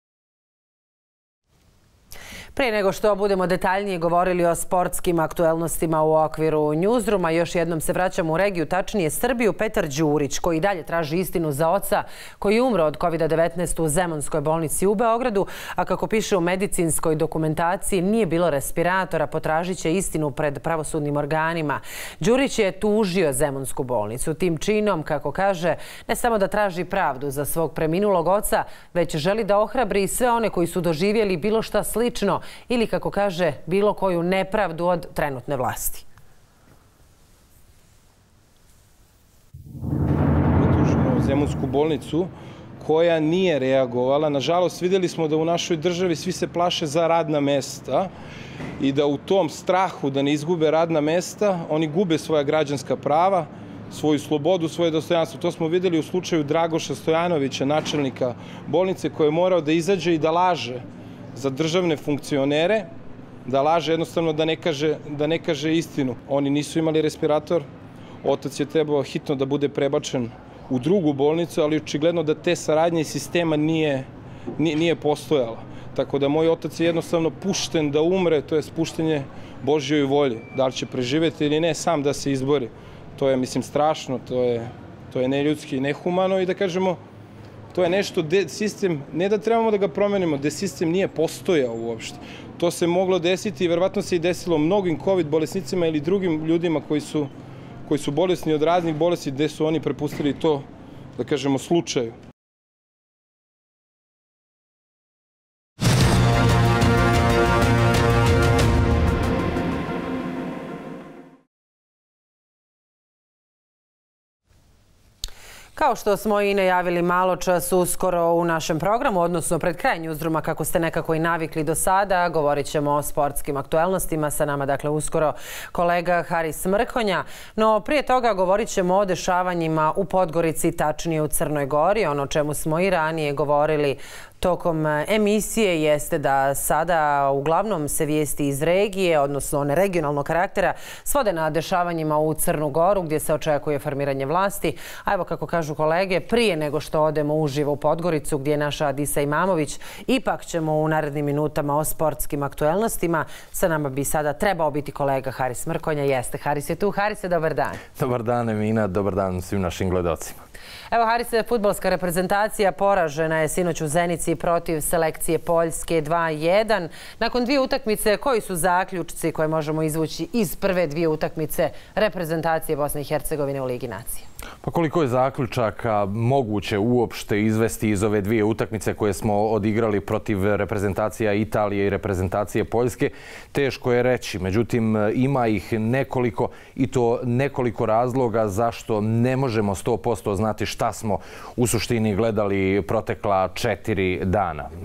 Prije nego što budemo detaljnije govorili o sportskim aktuelnostima u okviru Newsrooma, još jednom se vraćamo u regiju, tačnije Srbiju. Petar Đurić, koji dalje traži istinu za oca koji je umro od kovida devetnaest u Zemunskoj bolnici u Beogradu, a kako piše u medicinskoj dokumentaciji nije bilo respiratora, potražit će istinu pred pravosudnim organima. Đurić je tužio Zemunsku bolnicu. Tim činom, kako kaže, ne samo da traži pravdu za svog preminulog oca, već želi da ohrabri sve one koji su doživjeli bilo šta slično ili, kako kaže, bilo koju nepravdu od trenutne vlasti. Tužimo Zemunsku bolnicu koja nije reagovala. Nažalost, vidjeli smo da u našoj državi svi se plaše za radna mesta i da u tom strahu da ne izgube radna mesta, oni gube svoja građanska prava, svoju slobodu, svoje dostojanstvo. To smo vidjeli u slučaju Dragoša Stojanovića, načelnika bolnice, koji je morao da izađe i da laže za državne funkcionere, da laže jednostavno da ne kaže, da ne kaže istinu. Oni nisu imali respirator, otac je trebao hitno da bude prebačen u drugu bolnicu, ali očigledno da te saradnje i sistema nije, nije, nije postojala. Tako da moj otac je jednostavno pušten da umre, to je spuštenje Božjoj volji. Da li će preživjeti ili ne, sam da se izbori. To je, mislim, strašno, to je, to je neljudski i nehumano i da kažemo, to je nešto gdje sistem, ne da trebamo da ga promenimo, gdje sistem nije postojao uopšte. To se moglo desiti i verovatno se i desilo mnogim COVID bolesnicima ili drugim ljudima koji su, koji su bolesni od raznih bolesti, gdje su oni prepustili to, da kažemo, slučaju. Kao što smo i najavili malo čas uskoro u našem programu, odnosno pred kraj Newsrooma, kako ste nekako i navikli do sada, govorit ćemo o sportskim aktuelnostima. Sa nama, dakle, uskoro kolega Haris Mrkonja. No prije toga govorit ćemo o dešavanjima u Podgorici, tačnije u Crnoj Gori. Ono o čemu smo i ranije govorili tokom emisije jeste da sada uglavnom se vijesti iz regije, odnosno one regionalnog karaktera, svode na dešavanjima u Crnu Goru, gdje se očekuje formiranje vlasti. A evo, kako kažu kolege, prije nego što odemo uživo u Podgoricu, gdje je naša Adisa Imamović, ipak ćemo u narednim minutama o sportskim aktuelnostima. Sa nama bi sada trebao biti kolega Haris Mrkonja. Jeste, Haris je tu. Harise, dobar dan. Dobar dan, Emina. Dobar dan svim našim gledalcima. Evo, Harise, fudbalska reprezentacija poražena je sinoć u Zenici protiv selekcije Poljske dva jedan. Nakon dvije utakmice, koji su zaključci koje možemo izvući iz prve dvije utakmice reprezentacije Bosne i Hercegovine u Ligi nacija? Pa koliko je zaključaka moguće uopšte izvesti iz ove dvije utakmice koje smo odigrali protiv reprezentacija Italije i reprezentacije Poljske, teško je reći. Međutim, ima ih nekoliko i to nekoliko razloga zašto ne možemo sto posto znati šta smo u suštini gledali protekla četiri dana.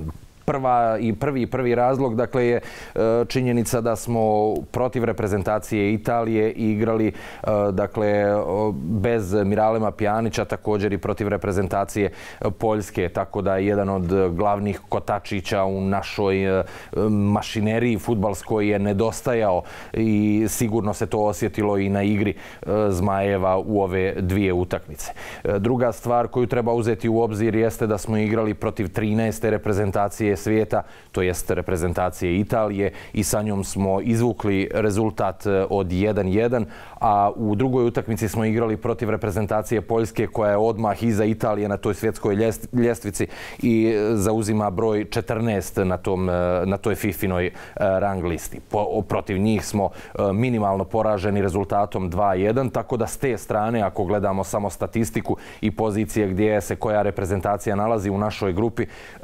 prva i prvi prvi razlog dakle je činjenica da smo protiv reprezentacije Italije igrali dakle bez Miralema Pjanića, također i protiv reprezentacije Poljske, tako da je jedan od glavnih kotačića u našoj mašineriji fudbalskoj je nedostajao i sigurno se to osjetilo i na igri Zmajeva u ove dvije utakmice. Druga stvar koju treba uzeti u obzir jeste da smo igrali protiv trinaeste reprezentacije svijeta, to jest reprezentacije Italije, i sa njom smo izvukli rezultat od jedan jedan, a u drugoj utakmici smo igrali protiv reprezentacije Poljske koja je odmah iza Italije na toj svjetskoj ljestvici i zauzima broj četrnaest na, tom, na toj fifinoj rang listi. Po, protiv njih smo minimalno poraženi rezultatom dva jedan, tako da s te strane, ako gledamo samo statistiku i pozicije gdje se koja reprezentacija nalazi u našoj grupi,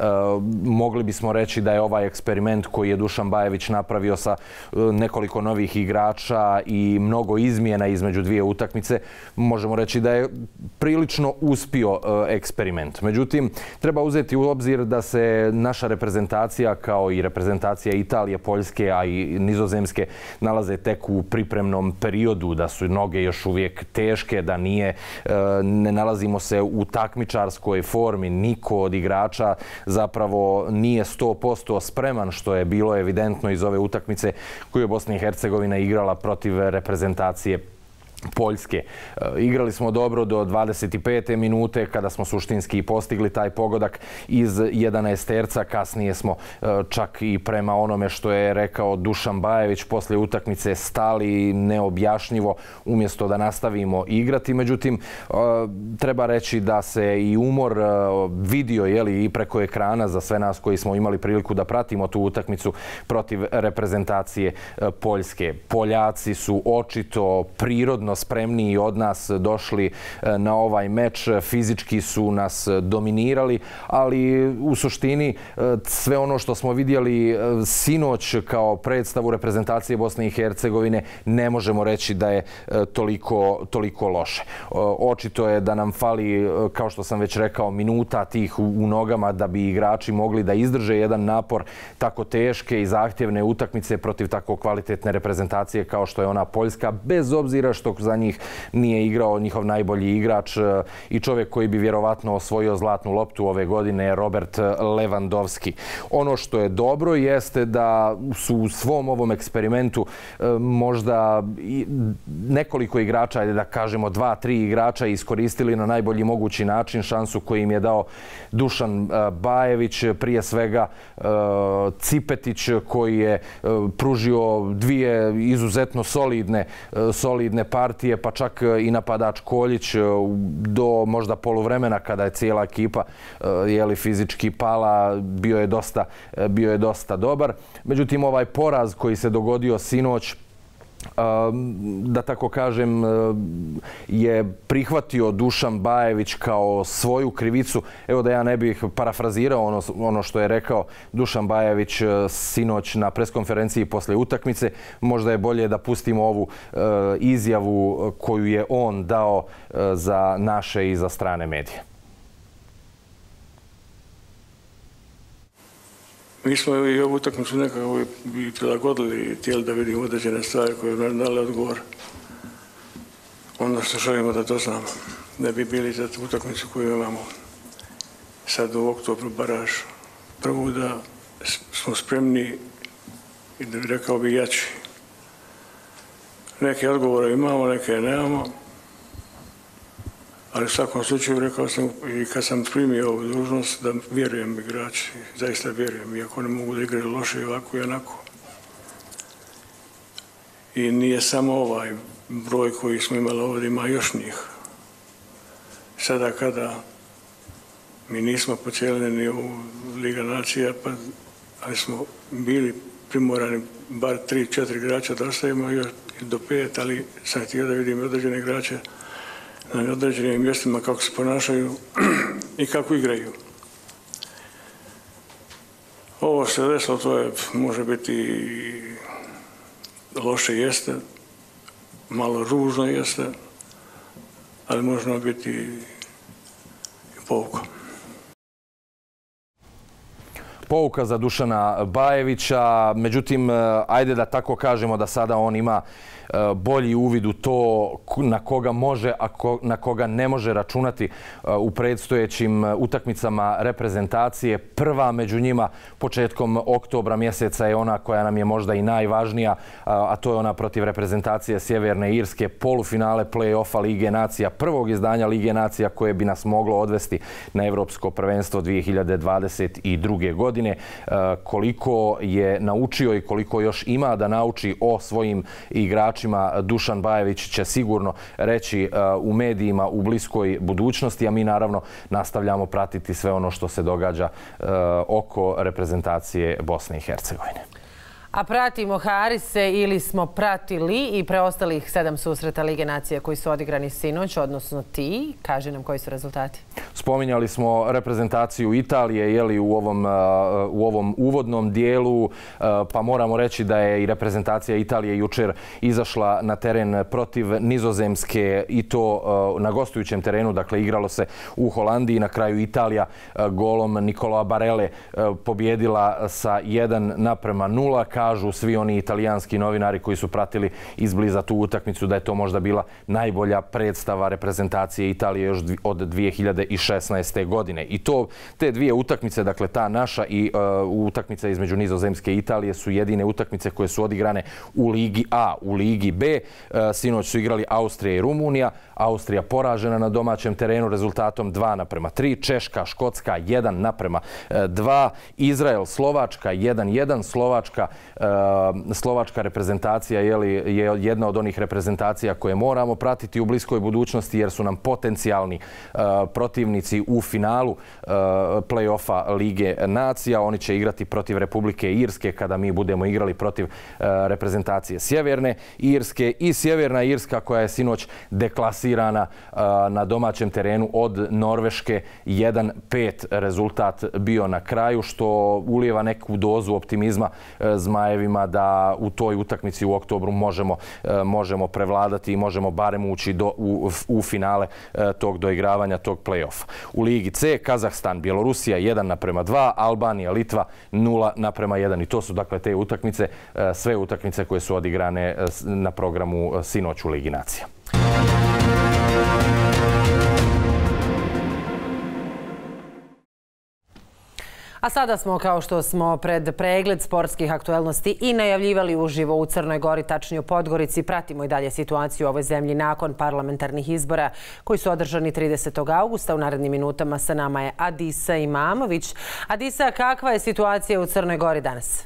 mogli bismo reći da je ovaj eksperiment koji je Dušan Bajević napravio sa nekoliko novih igrača i mnogo izmjena između dvije utakmice, možemo reći da je prilično uspio eksperiment. Međutim, treba uzeti u obzir da se naša reprezentacija kao i reprezentacija Italije, Poljske, a i Nizozemske nalaze tek u pripremnom periodu, da su noge još uvijek teške, da nije, ne nalazimo se u takmičarskoj formi, niko od igrača zapravo nije sto posto spreman, što je bilo evidentno iz ove utakmice koju je Bosna i Hercegovina igrala protiv reprezentacije Poljske. Igrali smo dobro do dvadeset pete minute kada smo suštinski postigli taj pogodak iz jedanaesterca. Kasnije smo čak i prema onome što je rekao Dušan Bajević poslije utakmice stali neobjašnjivo umjesto da nastavimo igrati. Međutim, treba reći da se i umor vidio jeli, i preko ekrana za sve nas koji smo imali priliku da pratimo tu utakmicu protiv reprezentacije Poljske. Poljaci su očito prirodno spremniji od nas došli na ovaj meč, fizički su nas dominirali, ali u suštini sve ono što smo vidjeli sinoć kao predstavu reprezentacije Bosne i Hercegovine ne možemo reći da je toliko, toliko loše. Očito je da nam fali, kao što sam već rekao, minuta tih u nogama da bi igrači mogli da izdrže jedan napor tako teške i zahtjevne utakmice protiv tako kvalitetne reprezentacije kao što je ona Poljska, bez obzira što za njih nije igrao njihov najbolji igrač i čovjek koji bi vjerovatno osvojio zlatnu loptu ove godine, Robert Lewandowski. Ono što je dobro jeste da su u svom ovom eksperimentu možda nekoliko igrača, da kažemo dva, tri igrača iskoristili na najbolji mogući način šansu koju im je dao Dušan Bajević, prije svega Cipetić koji je pružio dvije izuzetno solidne, solidne partije, pa čak i napadač Koljić do možda poluvremena kada je cijela ekipa jeli, fizički pala, bio je dosta, bio je dosta dobar. Međutim, ovaj poraz koji se dogodio sinoć, da tako kažem, je prihvatio Dušan Bajević kao svoju krivicu. Evo da ja ne bih parafrazirao ono, ono što je rekao Dušan Bajević sinoć na preskonferenciji poslije utakmice. Možda je bolje da pustimo ovu uh, izjavu koju je on dao uh, za naše i za strane medije. Mi smo i ovu utakmicu nekako bi prilagodili i htjeli da vidimo određene stvari koje nam dali odgovor. Ono što želimo da doznamo, da bi bili za utakmicu koju imamo sad u oktobru baraž. Prvo da smo spremni i da bi rekao bi jači. Neke odgovore imamo, neke nemamo. Ali u svakom slučaju rekao sam i kad sam primio ovu dužnost da vjerujem igrači, zaista vjerujem, iako ne mogu da igraju loše i ovako i onako. I nije samo ovaj broj koji smo imali ovdje, ima još njih. Sada kada mi nismo pocijelili ni u Liga nacija, pa, ali smo bili primorani bar tri, četiri igrača da ostavimo još do pet, ali sam htio da vidim određene igrače na određenim mjestima kako se ponašaju i kako igraju. Ovo što je desilo, to je, može biti loše jeste, malo ružno jeste, ali možemo biti i pouka. pouka za Dušana Bajevića. Međutim, ajde da tako kažemo da sada on ima bolji uvid u to na koga može, a na koga ne može računati u predstojećim utakmicama reprezentacije. Prva među njima početkom oktobra mjeseca je ona koja nam je možda i najvažnija, a to je ona protiv reprezentacije Sjeverne Irske, polufinale play-offa Lige nacija, prvog izdanja Lige nacija koje bi nas moglo odvesti na Evropsko prvenstvo dvije hiljade dvadeset druge. godine. Koliko je naučio i koliko još ima da nauči o svojim igračima, Dušan Bajević će sigurno reći u medijima u bliskoj budućnosti, a mi naravno nastavljamo pratiti sve ono što se događa oko reprezentacije Bosne i Hercegovine. A pratimo Harise ili smo pratili i preostalih sedam susreta Lige nacija koji su odigrani sinoć, odnosno ti. Kaži nam koji su rezultati. Spominjali smo reprezentaciju Italije jeli, u, ovom, u ovom uvodnom dijelu, pa moramo reći da je i reprezentacija Italije jučer izašla na teren protiv Nizozemske i to na gostujućem terenu. Dakle, igralo se u Holandiji. Na kraju Italija golom Nicola Barele pobjedila sa jedan naprema nula. Kažu svi oni italijanski novinari koji su pratili izbliza tu utakmicu da je to možda bila najbolja predstava reprezentacije Italije još od dvije hiljade šesnaeste. godine. I to, te dvije utakmice, dakle ta naša i uh, utakmica između Nizozemske i Italije su jedine utakmice koje su odigrane u Ligi A. U Ligi B uh, sinoć su igrali Austrija i Rumunija. Austrija poražena na domaćem terenu rezultatom dva naprema tri. Češka, Škotska jedan naprema dva. Izrael, Slovačka jedan jedan. Slovačka Slovačka reprezentacija je jedna od onih reprezentacija koje moramo pratiti u bliskoj budućnosti jer su nam potencijalni protivnici u finalu play-offa Lige nacija. Oni će igrati protiv Republike Irske kada mi budemo igrali protiv reprezentacije Sjeverne Irske i Sjeverna Irska koja je sinoć deklasirana na domaćem terenu od Norveške jedan pet. Rezultat bio na kraju što ulijeva neku dozu optimizma Zmajevima da u toj utakmici u oktobru možemo, možemo prevladati i možemo barem ući do, u, u finale tog doigravanja, tog play-offa. U Ligi C Kazahstan, Bjelorusija jedan naprema dva, Albanija, Litva nula naprema jedan. I to su dakle te utakmice, sve utakmice koje su odigrane na programu sinoć u Ligi nacija. A sada smo, kao što smo pred pregled sportskih aktuelnosti i najavljivali uživo u Crnoj Gori, tačnije u Podgorici, pratimo i dalje situaciju u ovoj zemlji nakon parlamentarnih izbora koji su održani tridesetog augusta. U narednim minutama sa nama je Adisa Imamović. Adisa, kakva je situacija u Crnoj Gori danas?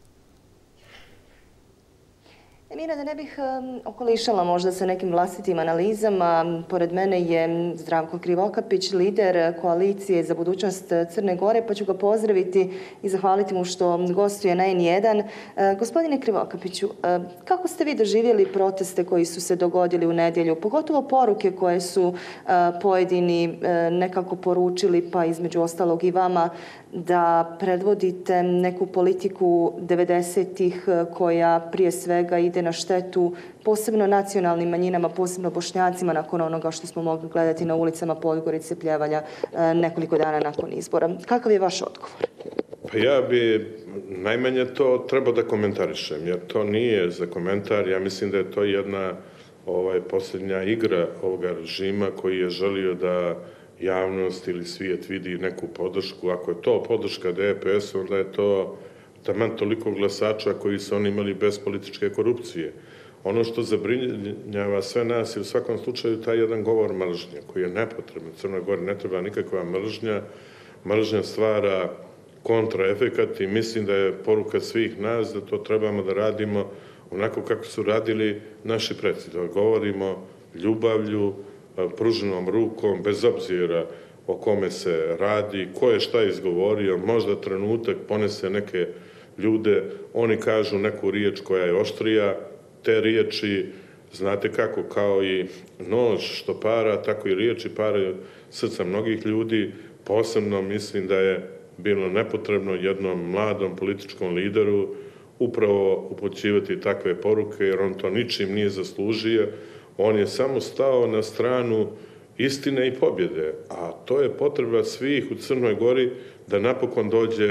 Mira, da ne bih okolišala možda sa nekim vlastitim analizama, pored mene je Zdravko Krivokapić, lider koalicije za budućnost Crne Gore, pa ću ga pozdraviti i zahvaliti mu što gostuje na N jedan. Gospodine Krivokapiću, kako ste vi doživjeli proteste koji su se dogodili u nedjelju, pogotovo poruke koje su pojedini nekako poručili, pa između ostalog i vama, da predvodite neku politiku devedesetih koja prije svega ide na štetu posebno nacionalnim manjinama, posebno Bošnjacima nakon onoga što smo mogli gledati na ulicama Podgorice, Pljevalja nekoliko dana nakon izbora. Kakav je vaš odgovor? Pa ja bi najmanje to trebao da komentarišem, jer to nije za komentar. Ja mislim da je to jedna ovaj, posljednja igra ovoga režima koji je želio da javnost ili svijet vidi neku podršku. Ako je to podrška D P S-u, onda je to taman toliko glasača koji su oni imali bez političke korupcije. Ono što zabrinjava sve nas je u svakom slučaju taj jedan govor mržnje koji je nepotreban. Crnoj Gori ne treba nikakva mržnja. Mržnja stvara kontraefekat i mislim da je poruka svih nas da to trebamo da radimo onako kako su radili naši preci. Da govorimo ljubavlju, pruženom rukom, bez obzira o kome se radi, ko je šta izgovorio, možda trenutak ponese neke ljude, oni kažu neku riječ koja je oštrija, te riječi, znate kako, kao i nož što para, tako i riječi paraju srca mnogih ljudi. Posebno mislim da je bilo nepotrebno jednom mladom političkom lideru upravo upućivati takve poruke, jer on to ničim nije zaslužio. On je samo stao na stranu istine i pobjede, a to je potreba svih u Crnoj Gori da napokon dođe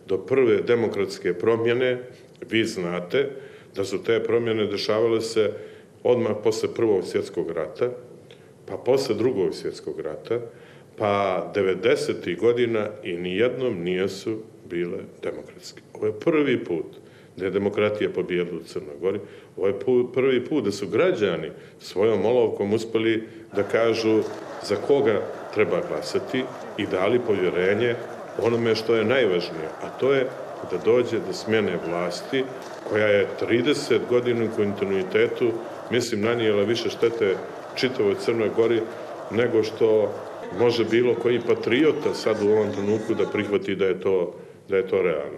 do prve demokratske promjene, vi znate da su te promjene dešavale se odmah posle Prvog svjetskog rata, pa posle Drugog svjetskog rata, pa devedesetih godina i nijednom nijesu bile demokratske. Ovo je prvi put da je demokratija pobjedila u Crnoj Gori. Ovo je prvi put da su građani svojom olovkom uspeli da kažu za koga treba glasati i dali povjerenje onome što je najvažnije, a to je da dođe do smjene vlasti koja je trideset godina u kontinuitetu, mislim, nanijela više štete čitavoj Crnoj Gori nego što može bilo koji patriota sad u ovom trenutku da prihvati da je to, da je to realno.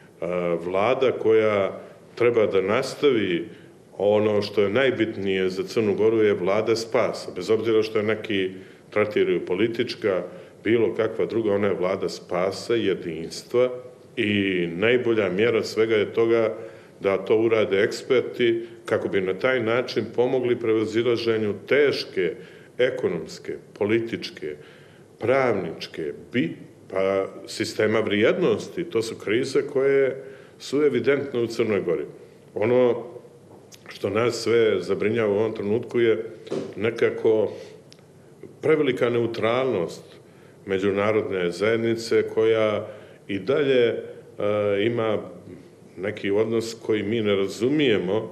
Vlada koja treba da nastavi ono što je najbitnije za Crnu Goru je vlada spasa. Bez obzira što je neki tratiraju politička, bilo kakva druga, ona je vlada spasa, jedinstva i najbolja mjera svega je toga da to urade eksperti kako bi na taj način pomogli prevazilaženju teške ekonomske, političke, pravničke, bi, pa sistema vrijednosti. To su krize koje su evidentne u Crnoj Gori. Ono što nas sve zabrinjava u ovom trenutku je nekako prevelika neutralnost međunarodne zajednice koja i dalje ima neki odnos koji mi ne razumijemo,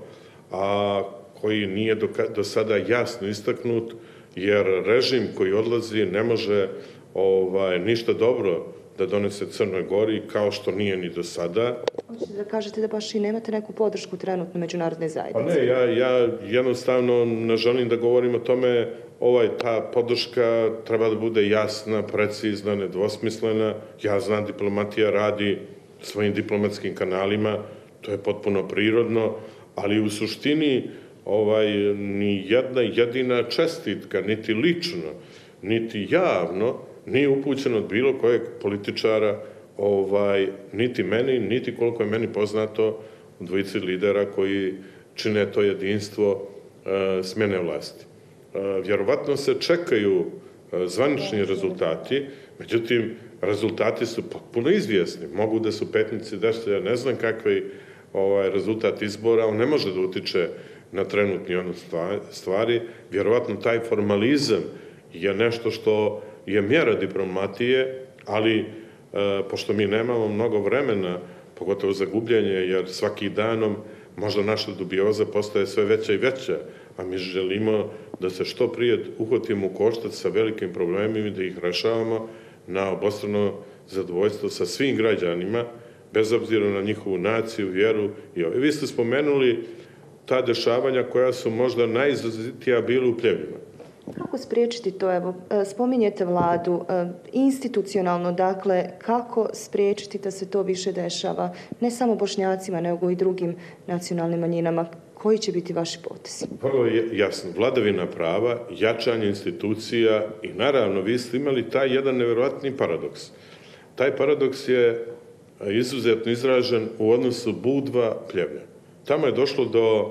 a koji nije do, do sada jasno istaknut, jer režim koji odlazi ne može ovaj, ništa dobro da donese Crnoj Gori, kao što nije ni do sada. Hoćete da kažete da baš i nemate neku podršku trenutno međunarodne zajednice? Pa ne, ja, ja jednostavno ne želim da govorim o tome, ovaj, ta podrška treba da bude jasna, precizna, nedvosmislena. Ja znam, diplomatija radi svojim diplomatskim kanalima, to je potpuno prirodno, ali u suštini ovaj, ni jedna jedina čestitka, niti lično, niti javno, nije upućeno od bilo kojeg političara, ovaj, niti meni, niti koliko je meni poznato dvojici lidera koji čine to jedinstvo e, smjene vlasti. E, vjerovatno se čekaju e, zvanični rezultati, međutim, rezultati su potpuno izvjesni. Mogu da su petnici deštelja, ne znam kakvi ovaj, rezultat izbora, on ne može da utiče na trenutni odnos stvari. Vjerovatno taj formalizam je nešto što je mjera diplomatije, ali e, pošto mi nemamo mnogo vremena, pogotovo za gubljenje, jer svaki danom možda naša dubioza postaje sve veća i veća, a mi želimo da se što prije uhvatimo u koštac sa velikim problemima i da ih rešavamo na obostrano zadovoljstvo sa svim građanima, bez obzira na njihovu naciju, vjeru i ove. Vi ste spomenuli ta dešavanja koja su možda najizrazitija bili u Pljevljima. Kako spriječiti to? Evo, spominjete vladu, institucionalno, dakle, kako spriječiti da se to više dešava, ne samo Bošnjacima, nego i drugim nacionalnim manjinama? Koji će biti vaši potezi? Prvo je jasno, vladavina prava, jačanje institucija i naravno vi ste imali taj jedan nevjerojatni paradoks. Taj paradoks je izuzetno izražen u odnosu Budva-Pljevlja. Tamo je došlo do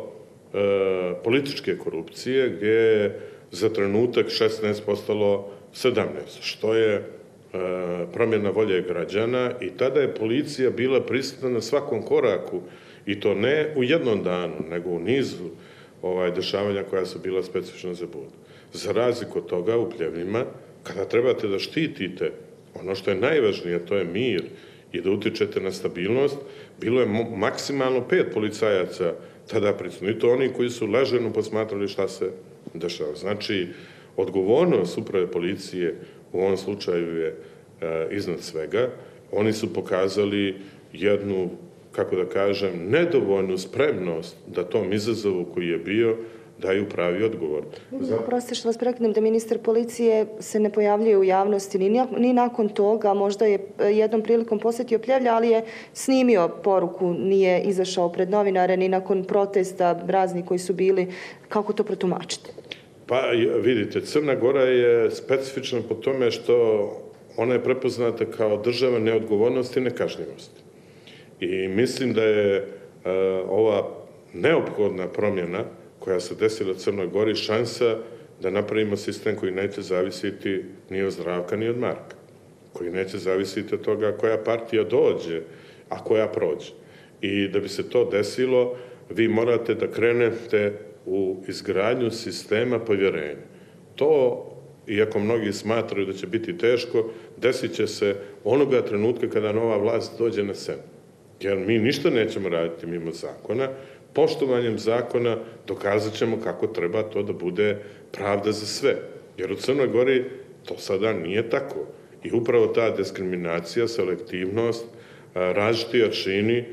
e, političke korupcije gdje je za trenutak šesnaest postalo sedamnaest, što je e, promjena volje građana i tada je policija bila prisutna na svakom koraku i to ne u jednom danu, nego u nizu ovaj, dešavanja koja su bila specifična za Budu. Za razliku od toga u Pljevljima, kada trebate da štitite ono što je najvažnije, to je mir i da utičete na stabilnost, bilo je maksimalno pet policajaca tada prisutno. I to oni koji su ležerno posmatrali šta se dešava. Znači, odgovornost uprave policije u ovom slučaju je e, iznad svega. Oni su pokazali jednu, kako da kažem, nedovoljnu spremnost da tom izazovu koji je bio daju pravi odgovor. Za... Oprostite što vas prekinem da ministar policije se ne pojavljuje u javnosti ni, ni nakon toga, možda je jednom prilikom posjetio Pljevlja, ali je snimio poruku, nije izašao pred novinare ni nakon protesta razni koji su bili. Kako to protumačite? Pa vidite, Crna Gora je specifična po tome što ona je prepoznata kao država neodgovornosti i nekažnjivosti. I mislim da je e, ova neophodna promjena koja se desila u Crnoj Gori šansa da napravimo sistem koji neće zavisiti ni od Zdravka ni od Marka, koji neće zavisiti od toga koja partija dođe a koja prođe. I da bi se to desilo, vi morate da krenete u izgradnju sistema povjerenja. To, iako mnogi smatraju da će biti teško, desit će se onoga trenutka kada nova vlast dođe na scenu. Jer mi ništa nećemo raditi mimo zakona. Poštovanjem zakona dokazat ćemo kako treba to da bude pravda za sve. Jer u Crnoj Gori to sada nije tako. I upravo ta diskriminacija, selektivnost, različiti aršini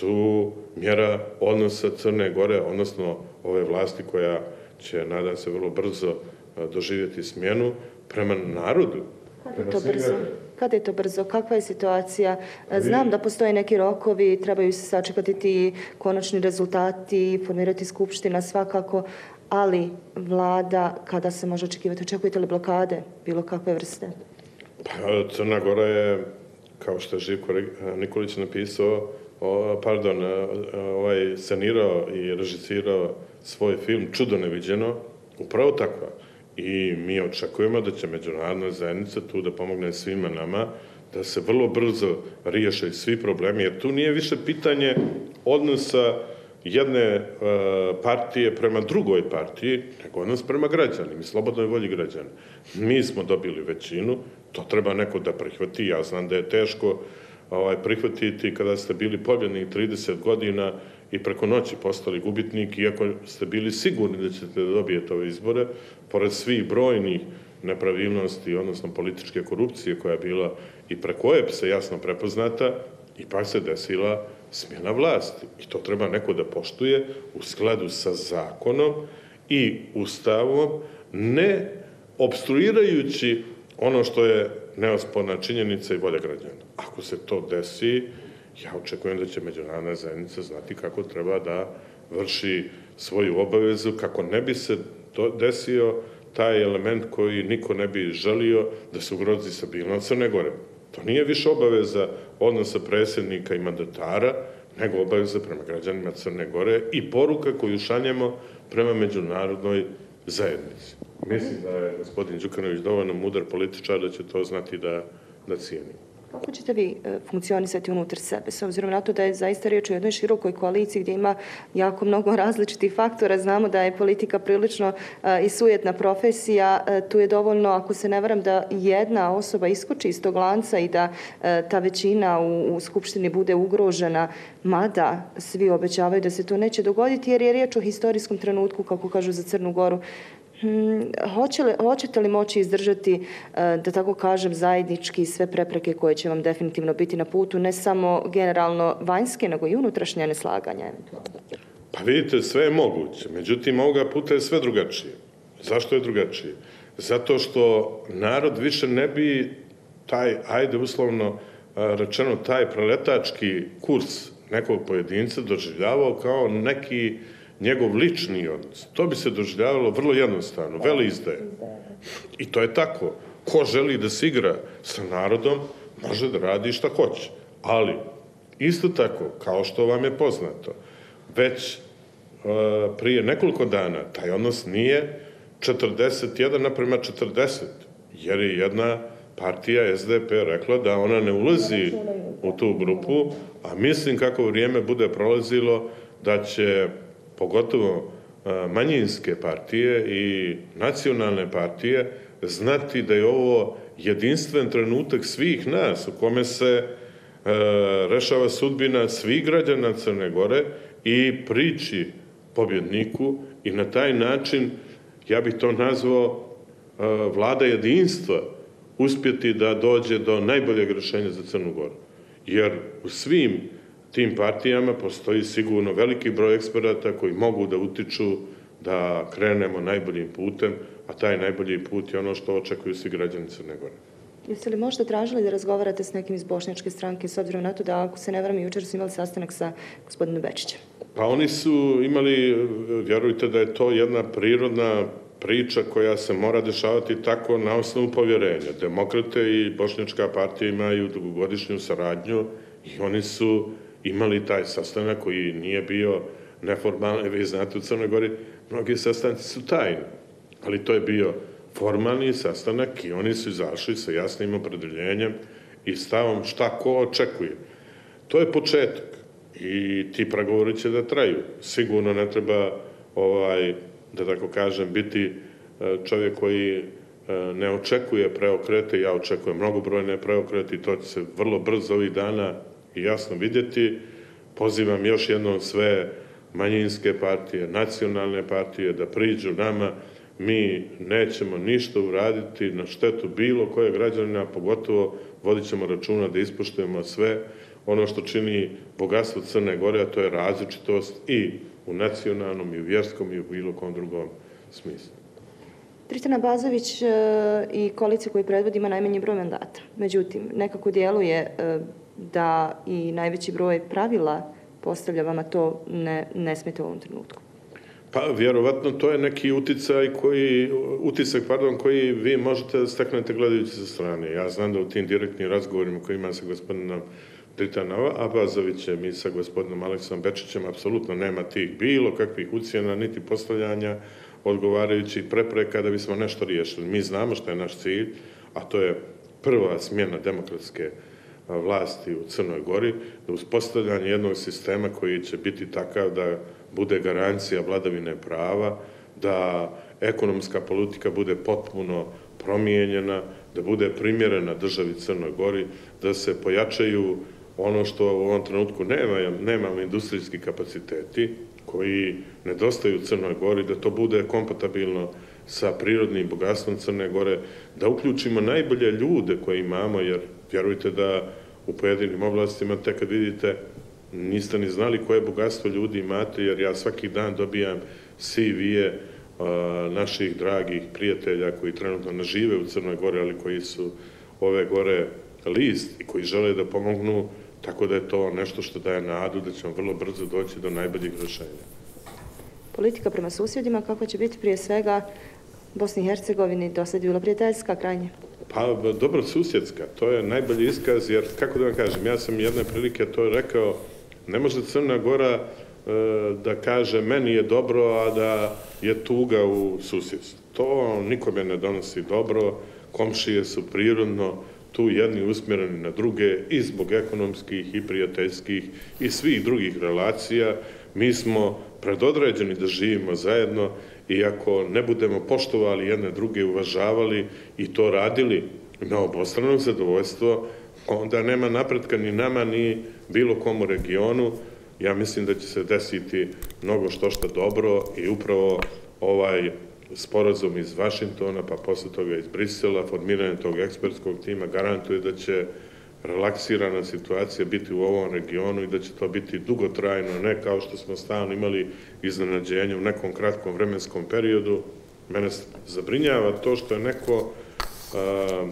su mjera odnosa Crne Gore, odnosno ove vlasti koja će, nadam se, vrlo brzo doživjeti smjenu prema narodu. Kada je to brzo? Kada je to brzo? Kakva je situacija? Znam da postoje neki rokovi, trebaju se sačekati ti konačni rezultati, formirati skupština svakako, ali vlada, kada se može očekivati? Očekujete li blokade bilo kakve vrste? Pa, Crna Gora je, kao što je Živko Nikolić napisao, pardon, ovaj, sanirao i režisirao svoj film Čudo neviđeno, upravo takva. I mi očekujemo da će međunarodna zajednica tu da pomogne svima nama, da se vrlo brzo riješe svi problemi, jer tu nije više pitanje odnosa jedne partije prema drugoj partiji, nego odnos prema građanima i slobodnoj volji građana. Mi smo dobili većinu, to treba neko da prihvati. Ja znam da je teško prihvatiti kada ste bili pobjednik trideset godina i preko noći postali gubitnik, iako ste bili sigurni da ćete da dobijete ove izbore, pored svih brojnih nepravilnosti, odnosno političke korupcije koja je bila i preko E P S-a jasno prepoznata, ipak se desila smjena vlasti. I to treba neko da poštuje u skladu sa zakonom i ustavom, ne obstruirajući ono što je neosporna činjenica i volja građana. Ako se to desi, ja očekujem da će međunarodna zajednica znati kako treba da vrši svoju obavezu, kako ne bi se desio taj element koji niko ne bi želio da se ugrozi stabilnost Crne Gore. To nije više obaveza odnosa predsjednika i mandatara, nego obaveza prema građanima Crne Gore i poruka koju šaljemo prema međunarodnoj zajednici. Mislim da je gospodin Đukanović dovoljno mudar političar da će to znati da, da cijeni. Kako ćete vi funkcionisati unutar sebe, s obzirom na to da je zaista riječ o jednoj širokoj koaliciji gdje ima jako mnogo različitih faktora? Znamo da je politika prilično i sujetna profesija. Tu je dovoljno, ako se ne varam, da jedna osoba iskoči iz tog lanca i da ta većina u, u Skupštini bude ugrožena, mada svi obećavaju da se to neće dogoditi, jer je riječ o historijskom trenutku, kako kažu za Crnu Goru. Hmm, hoće li, hoćete li moći izdržati, da tako kažem, zajednički sve prepreke koje će vam definitivno biti na putu, ne samo generalno vanjske, nego i unutrašnje neslaganja? Pa vidite, sve je moguće. Međutim, ovoga puta je sve drugačije. Zašto je drugačije? Zato što narod više ne bi taj, ajde uslovno rečeno, taj preletački kurs nekog pojedinca doživljavao kao neki njegov lični odnos. To bi se doživljavalo vrlo jednostavno, vele izdaje. I to je tako. Ko želi da se igra sa narodom, može da radi šta hoće. Ali, isto tako, kao što vam je poznato, već uh, prije nekoliko dana taj odnos nije četrdeset jedan naprema četrdeset, jer je jedna partija S D P rekla da ona ne ulazi u tu grupu, a mislim kako vrijeme bude prolazilo da će pogotovo manjinske partije i nacionalne partije znati da je ovo jedinstven trenutak svih nas u kome se rešava sudbina svih građana Crne Gore i priči pobjedniku i na taj način, ja bih to nazvao, vlada jedinstva uspjeti da dođe do najboljeg rješenja za Crnu Goru. Jer u svim tim partijama postoji sigurno veliki broj eksperata koji mogu da utiču da krenemo najboljim putem, a taj najbolji put je ono što očekuju svi građani Crne Gore. Jeste li možda tražili da razgovarate s nekim iz bošnjačke stranke, s obzirom na to da, ako se ne varam, jučer su imali sastanak sa gospodinom Bečićem? Pa oni su imali, vjerujte da je to jedna prirodna priča koja se mora dešavati tako na osnovu povjerenja. Demokrate i bošnjačka partija imaju dugogodišnju saradnju i oni su imali taj sastanak koji nije bio neformalni. Vi znate, u Crnoj Gori mnogi sastanci su tajni, ali to je bio formalni sastanak i oni su izašli sa jasnim opredeljenjem i stavom šta ko očekuje. To je početak i ti pregovori će da traju. Sigurno ne treba, ovaj, da tako kažem, biti čovjek koji ne očekuje preokrete. Ja očekujem mnogobrojne preokrete i to će se vrlo brzo ovih dana i jasno vidjeti. Pozivam još jednom sve manjinske partije, nacionalne partije da priđu nama. Mi nećemo ništa uraditi na štetu bilo koje građanina, pogotovo vodit ćemo računa da ispoštujemo sve ono što čini bogatstvo Crne Gore, a to je različitost i u nacionalnom, i u vjerskom, i u bilo kom drugom smislu. Tristan Abazović i koalicija koju predvodi ima najmanji broj mandata. Međutim, nekako djeluje da i najveći broj pravila postavlja vama to ne, ne smete u ovom trenutku. Pa, vjerovatno, to je neki uticaj koji, utisak, pardon, koji vi možete da steknete gledajući sa strane. Ja znam da u tim direktnim razgovorima koji ima sa gospodinom Tritanom Abazovićem i sa gospodinom Aleksom Bečićem apsolutno nema tih bilo kakvih ucjena, niti postavljanja odgovarajućih prepreka da bismo nešto riješili. Mi znamo što je naš cilj, a to je prva smjena demokratske vlasti u Crnoj Gori, da uspostavljanje jednog sistema koji će biti takav da bude garancija vladavine prava, da ekonomska politika bude potpuno promijenjena, da bude primjerena državi Crnoj Gori, da se pojačaju ono što u ovom trenutku nema, nemamo industrijski kapaciteti koji nedostaju u Crnoj Gori, da to bude kompatibilno sa prirodnim bogatstvom Crne Gore, da uključimo najbolje ljude koje imamo, jer vjerujte da u pojedinim oblastima, te kad vidite, niste ni znali koje bogatstvo ljudi imate, jer ja svaki dan dobijam C V-e naših dragih prijatelja koji trenutno ne žive u Crnoj Gori, ali koji su ove gore list i koji žele da pomognu, tako da je to nešto što daje nadu da ćemo vrlo brzo doći do najboljih rješenja. Politika prema susjedima, kako će biti prije svega Bosni i Hercegovini, do sad je bila prijateljska krajnje? Pa, dobro susjedska, to je najbolji iskaz, jer, kako da vam kažem, ja sam jedne prilike to rekao, ne može Crna Gora e, da kaže meni je dobro, a da je tuga u susjedstvu. To nikome ne donosi dobro, komšije su prirodno tu jedni usmjereni na druge i zbog ekonomskih i prijateljskih i svih drugih relacija. Mi smo predodređeni da živimo zajedno i ako ne budemo poštovali jedne druge, uvažavali i to radili na obostrano zadovoljstvo, onda nema napretka ni nama, ni bilo kom u regionu. Ja mislim da će se desiti mnogo što što dobro i upravo ovaj sporazum iz Vašingtona, pa posle toga iz Brisela, formiranje tog ekspertskog tima garantuje da će relaksirana situacija biti u ovom regionu i da će to biti dugotrajno, ne kao što smo stalno imali iznenađenje u nekom kratkom vremenskom periodu. Mene zabrinjava to što je neko a,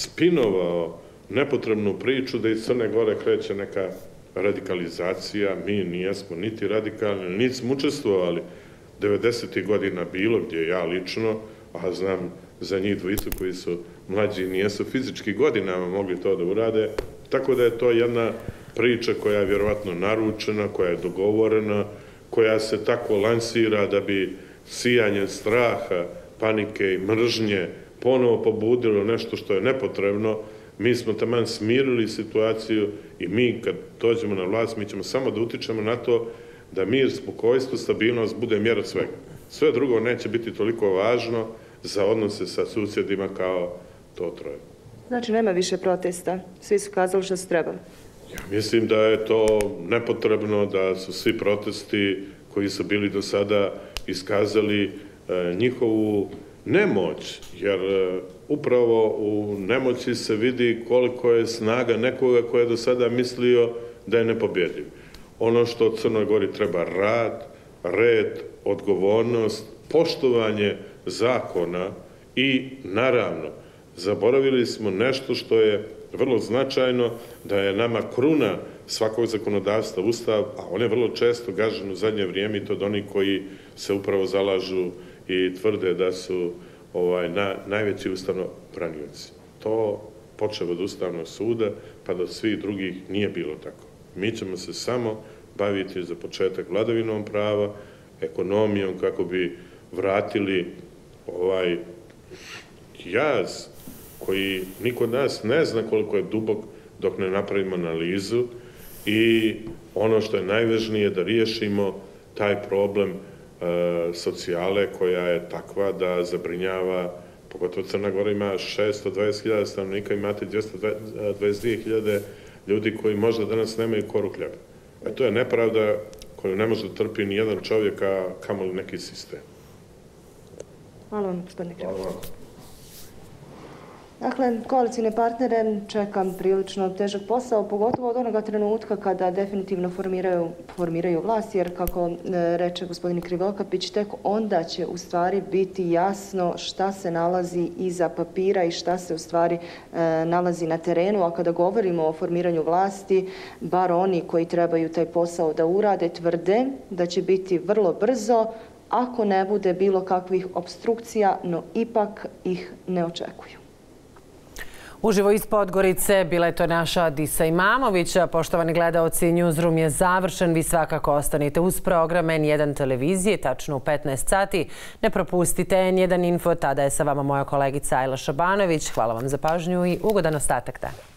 spinovao nepotrebnu priču da iz Crne Gore kreće neka radikalizacija. Mi nijesmo niti radikalni, niti smo učestvovali devedesetih godina bilo gdje, ja lično, a znam za njih dvojicu koji su mlađi i nijesu fizički godinama mogli to da urade, tako da je to jedna priča koja je vjerovatno naručena, koja je dogovorena, koja se tako lansira da bi sijanje straha, panike i mržnje ponovo pobudilo nešto što je nepotrebno. Mi smo taman smirili situaciju i mi kad dođemo na vlast, mi ćemo samo da utičemo na to da mir, spokojstvo, stabilnost bude mjera svega. Sve drugo neće biti toliko važno za odnose sa susjedima kao to troje. Znači nema više protesta, svi su kazali što su trebali. Ja mislim da je to nepotrebno, da su svi protesti koji su bili do sada iskazali e, njihovu nemoć, jer e, upravo u nemoći se vidi koliko je snaga nekoga koja je do sada mislio da je nepobjediv. Ono što Crnoj Gori treba rad, red, odgovornost, poštovanje zakona i, naravno, zaboravili smo nešto što je vrlo značajno, da je nama kruna svakog zakonodavstva Ustav, a on je vrlo često gažen u zadnje vrijeme i to od onih koji se upravo zalažu i tvrde da su ovaj, na, najveći ustavnobranioci. To počeo od Ustavnog suda pa do svih drugih nije bilo tako. Mi ćemo se samo baviti za početak vladavinom prava, ekonomijom kako bi vratili ovaj jaz koji niko od nas ne zna koliko je dubok dok ne napravimo analizu i ono što je najvažnije da riješimo taj problem socijale koja je takva da zabrinjava, pogotovo Crna Gora ima šesto dvadeset hiljada stanovnika, imate dvjesto dvadeset dvije hiljade ljudi koji možda danas nemaju koru hljeba. E to je nepravda koju ne može da trpi ni jedan čovjek, a kamoli neki sistem. Hvala vam, gospodine Krivokapić. Dakle, koalicijne partnere čeka prilično težak posao, pogotovo od onoga trenutka kada definitivno formiraju, formiraju vlast, jer kako reče gospodin Krivokapić, tek onda će u stvari biti jasno šta se nalazi iza papira i šta se u stvari e, nalazi na terenu, a kada govorimo o formiranju vlasti, bar oni koji trebaju taj posao da urade, tvrde da će biti vrlo brzo, ako ne bude bilo kakvih obstrukcija, no ipak ih ne očekuju. Uživo iz Podgorice bila je to naša Disa Imamović. Poštovani gledaoci, Newsroom je završen. Vi svakako ostanite uz program N jedan televizije, tačno u petnaest sati. Ne propustite N jedan info, tada je sa vama moja kolegica Ajla Šabanović. Hvala vam za pažnju i ugodan ostatak dana.